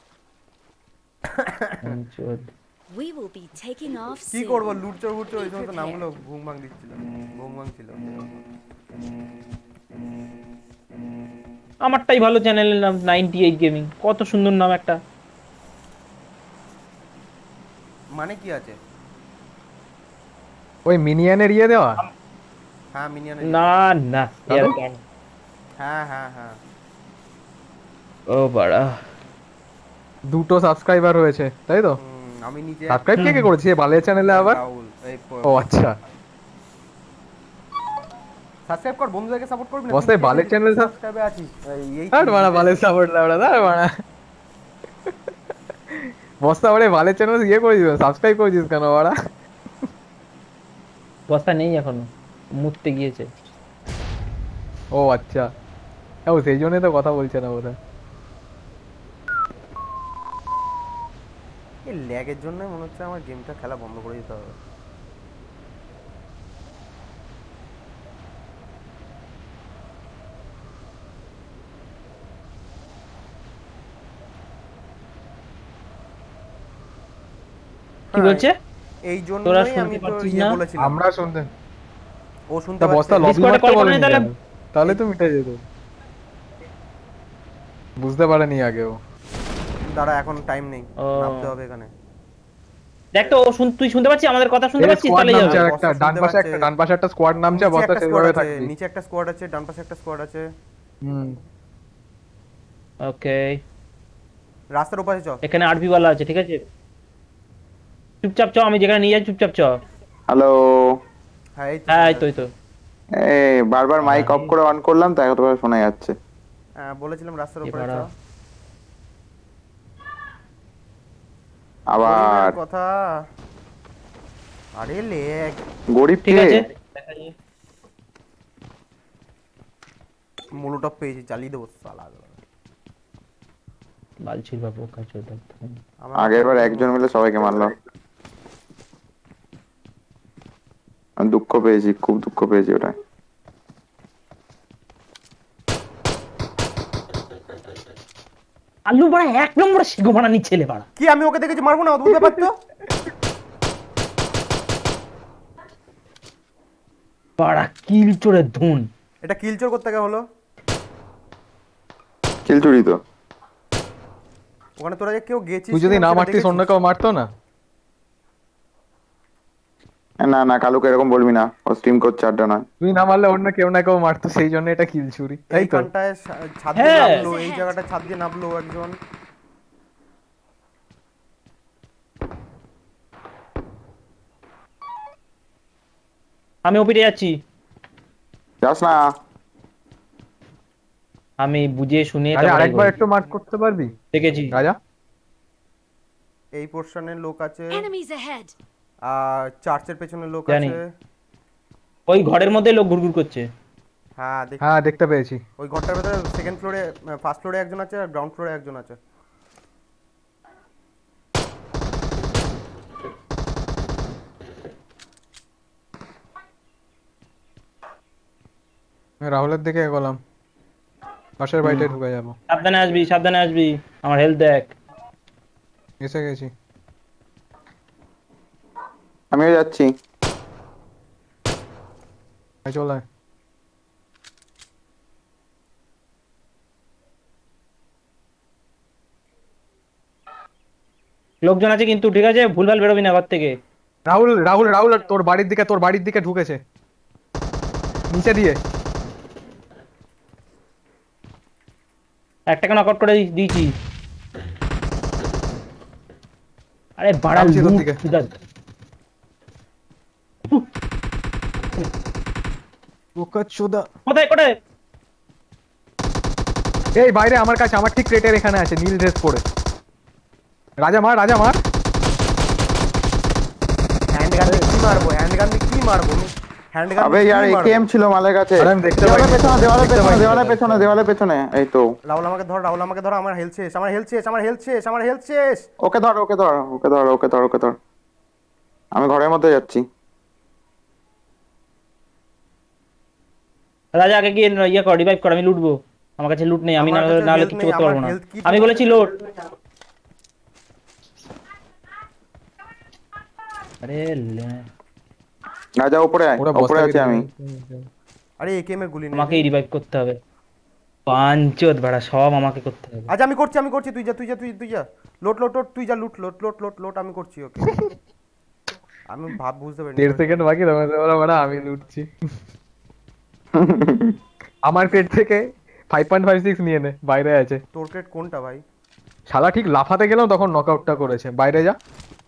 চোদ। We will be taking off কি soon. করবো, লুটচোর বুটচোর ওই Be সমস্ত নামগুলো prepared. ঘুম ভাঙ দিচ্ছিল, ঘুম ভাঙ ছিল। আমারটাই ভালো, চ্যানেলের নাম নাইনটি এইট গেমিং, কত সুন্দর নাম একটা। মানে কি আছে? ওই মিনিয়নের ইয়ে দেওয়া। হ্যাঁ মিনিয়নে না না এয়ার ক্যান। হ্যাঁ হ্যাঁ হ্যাঁ ও বাড়া দুটো সাবস্ক্রাইবার হয়েছে তাই তো? হুম, আমি নিজে সাবস্ক্রাইব কে কে করেছে বালের চ্যানেলে আবার? রাহুল এই ও আচ্ছা সাবস্ক্রাইব কর, বন্ধুদেরকে সাপোর্ট করবি না? বসে বালের চ্যানেল সাবস্ক্রাইবে আছিস এই আর বাড়া বালের সাপোর্ট লাউড়া দা বাড়া বস্তা বাড়ে বালের চ্যানেল ইয়ে করে দিস সাবস্ক্রাইব করে দিস কেন বাড়া? বস্তা নেই এখনো, মুততে গিয়েছে। ও আচ্ছা ও সেই জন্যই তো কথা বলছে না বোধহয়। এই ল্যাগের জন্য মনে হচ্ছে আমার গেমটা খেলা বন্ধ করে দিতে হবে। কি বলছে? এই তোরা জন্যই আমি শুনতে তো পাচ্ছিস ইয়ে না? বলেছিলাম। আমরা শুনতে ও শুনতে তা পাচ্ছে। বস্তা লবি Discord এ মারতে call করো বলেনি নি তাহলে? কেন? তাহলে তো মিটে যেত। বুঝতে পারেনি আগে ও। দাঁড়া এখন টাইম নেই, ও। নামতে হবে এখানে। দেখ তো ও শুন, তুই শুনতে পাচ্ছিস আমাদের কথা শুনতে এই পাচ্ছিস? স্কোয়াড তাহলেই নামছে হবে। আর একটা বস্তা ডান শুনতে পাশে একটা পাচ্ছে। ডান পাশে একটা স্কোয়াড নামছে নিচে বস্তা একটা স্কোয়াড সেইভাবে আছে, থাকবি। নিচে একটা স্কোয়াড আছে, ডান পাশে একটা স্কোয়াড আছে। হুম ওকে রাস্তার ওপাশে চ। এখানে আরবি ওয়ালা আছে, ঠিক আছে? চুপচাপ চ, আমি যেখানে নিয়ে যাই চুপচাপ চ। হ্যালো। হ্যাঁ এই তো হ্যাঁ চলে এই তো এই যাচ্ছে। তো। এই বারবার মাইক অফ করে অন করলাম তাই হয়তো শোনা যাচ্ছে। হ্যাঁ বলেছিলাম রাস্তার এ ওপারে চ। বাড়া। আবার গরিবের কথা। আরে লেগ গরিব ঠিক কে? আছে মোলোটপ পেয়েছি, চালিয়ে দেবো সালা। লালচির বাবু কাছে দেখ। আমার আগের বার একজন মিলে সবাইকে মারলো। আমি দুঃখ পেয়েছি, খুব দুঃখ পেয়েছি ওটা। আলু বাড়া এক নম্বরে শিখো বানানি ছেলে বাড়া। কি আমি ওকে দেখেছি মারবো না, অদ্ভুত ব্যাপার তো। বাড়া কিল চোরে ধুন। এটা কিলচোর করতে গেলে হলো খিলচুড়ি তো। ওখানে তোরা যে কেউ গেছিস তুই যদি কিনা না সেটা মারতিস অন্য দেখেছিস? কেউ মারতো না। না না কালুকে এরকম বলবি না, ও স্ট্রিম করছে আড্ডা নয়। তুই না মারলে অন্য কেউ না কেউ মারতো সেই জন্য এটা কিল চুরি তাই তো? এইখানটায় ছা- ছাদ দিয়ে হ্যাঁ। নামলো, এই জায়গাটা ছাদ দিয়ে নামলো একজন। আমি ওপিটে যাচ্ছি। যাস না। আমি বুঝে শুনে রাজা তারপরে আরেকবার বলছি। একটু মার্ক করতে পারবি দেখেছি। রাজা? এই পোর্শনের লোক আছে Enemies ahead. আর চার্চের পেছনে লোক জানি। আছে। ওই ঘরের মধ্যে লোক ঘুরঘুর করছে। হ্যাঁ দেখ, হ্যাঁ দেখতে পেয়েছি। ওই ঘরটার ভেতরে সেকেন্ড ফ্লোরে, ফার্স্ট ফ্লোরে একজন আছে আর গ্রাউন্ড ফ্লোরে একজন আছে। আমি রাহুলের দিকে এগোলাম, পাশের বাড়িটায় ঢুকে যাবো। সাবধানে আসবি, সাবধানে আসবি, আমার হেলথ দেখ। এসে গেছি। আমিও যাচ্ছি। আয় চল আয়। লোকজন আছে কিন্তু, ঠিক আছে? ভুলভাল বেরোবি না ঘর থেকে। রাহুল রাহুল রাহুল তোর বাড়ির দিকে তোর বাড়ির দিকে ঢুকেছে নিচে দিয়ে। একটাকে নকআউট করে দি- দিয়েছি। আরে বাড়া নামছি তোর লুট দিকে। সুদা। বোকা চোদা। কোথায় কোথায়? এই বাইরে আমার কাছে, আমার ঠিক ক্রেটের এখানে আছে নীল ড্রেস পরে। রাজা মার রাজা মার। হ্যান্ড গান দিয়ে কি মারবো, হ্যান্ড গান দিয়ে কি মারবো, হ্যান্ড গান আবে ইয়ার একেএম ছিল মালের কাছে। আরে আমি দেখতে দেওয়ালের পাইনি। পেছনে দেওয়ালের দেখতে পেছনে পাইনি। দেওয়ালের পেছনে দেওয়ালের পেছনে এই তো। রাহুল আমাকে ধর, রাহুল আমাকে ধর, আমার হেলথ শেষ, আমার হেলথ শেষ, আমার হেলথ শেষ, আমার হেলথ শেষ। ওকে ধর ওকে ধর ওকে ধর ওকে ধর ওকে ধর। আমি ঘরের মধ্যে যাচ্ছি। রাজা আগে গিয়ে ইয়ে কর, রিভাইভ কর, আমি লুটবো। আমার কাছে লুট নেই, আমি না আমার কাছে নাহলে health কিছু নেই, করতে পারবো আমার না। health kit আমি আমার বলেছি কাছে- লোট। আরে লে- রাজা উপরে আয়, ওরা উপরে বস্তা আছি আমি। আরে একেএম এর গুলি নেই। আমাকেই রিভাইভ করতে হবে। পাঞ্চত ভাড়া সব আমাকে করতে হবে। আচ্ছা আমি করছি, আমি করছি, তুই যা তুই যা তুই তুই যা লোট লোট লোট, তুই যা লুট লোট লোট লোট লোট, আমি করছি। ওকে আমি ভাব বুঝতে পারিনি। দেড় সেকেন্ড বাকি তোমাদের বলা বড়া আমি লুটছি। আমার পেট থেকে ফাইভ পয়েন্ট ফাইভ সিক্স নিয়ে নে, বাইরে আছে। তোর ক্রেট কোনটা ভাই? শালা ঠিক লাফাতে গেলাম তখন নকআউটটা করেছে। বাইরে যা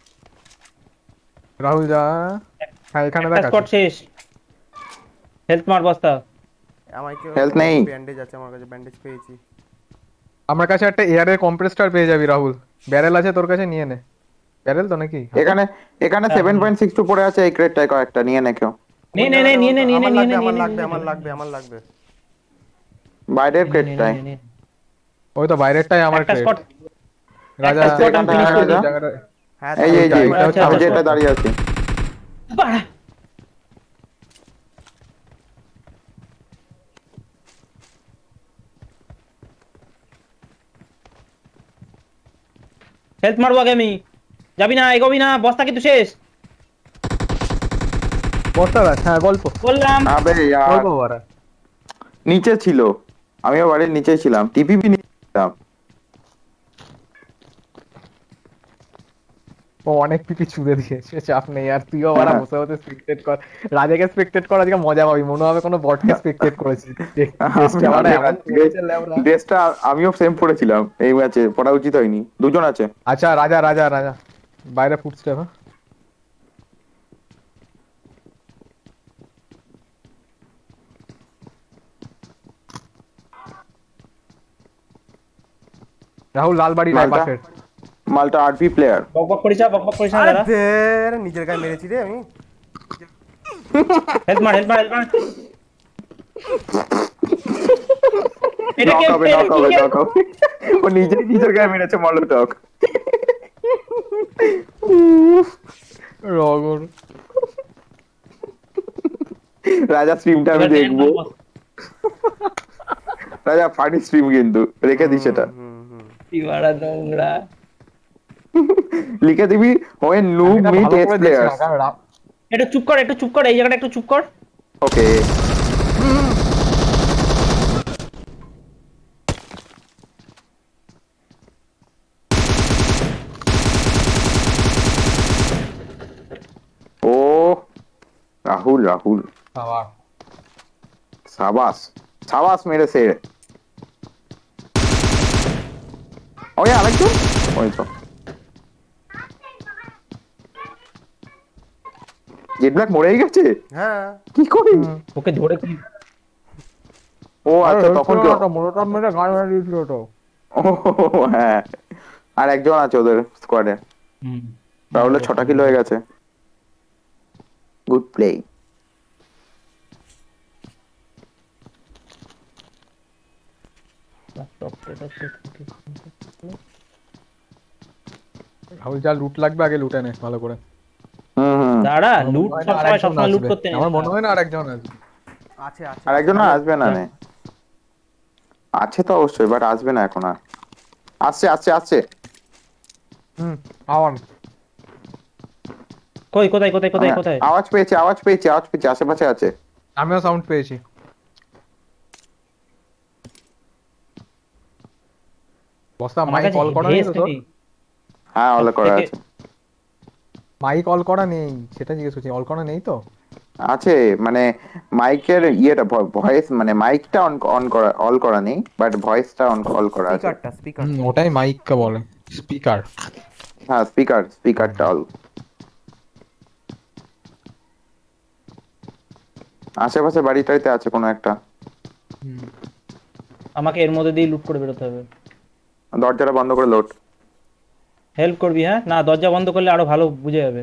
রাহুল, যা। হ্যাঁ এখানে দেখ একটা স্পট আছে। শেষ। হেলথ মার বস্তা। আমায় কেউ Health নেই। ব্যান্ডেজ আছে আমার কাছে, ব্যান্ডেজ পেয়েছি। আমার কাছে একটা এয়ারের কম্প্রেসর পেয়ে যাবি রাহুল। ব্যারেল আছে তোর কাছে, নিয়ে নে। ব্যারেল তো নাকি? এখানে এখানে হ্যাঁ, সেভেন হ্যাঁ। পয়েন্ট সিক্স টু পড়ে আছে, এই ক্রেটটায় কয়েকটা নিয়ে নে কেউ। নে কোন নে নে জায়গাটা নিয়ে নে বলতো? নিয়ে নে আমার নিয়ে লাগবে, নে আমার নিয়ে লাগবে, নে, আমার নিয়ে লাগবে, আমার লাগবে। বাইরের নে, নে, নে, ক্রেটটায়। নে, নে, নে। ওই তো বাইরেরটাই আমার একটা ক্রেট। স্পট রাজা একটা স্পট আমি এখানটা ফিনিশ করে দিই। জায়গাটা হ্যাঁ এই যে, এই যে এইটা হচ্ছে আমি আমার যেটা spot। দাঁড়িয়ে আছি। বাড়া। হেলথ মারবো আগে আমি। যাবি না, এগোবি না, বস্তা কিন্তু শেষ। বস্তা দেখ, হ্যাঁ গল্প বললাম। আবে ইয়ার, গল্প বাড়া। নিচে ছিল, আমিও বাড়ির নিচেই ছিলাম, টিপিপি নিয়েছিলাম। ও অনেক পিপি চুড়ে দিয়েছে, চাপ নেই আর। তুইও বাড়া বসে বসে স্পেকটেট কর। রাজাকে স্পেকটেট কর, আজকে মজা পাবি, মনে হবে কোনো বটকে স্পেকটেট করেছি। ড্রেসটা বাড়া এমন পড়েছে ল্যাবরা। ড্রেসটা আমিও সেম পড়েছিলাম এই ম্যাচে, পড়া উচিত হয়নি। দুজন আছে। আচ্ছা রাজা রাজা রাজা বাইরে ফুটস্টেপ। হ্যাঁ রাহুল লালবাড়ি রায় মালটা পাশের। মালটা আরপি প্লেয়ার। বক বক করিস না, বক বক করিস না আরে দাদা। দের, নিজের গায়ে মেরেছি রে আমি। হেলথ মার, হেলথ মার, হেলথ মার। এটা নক কে? হবে, এটা নক কি হবে, কে? নক হবে। ও নিজেই নিজের গায়ে মেরেছে মলটক। রগর রাজা স্ট্রিমটা আমি এবার ব্যান দেখবো। মার বস্তা। রাজা ফানি স্ট্রিম কিন্তু, রেখে দিস এটা। হুম হুম। কি বাড়া নোংরা। লিখে দিবি ওয়েন আমি নুব এটা মিট ভালো এস করে দেখছি না প্লেয়ার্স। কারণ রা- একটু চুপ কর, একটু চুপ কর, এই জায়গাটা একটু চুপ কর। ওকে। ও রাহুল, রাহুল বাবা, সাবাস, সাবাস মেরেছে। ওই আরেকজন, ওই তো জেড ব্ল্যাক মরেই গেছে। হ্যাঁ কি করি? ওকে ধরে কি? ও আচ্ছা, তখন কি? মোটর মেরে গান মেরে দিয়েছিল তো। ও হ্যাঁ, আর একজন আছে ওদের স্কোয়াডে। হুম। রাহুলের ছটা কিলো হয়ে গেছে। Good play. রাহুল যা লুট লাগবে আগে লুটে নে ভালো করে। হুম হুম। দাঁড়া, আমার লুট মনে হয় না সবসময় আরেকজন সবসময় লুট আসবে। করতে নেই আমার দাঁড়া। মনে হয় না আরেকজন আসবে। আছে আছে আর একজন আছে। আসবে না নে, আছে তো অবশ্যই, বাট আসবে না এখন আর। আসছে আসছে আসছে। হুম আওয়ান কই, কোথায় কোথায় কোথায় আমি কোথায়? আওয়াজ পেয়েছি, আওয়াজ পেয়েছি, আওয়াজ পেয়েছি, আশেপাশে আছে। আমিও সাউন্ড পেয়েছি। বস্তা আমার মাইক কাছে কল করা নেই তো ভেস্ট তোর? নেই। হ্যাঁ অল করা থেকে আছে। মাইক অল করা নেই সেটা জিজ্ঞেস করছি, অল করা নেই তো? আছে মানে মাইকের ইয়েটা, ভয়েস মানে মাইকটা অন অন করা, অল করা নেই, বাট ভয়েসটা অন অল করা আছে। স্পিকারটা স্পিকার। হুম ওটাই মাইককে বলে, স্পিকার। হ্যাঁ স্পিকার, স্পিকারটা অল। আশেপাশে বাড়িটাইতে আছে কোনো একটা। আমাকে এর মধ্যে দিয়ে লুট করে বেরোতে হবে। দরজাটা বন্ধ করে লোট। হেল্প করবি? হ্যাঁ না, দরজা বন্ধ করলে আরো ভালো বুঝে যাবে।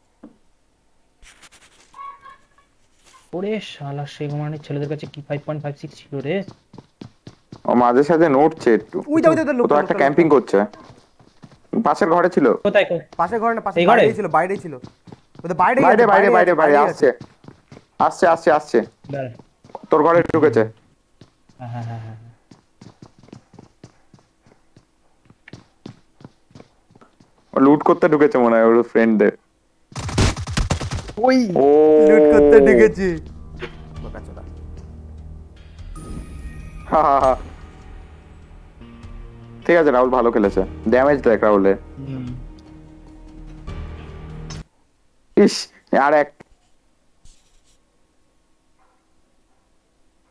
ওরে শালা, শেখমানের ছেলেদের কাছে কি ফাইভ পয়েন্ট ফাইভ সিক্স ছিল রে। ও মাঝে সাঝে নড়ছে একটু। উই দা উই দা ও লোক তো একটা ক্যাম্পিং করছে, পাশের ঘরে ছিল। কোথায় কোথায়? পাশে ঘরে না, পাশে এই ঘরে? বাইরেই ছিল, বাইরেই ছিল। ওদের বাইরেই বাইরে আছে, বাইরে বাইরে আছে, বাইরে বাইরেই আসছে, আসছে আসছে আসছে। দাঁড়া। তোর ঘরে ঢুকেছে। হ্যাঁ হ্যাঁ হ্যাঁ হ্যাঁ। ও লুট করতে ঢুকেছে মনে হয় ওর ফ্রেন্ডদের। ওই ও লুট করতে ঢুকেছে। বোকাচোদা। হা হা হা। ঠিক আছে, রাহুল ভালো খেলেছে। ড্যামেজ দেখ রাহুলের। ইস, আর এক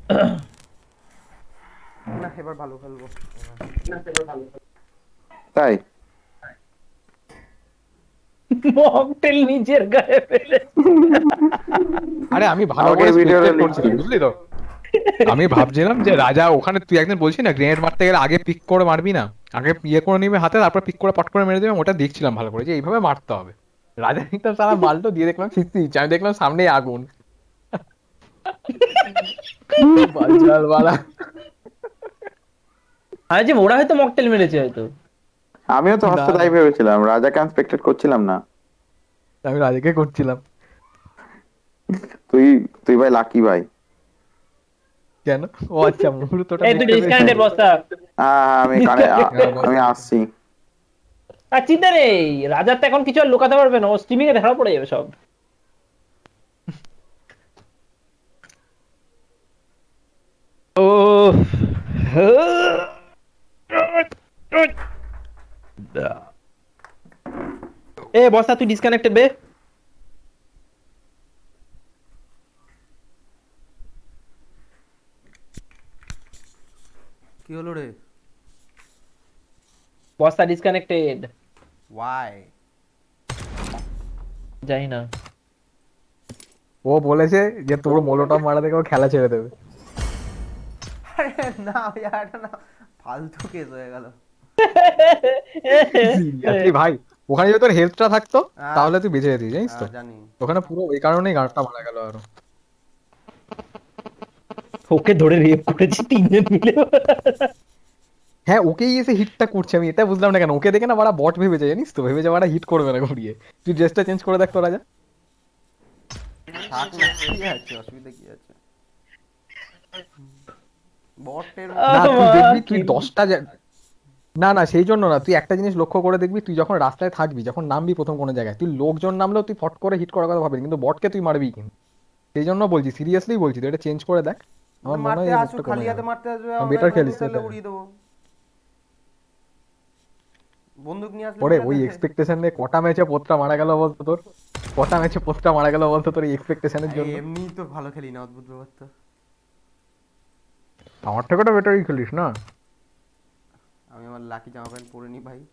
না এবার ভালো খেলবো। তাই মকটেল নিজের গায়ে ফেলে। আরে আমি ভালো আমাকে করে এই ভিডিওটা স্পেক্টেট লিঙ্ক করছিলাম, বুঝলি তো? আমি ভাবছিলাম যে রাজা ওখানে, তুই একদিন বলছিস না গ্রেনেড মারতে গেলে আগে পিক করে মারবি না, আগে ইয়ে করে নিবি হাতে, তারপর পিক করে পট করে মেরে দেবে। ওটা দেখছিলাম ভালো করে যে এইভাবে মারতে হবে। রাজা দেখতাম সারা মালটা দিয়ে দেখলাম ফিরছিস, আমি দেখলাম সামনেই আগুন। বালছাল বালা। আরে যে ওরা হয়তো মকটেল মেরেছে হয়তো। আমিও তো না, হাসতে না। তাই ভেবেছিলাম, রাজাকে আনএক্সপেক্টেড করছিলাম না। আমি রাজাকে করছিলাম। তুই তুই ভাই লাকি ভাই। কেন? ও আচ্ছা, মুহূর্তটা এই তুই দেখতে পেয়েছি। ডিসকানেক্টেড বস্তা। হ্যাঁ হ্যাঁ, আমি কানে আ- হ্যাঁ, বল। আমি আসছি। আর চিন্তা নেই, রাজার তো এখন কিছু আর লুকাতে পারবে না, ও স্ট্রিমিং এ ধরা পড়ে যাবে সব। ও এ বস্তা তুই ডিসকানেক্টেড বে। কি হলো রে? বস্তা ডিসকানেক্টেড। ওয়াই? জানি না। ও বলেছে যে তোর মোলোটপ মারা থেকে ও খেলা ছেড়ে দেবে। আরে না यार, এটা না ফালতু কেস হয়ে গেল। Seriously ভাই, ওখানে যদি তোর হেলথটা থাকতো হ্যাঁ। তাহলে তুই বেঁচে যেতিস, জানিস তো? হ্যাঁ জানি। ওখানে পুরো ওই কারণেই গাঁটটা মারা গেল আরো। ওকে ধরে রেপ করেছি তিনজন মিলে। হ্যাঁ, ওকেই এসে হিটটা করছে, আমি এটা বুঝলাম না কেন। ওকে দেখে না বাড়া বট ভেবেছে, জানিস তো? ভেবেছে বাড়া হিট করবে না ঘুরিয়ে। তুই ড্রেসটা চেঞ্জ করে দেখ তো রাজা। থাক না, কি আছে, অসুবিধা কি আছে? বটের না তুই আমার দেখবি, তুই কি- দশটা জা- না না সেই জন্য না, তুই একটা জিনিস লক্ষ্য করে দেখবি, তুই যখন রাস্তায় থাকবি, যখন নামবি প্রথম কোনো জায়গায়, তুই লোকজন নামলেও তুই ফট করে হিট করার কথা ভাববি, কিন্তু বটকে তুই মারবি কিন্তু। সেই জন্য বলছি, সিরিয়াসলি বলছি, তুই এটা চেঞ্জ করে দেখ। আমার মনে মারতে হয় এই আসুক, মুখটা খালি কমে হাতে যাবে। মারতে আসবে, আমি আমরা better বন্দুক খেলিস চাইলে এটা। উড়িয়ে দেবো। বন্দুক নিয়ে আসলে ওরে মেরে ওই দেবে। এক্সপেকটেশন নিয়ে কটা ম্যাচে পোতটা মারা গেল বলতো তোর? কটা ম্যাচে পোতটা মারা গেল বলতো তোর এই এক্সপেকটেশনের এই জন্য? এমনি তো ভালো খেলি না, অদ্ভুত ব্যাপার তো। আমার থেকে তো বেটারই খেলিস না? আমি আমার লাকি জামা প্যান্ট পরে নি ভাই।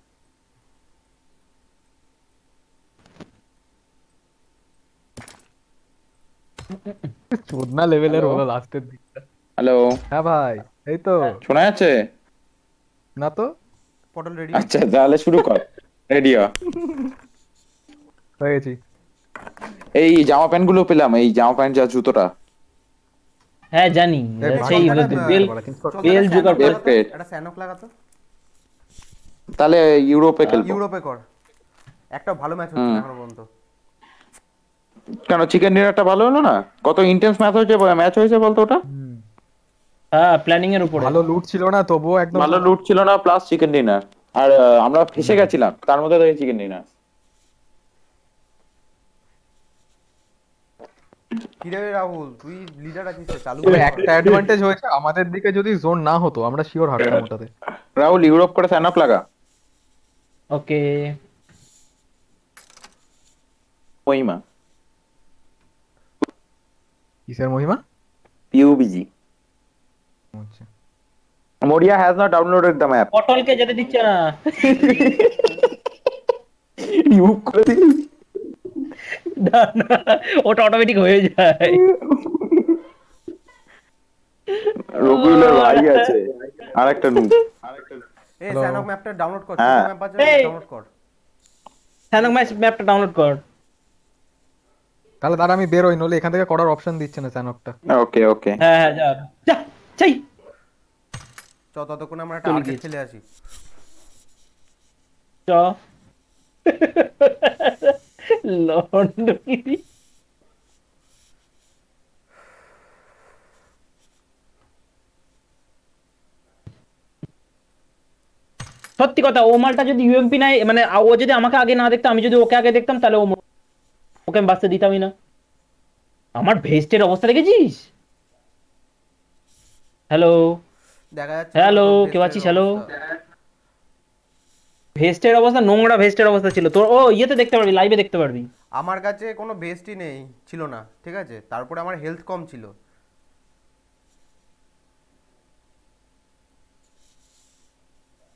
চোদনা লেভেলের Hello? হলো লাস্টের দিকটা। হ্যালো, হ্যাঁ ভাই, এই তো। শোনা যাচ্ছে? না তো। পটল রেডি? আচ্ছা তাহলে শুরু কর। রেডি হ। হয়ে গেছি। এই জামা প্যান্ট গুলো পেলাম, এই জামা প্যান্ট যা জুতোটা। হ্যাঁ জানি, এই সেই ভাই, বেল বলা, change কর। বেল জোগাড় বেল পেট। একটা স্যানক লাগাতো। তাহলে ইউরোপে খেলবো। ইউরোপে কর। একটা ভালো ম্যাচ হচ্ছে না হুম। এখনো পর্যন্ত। কেন চিকেন ডিনারটা ভালো হলো না? কত ইন্টেন্স ম্যাচ হয়েছে, ম্যাচ হয়েছে বলতো ওটা? হুম। হ্যাঁ প্ল্যানিং এর উপরে। ভালো লুট ছিল না তবুও একদম। ভালো লুট ছিল না, প্লাস চিকেন ডিনার। আর আহ, আমরা ফেসে গেছিলাম তার মধ্যে তো চিকেন ডিনার। কি রে রাহুল, তুই লিডার আছিস তো, চালু তবে কর। একটা অ্যাডভান্টেজ হয়েছে, আমাদের দিকে যদি জোন না হতো আমরা শিওর হারতাম ওটাতে। রাহুল ইউরোপ করে সাইন আপ লাগা। ওকে। মহিমা কিসের মহিমা? পিউবিজি। আচ্ছা। Moria has not downloaded the map. পটলকে যেতে দিচ্ছে না। রিমুভ করে দিলি? না না, ওটা অটোমেটিক হয়ে যায়। রবিউলের ভাই আছে আর একটা নু। এই স্যানক ম্যাপটা ডাউনলোড কর, হ্যাঁ। ছোট ম্যাপ আছে, এই। ডাউনলোড কর। স্যানক ম্যাচ ম্যাপটা ডাউনলোড কর। তাহলে তার আমি বেরোই, নলে এখান থেকে করার অপশন দিচ্ছে না স্যানকটা। ওকে ওকে। হ্যাঁ হ্যাঁ যা যা চাই। চ ততক্ষণ আমরা একটা চলে আর্কেড গিয়েছি। খেলে আসি। চ লন্ডগিরি। সত্যি কথা, ও মালটা যদি ইউএমপি নাই, মানে ও যদি আমাকে আগে না দেখতো, আমি যদি ওকে আগে দেখতাম, তাহলে ও ম- ওকে আমি বাঁচতে দিতামই না। আমার ভেস্টের অবস্থা দেখেছিস? হ্যালো দেখা যাচ্ছে হ্যালো, তোর কেউ ভেস্টের আছিস? হ্যালো। অবস্থা। ভেস্টের অবস্থা নোংরা, ভেস্টের অবস্থা ছিল তোর। ও ইয়েতে দেখতে পারবি, লাইভে দেখতে পারবি। আমার কাছে কোনো ভেস্টই নেই, ছিল না, ঠিক আছে? তারপরে আমার হেলথ কম ছিল।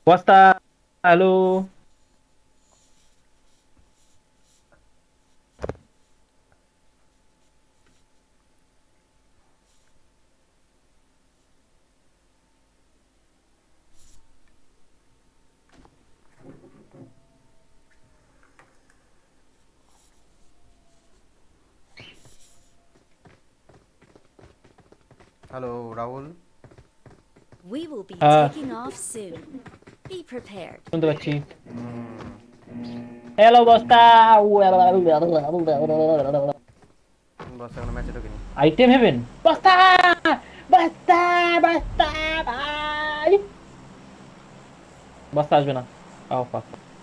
বস্তা hello hello Rahul. We will be হ্যাঁ taking off soon. Be prepared. শুনতে পাচ্ছি হ্যালো বস্তা বাস এখন ম্যাচে ঢোকেনি। আইটেম হেভেন বস্তা বস্তা বস্তা ভাই বস্তা আসবে না আও ফাক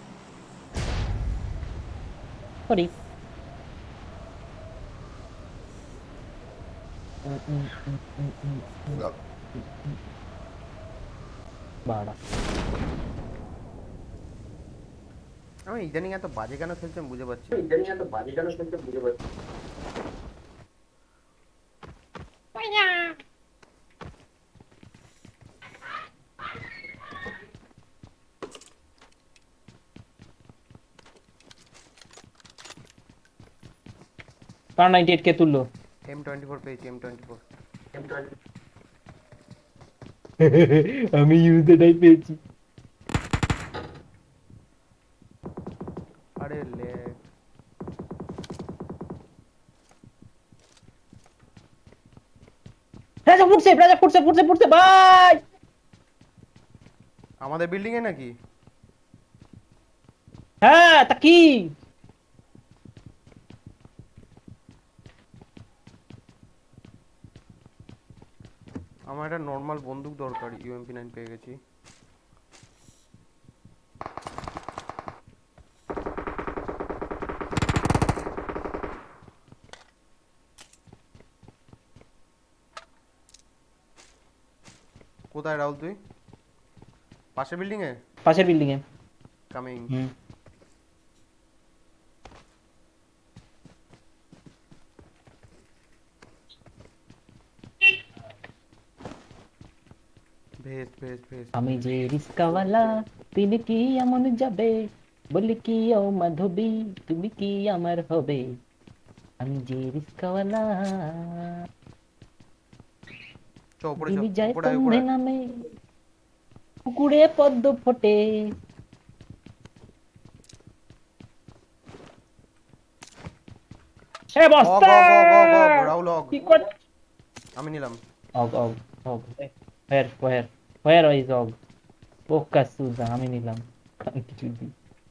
সরি বাড়া আমি ইদানিং এত বাজে কেন খেলছি আমি বুঝে পাচ্ছি না। কার নাইনটি এইট কে তুললো এম টোয়েন্টি ফোর পেয়েছি, এম টোয়েন্টি ফোর। আমি ইউজেটাই পেয়েছি আরে লেগ রাজা ফুটছে রাজা ফুটছে ফুটছে ফুটছে ভাই আমাদের বিল্ডিং এ নাকি? হ্যাঁ তা কি আমার একটা নর্মাল বন্দুক দরকার, ইউএমপি নাইন পেয়ে গেছি। কোথায় রাহুল তুই? পাশের বিল্ডিং এ? পাশের বিল্ডিং এ কামিং। হুম ভেজ ভেজ ভেজ। আমি যে রিস্কাওয়ালা তিনি কি এমন যাবে বলি কি ও মাধবী তুমি কি আমার হবে আমি যে রিস্কাওয়ালা চ উপরে চ, দিবি যায় উপরে আয়, উপরে সন্ধে আয়। নামে পুকুরে পদ্ম ফোটে সে অগ বস্তা অগ অগ অগ অগ রাহুল অগ। কি কর আমি নিলাম। অগ অগ অগ where where where is অগ বোকা সুজা আমি নিলাম কিছু দি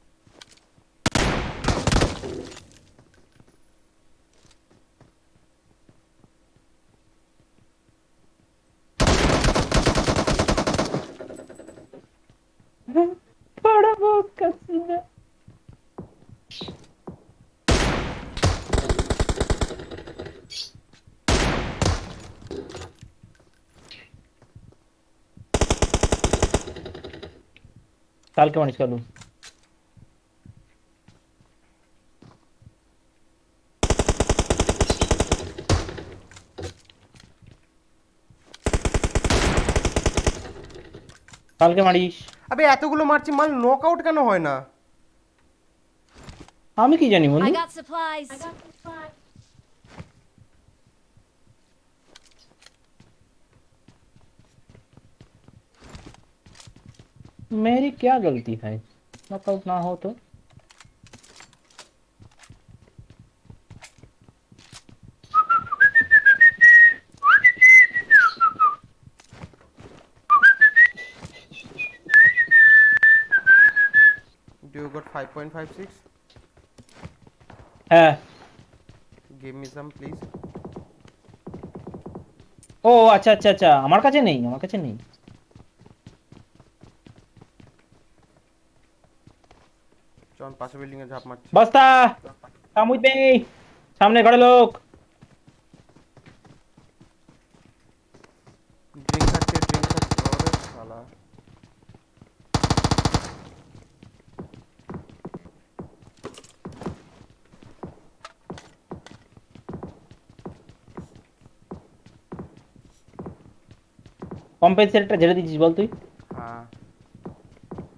বড় বোকা সুজা কালকে মানিস কালু কালকে মারিস আবে এতগুলো মারছি, মাল নকআউট কেন হয় না? আমি কি জানি I বন্ধু got supplies. मेरी क्या गलती है नॉकआउट ना हो तो Do you got five point five six? হ্যাঁ Give me some please. ও আচ্ছা আচ্ছা আচ্ছা আমার কাছে নেই আমার কাছে নেই চল পাশে বিল্ডিং এ ঝাঁপ মারছি। বস্তা কাম উইথ মি সামনে ঘরে লোক ড্রিঙ্ক খাচ্ছে, ড্রিঙ্ক খাচ্ছে। ওরে শালা। কম্পেনসেটরটা ঝেড়ে দিয়েছিস বল তুই হ্যাঁ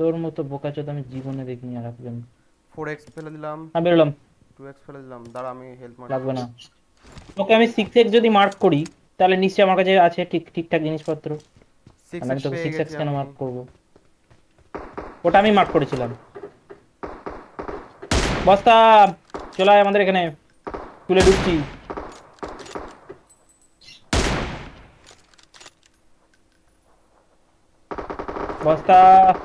তোর মতো বোকাচোদা আমি জীবনে দেখিনি আর একজন। ফোর এক্স ফেলে দিলাম, আমি বেরোলাম, টু এক্স ফেলে দিলাম, দাঁড়া আমি হেলথ মার্ক লাগবে না। ওকে আমি সিক্স এক্স যদি মার্ক করি তাহলে নিশ্চয়ই আমার কাছে আছে ঠিক ঠিকঠাক জিনিসপত্র। সিক্স আর আমি এক্স তোকে পেয়ে সিক্স এক্স গেছি কেন আমি। মার্ক করবো? ওটা আমি মার্ক করেছিলাম। বস্তা চলে আয় আমাদের এখানে, তুলে ঢুকছি। বস্তা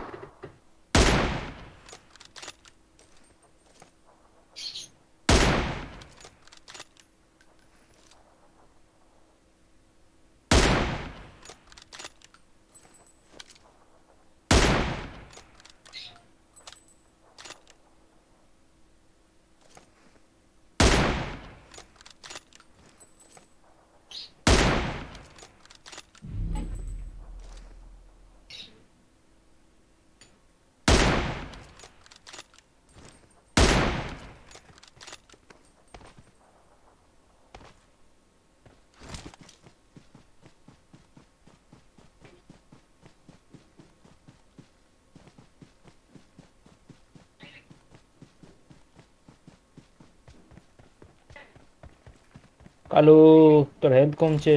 কালু, তোর হেলথ কমছে।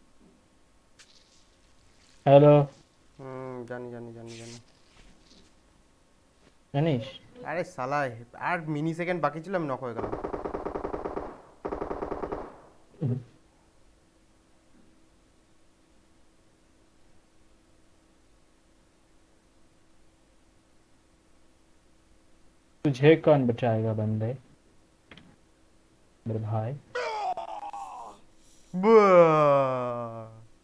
হ্যালো, হুম জানি জানি জানি জানি। জানিস আরে শালা, আর মিনি সেকেন্ড বাকি ছিল আমি নক হয়ে গেলাম। तुझे कौन बचाएगा बंदे, मेरे भाई। বাহ!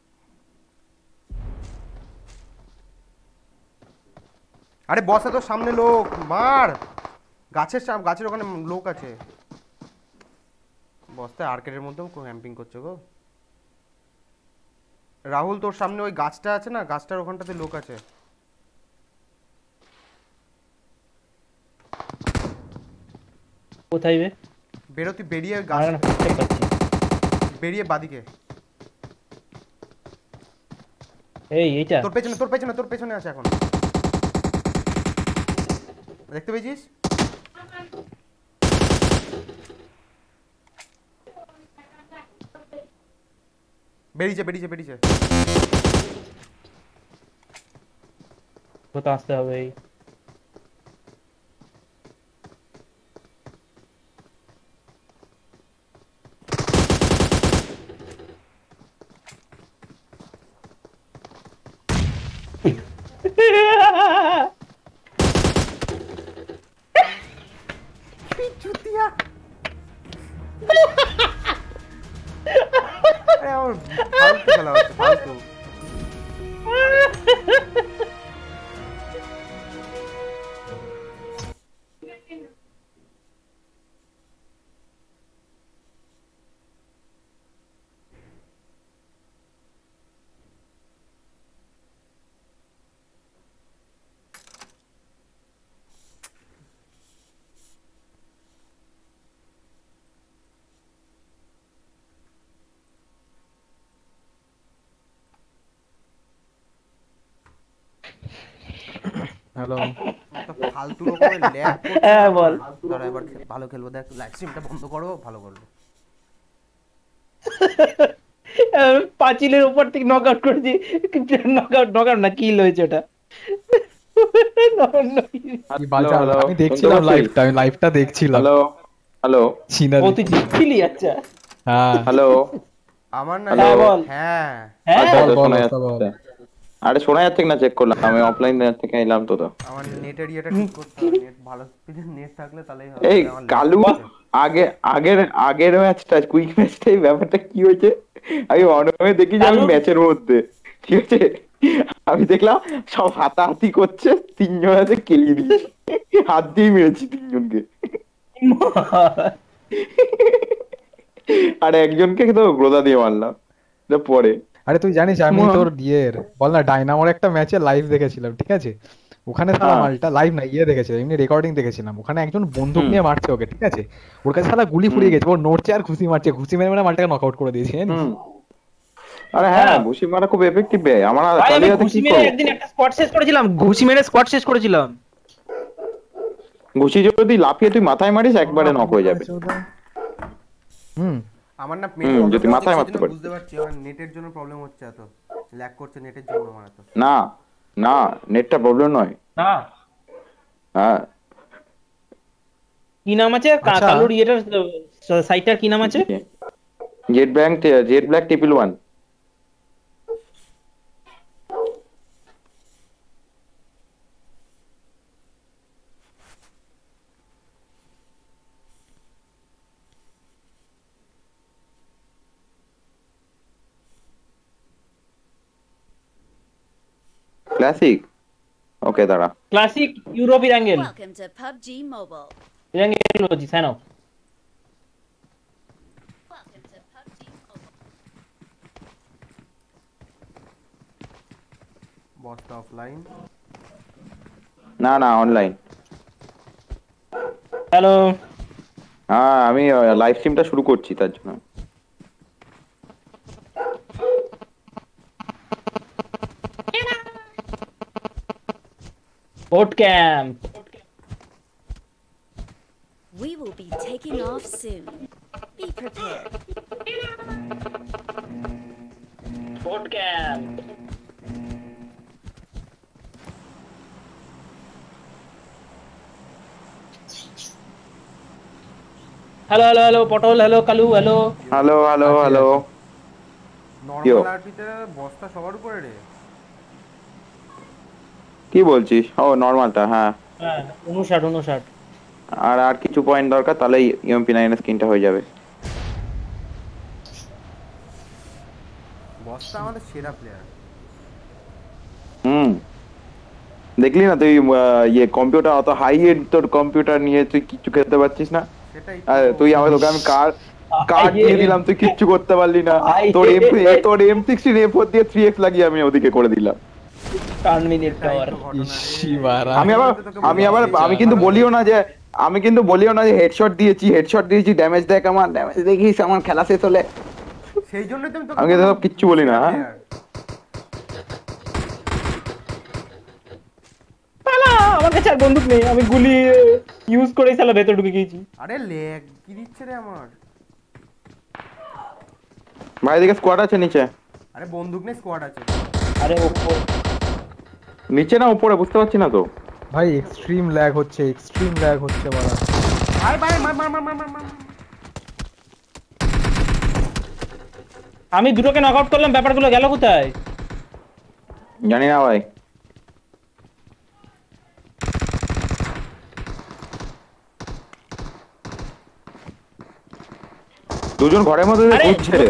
আরে বসে তো সামনে লোক, মার গাছের সাম গাছের ওখানে লোক আছে। বসতে আর্কেডের মধ্যেও ক্যাম্পিং করছে গো। রাহুল তোর সামনে ওই গাছটা আছে না, গাছটার ওখানটাতে লোক আছে। কোথায় বে? বেরো তুই, বেরিয়ে গাছ, আমার এখানে ফুটতে পাচ্ছি। বেরিয়ে বাদিকে। এই এইটা তোর পেছনে তোর পেছনে তোর পেছনে আছে এখন, দেখতে পেয়েছিস? বেরিয়েছে বেরিয়েছে বেরিয়েছে। কোথায় আসতে হবে? এই চুতিয়া, আরে আমার ফালতু খেলা হচ্ছে, ফালতু। হ্যালো, একটা ফালতু রকমের ল্যাগ করছে। হ্যাঁ বল। দাঁড়া এবার খে- ভালো খেলবো, দেখ লাইভ স্ট্রিমটা বন্ধ করো, ভালো করবো। পাঁচিলের উপর থেকে নক আউট করেছি। নক আউট নক আউট না, কিল হয়েছে ওটা। কি হ্যালো বাজে আলো। হ্যালো, আমি শুনতে দেখছিলাম পাচ্ছিস? লাইভটা, আমি লাইভটা দেখছিলাম। হ্যালো হ্যালো ও সিনারি। তুই দেখছিলি? আচ্ছা হ্যাঁ হ্যালো। আমার না, হ্যালো। হ্যাঁ বল। হ্যাঁ হ্যাঁ আচ্ছা বল আচ্ছা, বল শোনা অবস্থা বল। যাচ্ছে। আরে শোনা যাচ্ছে কিনা চেক করলাম, আমি অফলাইন থেকে এলাম তো তো। আমার নেটের ইয়েটা ঠিক করতে হবে, নেট ভালো স্পিডের নেট থাকলে তাহলেই হবে। এই আমার কালু, আগে আগের আগের ম্যাচটা কুইক ম্যাচটাই ব্যাপারটা কি হয়েছে, আমি অনলাইনে দেখি যে আমি কালু- ম্যাচের মধ্যে, ঠিক আছে, আমি দেখলাম সব হাতাহাতি করছে, তিনজন আছে কেলিয়ে দিয়েছি, হাত দিয়ে মেরেছি তিনজনকে, আর একজনকে তো গ্রোদা দিয়ে মারলাম এটা পরে। আরে তুই জানিস আমি মা। তোর ইয়ের বল না ডাইনামোর একটা ম্যাচে লাইভ দেখেছিলাম, ঠিক আছে? ওখানে সালা হ্যাঁ। মালটা লাইভ না ইয়ে দেখেছিলাম, এমনি রেকর্ডিং দেখেছিলাম। ওখানে একজন বন্দুক হুম। নিয়ে মারছে ওকে, ঠিক আছে? ওর কাছে সালা গুলি ফুরিয়ে হুম। গেছে, ও নড়ছে আর ঘুষি মারছে, ঘুষি মেরে মেরে মালটাকে নক আউট করে দিয়েছে, জানিস? হুম। আরে হ্যাঁ ঘুষি মারা খুব এফেক্টিভ বে আমার ভাই আমি কালিয়াতে ঘুষি কি মেরে করব একদিন একটা স্কোয়াড শেষ করেছিলাম, ঘুষি মেরে স্কোয়াড শেষ করেছিলাম। ঘুষি যদি লাফিয়ে তুই মাথায় মারিস একবারে নক হয়ে যাবে। হুম আমার না মেন হুম, প্রবলেম যদি মাথায় মারতে হচ্ছে পারিস। বুঝতে পারছি আমার নেটের জন্য প্রবলেম হচ্ছে, এত ল্যাগ করছে নেটের জন্য আমার এত। না না নেটটা প্রবলেম নয়। না হ্যাঁ কি নাম আছে কা- আচ্ছা কালুর ইয়েটার সাইটটার কি নাম আছে? Z black Z black triple one. Classic okay দাঁড়া। Classic Europe Erangel Welcome to P U B G Mobile. Erangel বলছি sign off. Welcome to P U B G Mobile. বসটা অফলাইন। না না অনলাইন। হ্যালো হ্যাঁ আমি live স্ট্রিমটা শুরু করছি তার জন্য। Boot camp We will be taking off soon. Be prepared. Boot camp hello hello hello পটল hello Kalu hello. Hello hello আচ্ছা, হ্যালো নরমাল আরপিতে বসটা সবার উপরে রে। কি বলছিস? ও নর্মালটা হ্যাঁ। হ্যাঁ উনষাট উনষাট। আর আর কিছু পয়েন্ট দরকার তাহলেই ইউএমপি নাইন এর স্কিনটা হয়ে যাবে। বসটা আমাদের সেরা প্লেয়ার। হুম দেখলি না তুই আহ, ইয়ে কম্পিউটার অত হাই এন্ড তোর কম্পিউটার নিয়ে তুই কিচ্ছু খেলতে পারছিস না। সেটাই আর তুই আমার তোকে আমি কার কার্ড দিয়ে দিলাম তুই কিচ্ছু করতে পারলি না। তোর এম তোর এম সিক্সটিন এ ফোর দিয়ে থ্রি এক্স লাগিয়ে আমি ওদিকে করে দিলাম। টার্মিনেটর আমি আবার আমি আবার আমি কিন্তু বলিও না যে আমি কিন্তু বলিও না যে হেডশট দিয়েছি হেডশট দিয়েছি ড্যামেজ দেখ আমার ড্যামেজ দেখিস আমার খেলা শেষ হলে। সেই জন্যই তো আমি তোকে আমি কিন্তু সব কিচ্ছু বলি না। হ্যাঁ? পালা আমার কাছে আর বন্দুক নেই, আমি গুলি ইউজ করে সালা ভেতর ঢুকে গিয়েছি। আরে ল্যাগ কি দিচ্ছে রে আমার। ভাই দিকে স্কোয়াড আছে নিচে। আরে বন্দুক নেই স্কোয়াড আছে। আরে ওপর নিচে না উপরে বুঝতে পারছি না তো। ভাই এক্সট্রিম ল্যাগ হচ্ছে এক্সট্রিম ল্যাগ হচ্ছে বাড়া। ভাই ভাই মার মার মার মার মার মার। আমি দুটোকে নক আউট করলাম, ব্যাপারগুলো গেল কোথায়? জানি না ভাই। দুজন ঘরের মধ্যে আরে, ঘুরছে রে।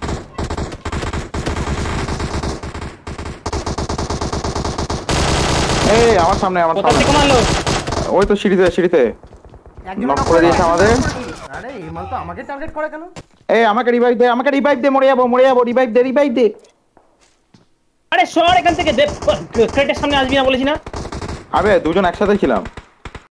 এই আমার সামনে আমার কোথা সামনে থেকে মারলো? ওই তো সিঁড়িতে সিঁড়িতে একজন নক knock করে দিয়েছে আমাদের। আরে এই মাল তো আমাকে টার্গেট করে কেন? এই আমাকে রিভাইভ দে আমাকে রিভাইভ দে মরে যাবো মরে যাবো রিভাইভ দে রিভাইভ দে। আরে সর এখান থেকে, ক্রেটের সামনে আসবি না বলেছি না? আবে দুজন একসাথে ছিলাম।